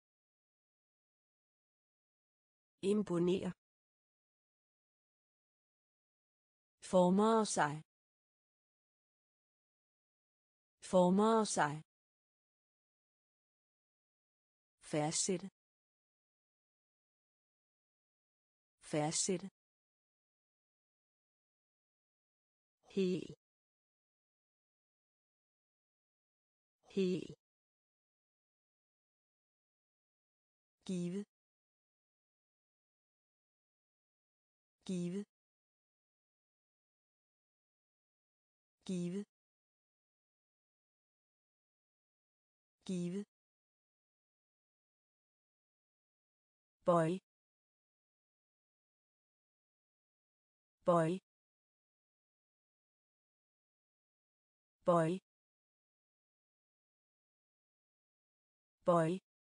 imponer former sig former sig fastsætte fastsætte hel hel give give give give boy boy boy boy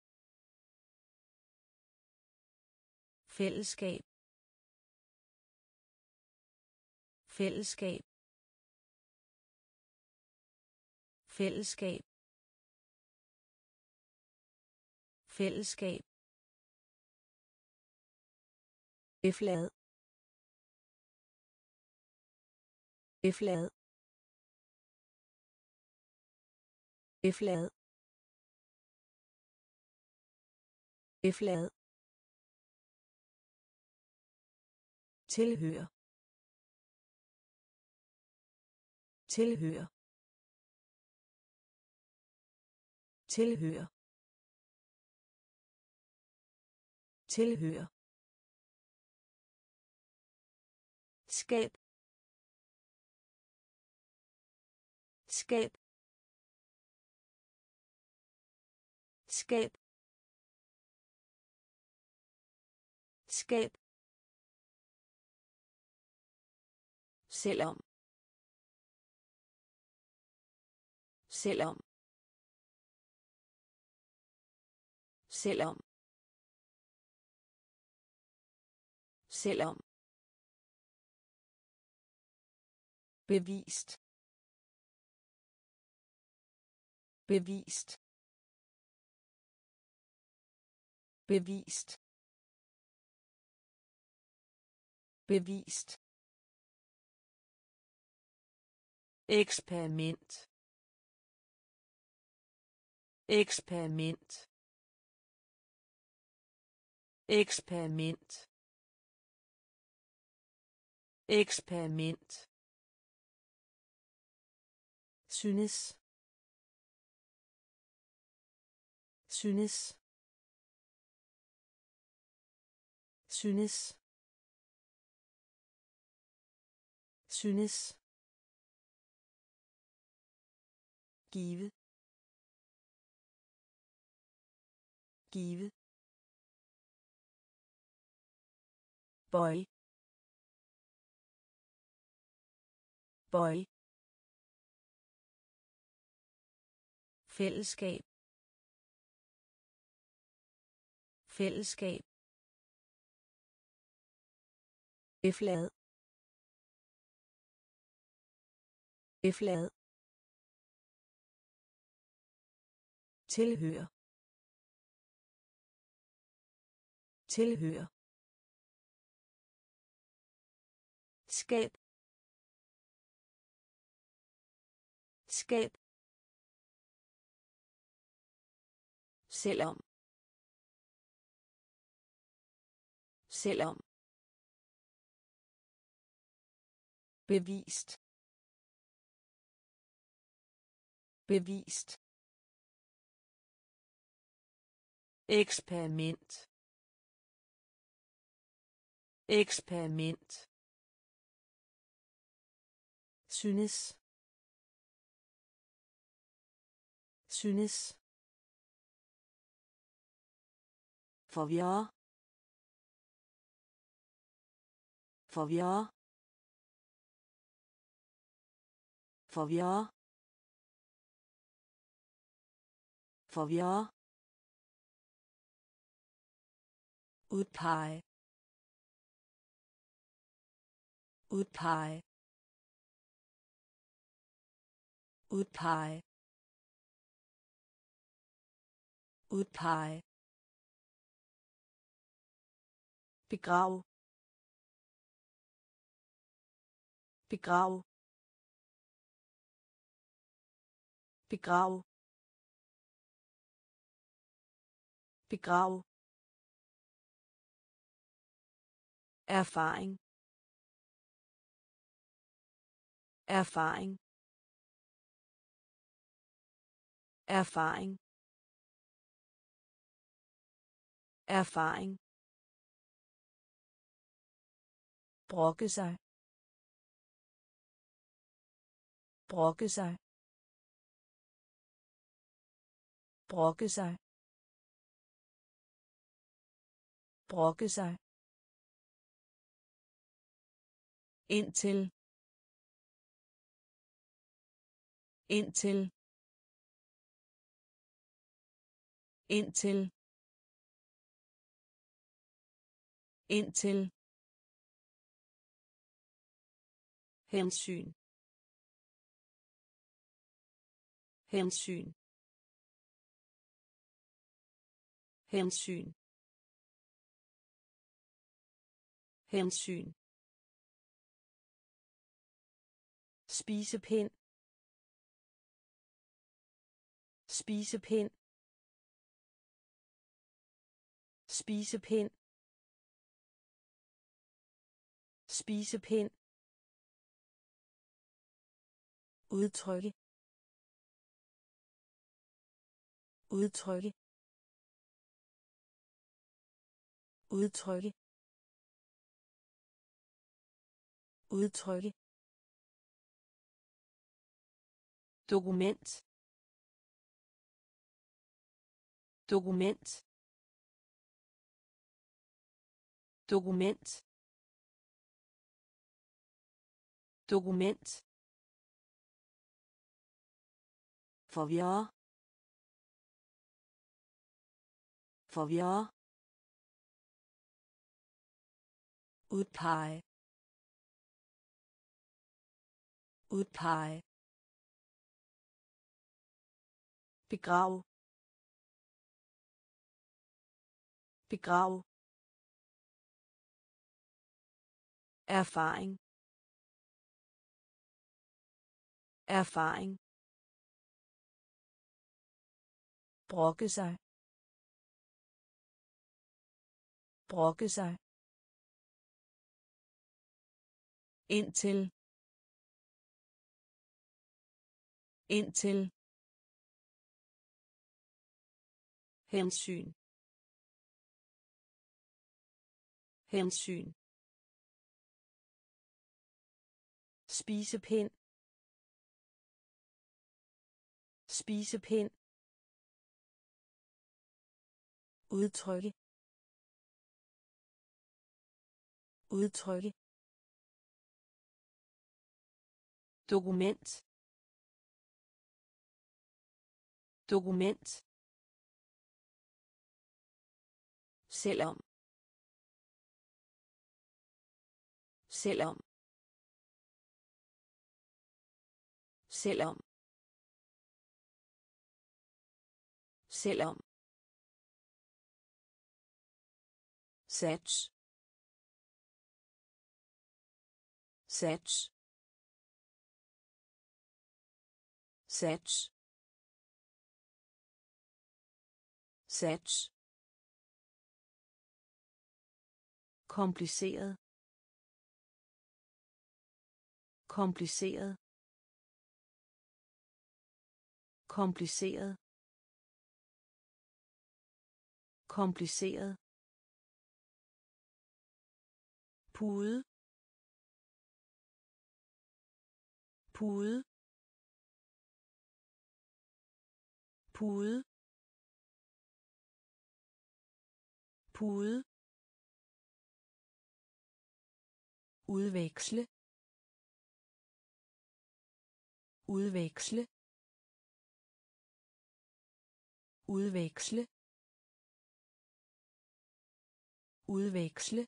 fællesskab fællesskab fællesskab fællesskab eflad eflad eflad eflad tilhør tilhør tilhør tilhør skab skab skab skab selvom selvom selvom selvom bevist bevist bevist bevist, eksperiment, eksperiment, eksperiment, eksperiment, synes, synes, synes, synes, give, give, bøj, bøj, fællesskab, fællesskab, eflad, eflad, tilhør, tilhør, skab, skab, selvom, selvom, bevist, bevist, eksperiment, eksperiment, synes, synes, forvirre, forvirre, forvirre, forvirre, udpege, udpege, udpege, udpege, begrav, begrav, begrav, begrav, erfaring, erfaring, erfaring, erfaring, brokke sig, brokke sig, brokke sig, brokke sig, indtil, indtil, indtil, indtil, hensyn, hensyn, hensyn, hensyn, spisepind, spisepind, spisepind, spisepind, udtrykke, udtrykke, udtrykke, udtrykke, dokument, dokument, dokument, dokument, forvirre, forvirre, udpege, udpege, begrav, begrav, erfaring erfaring brokke sig brokke sig indtil indtil hensyn hensyn spisepind spisepind udtrykke udtrykke dokument dokument selvom selvom selvom selvom sats sats sats sats kompliceret kompliceret kompliceret kompliceret pude pude pude pude udveksle udveksle udveksle udveksle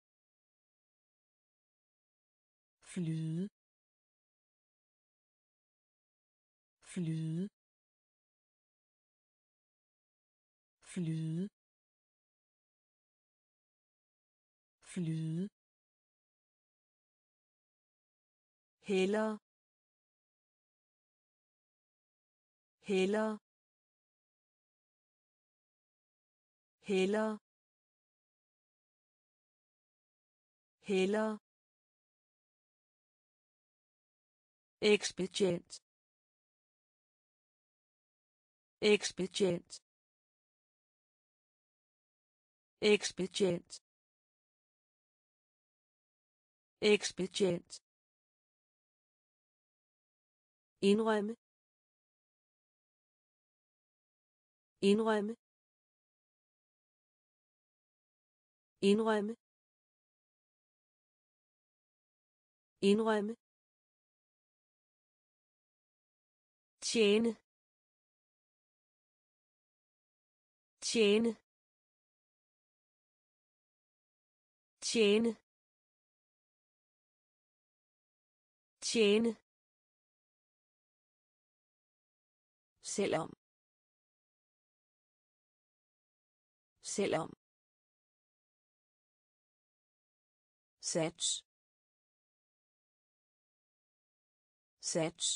flyde flyde flyde flyde heller heller heller heller ekspedient ekspedient ekspedient ekspedient indrømme indrømme indrømme indrømme tjene tjene tjene tjene selvom selvom sats sats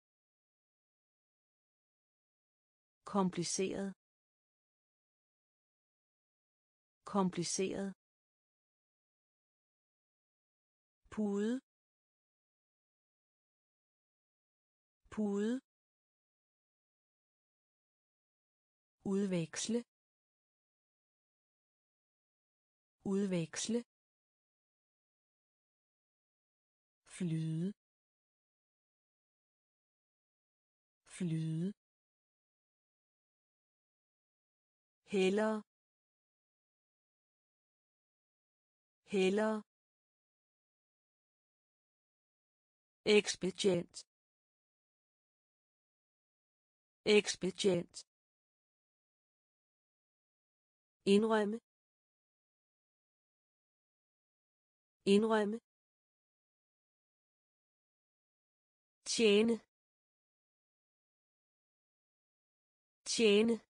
kompliceret kompliceret pude pude udveksle udveksle flyde flyde heller heller ekspedient ekspedient indrømme indrømme tjene tjene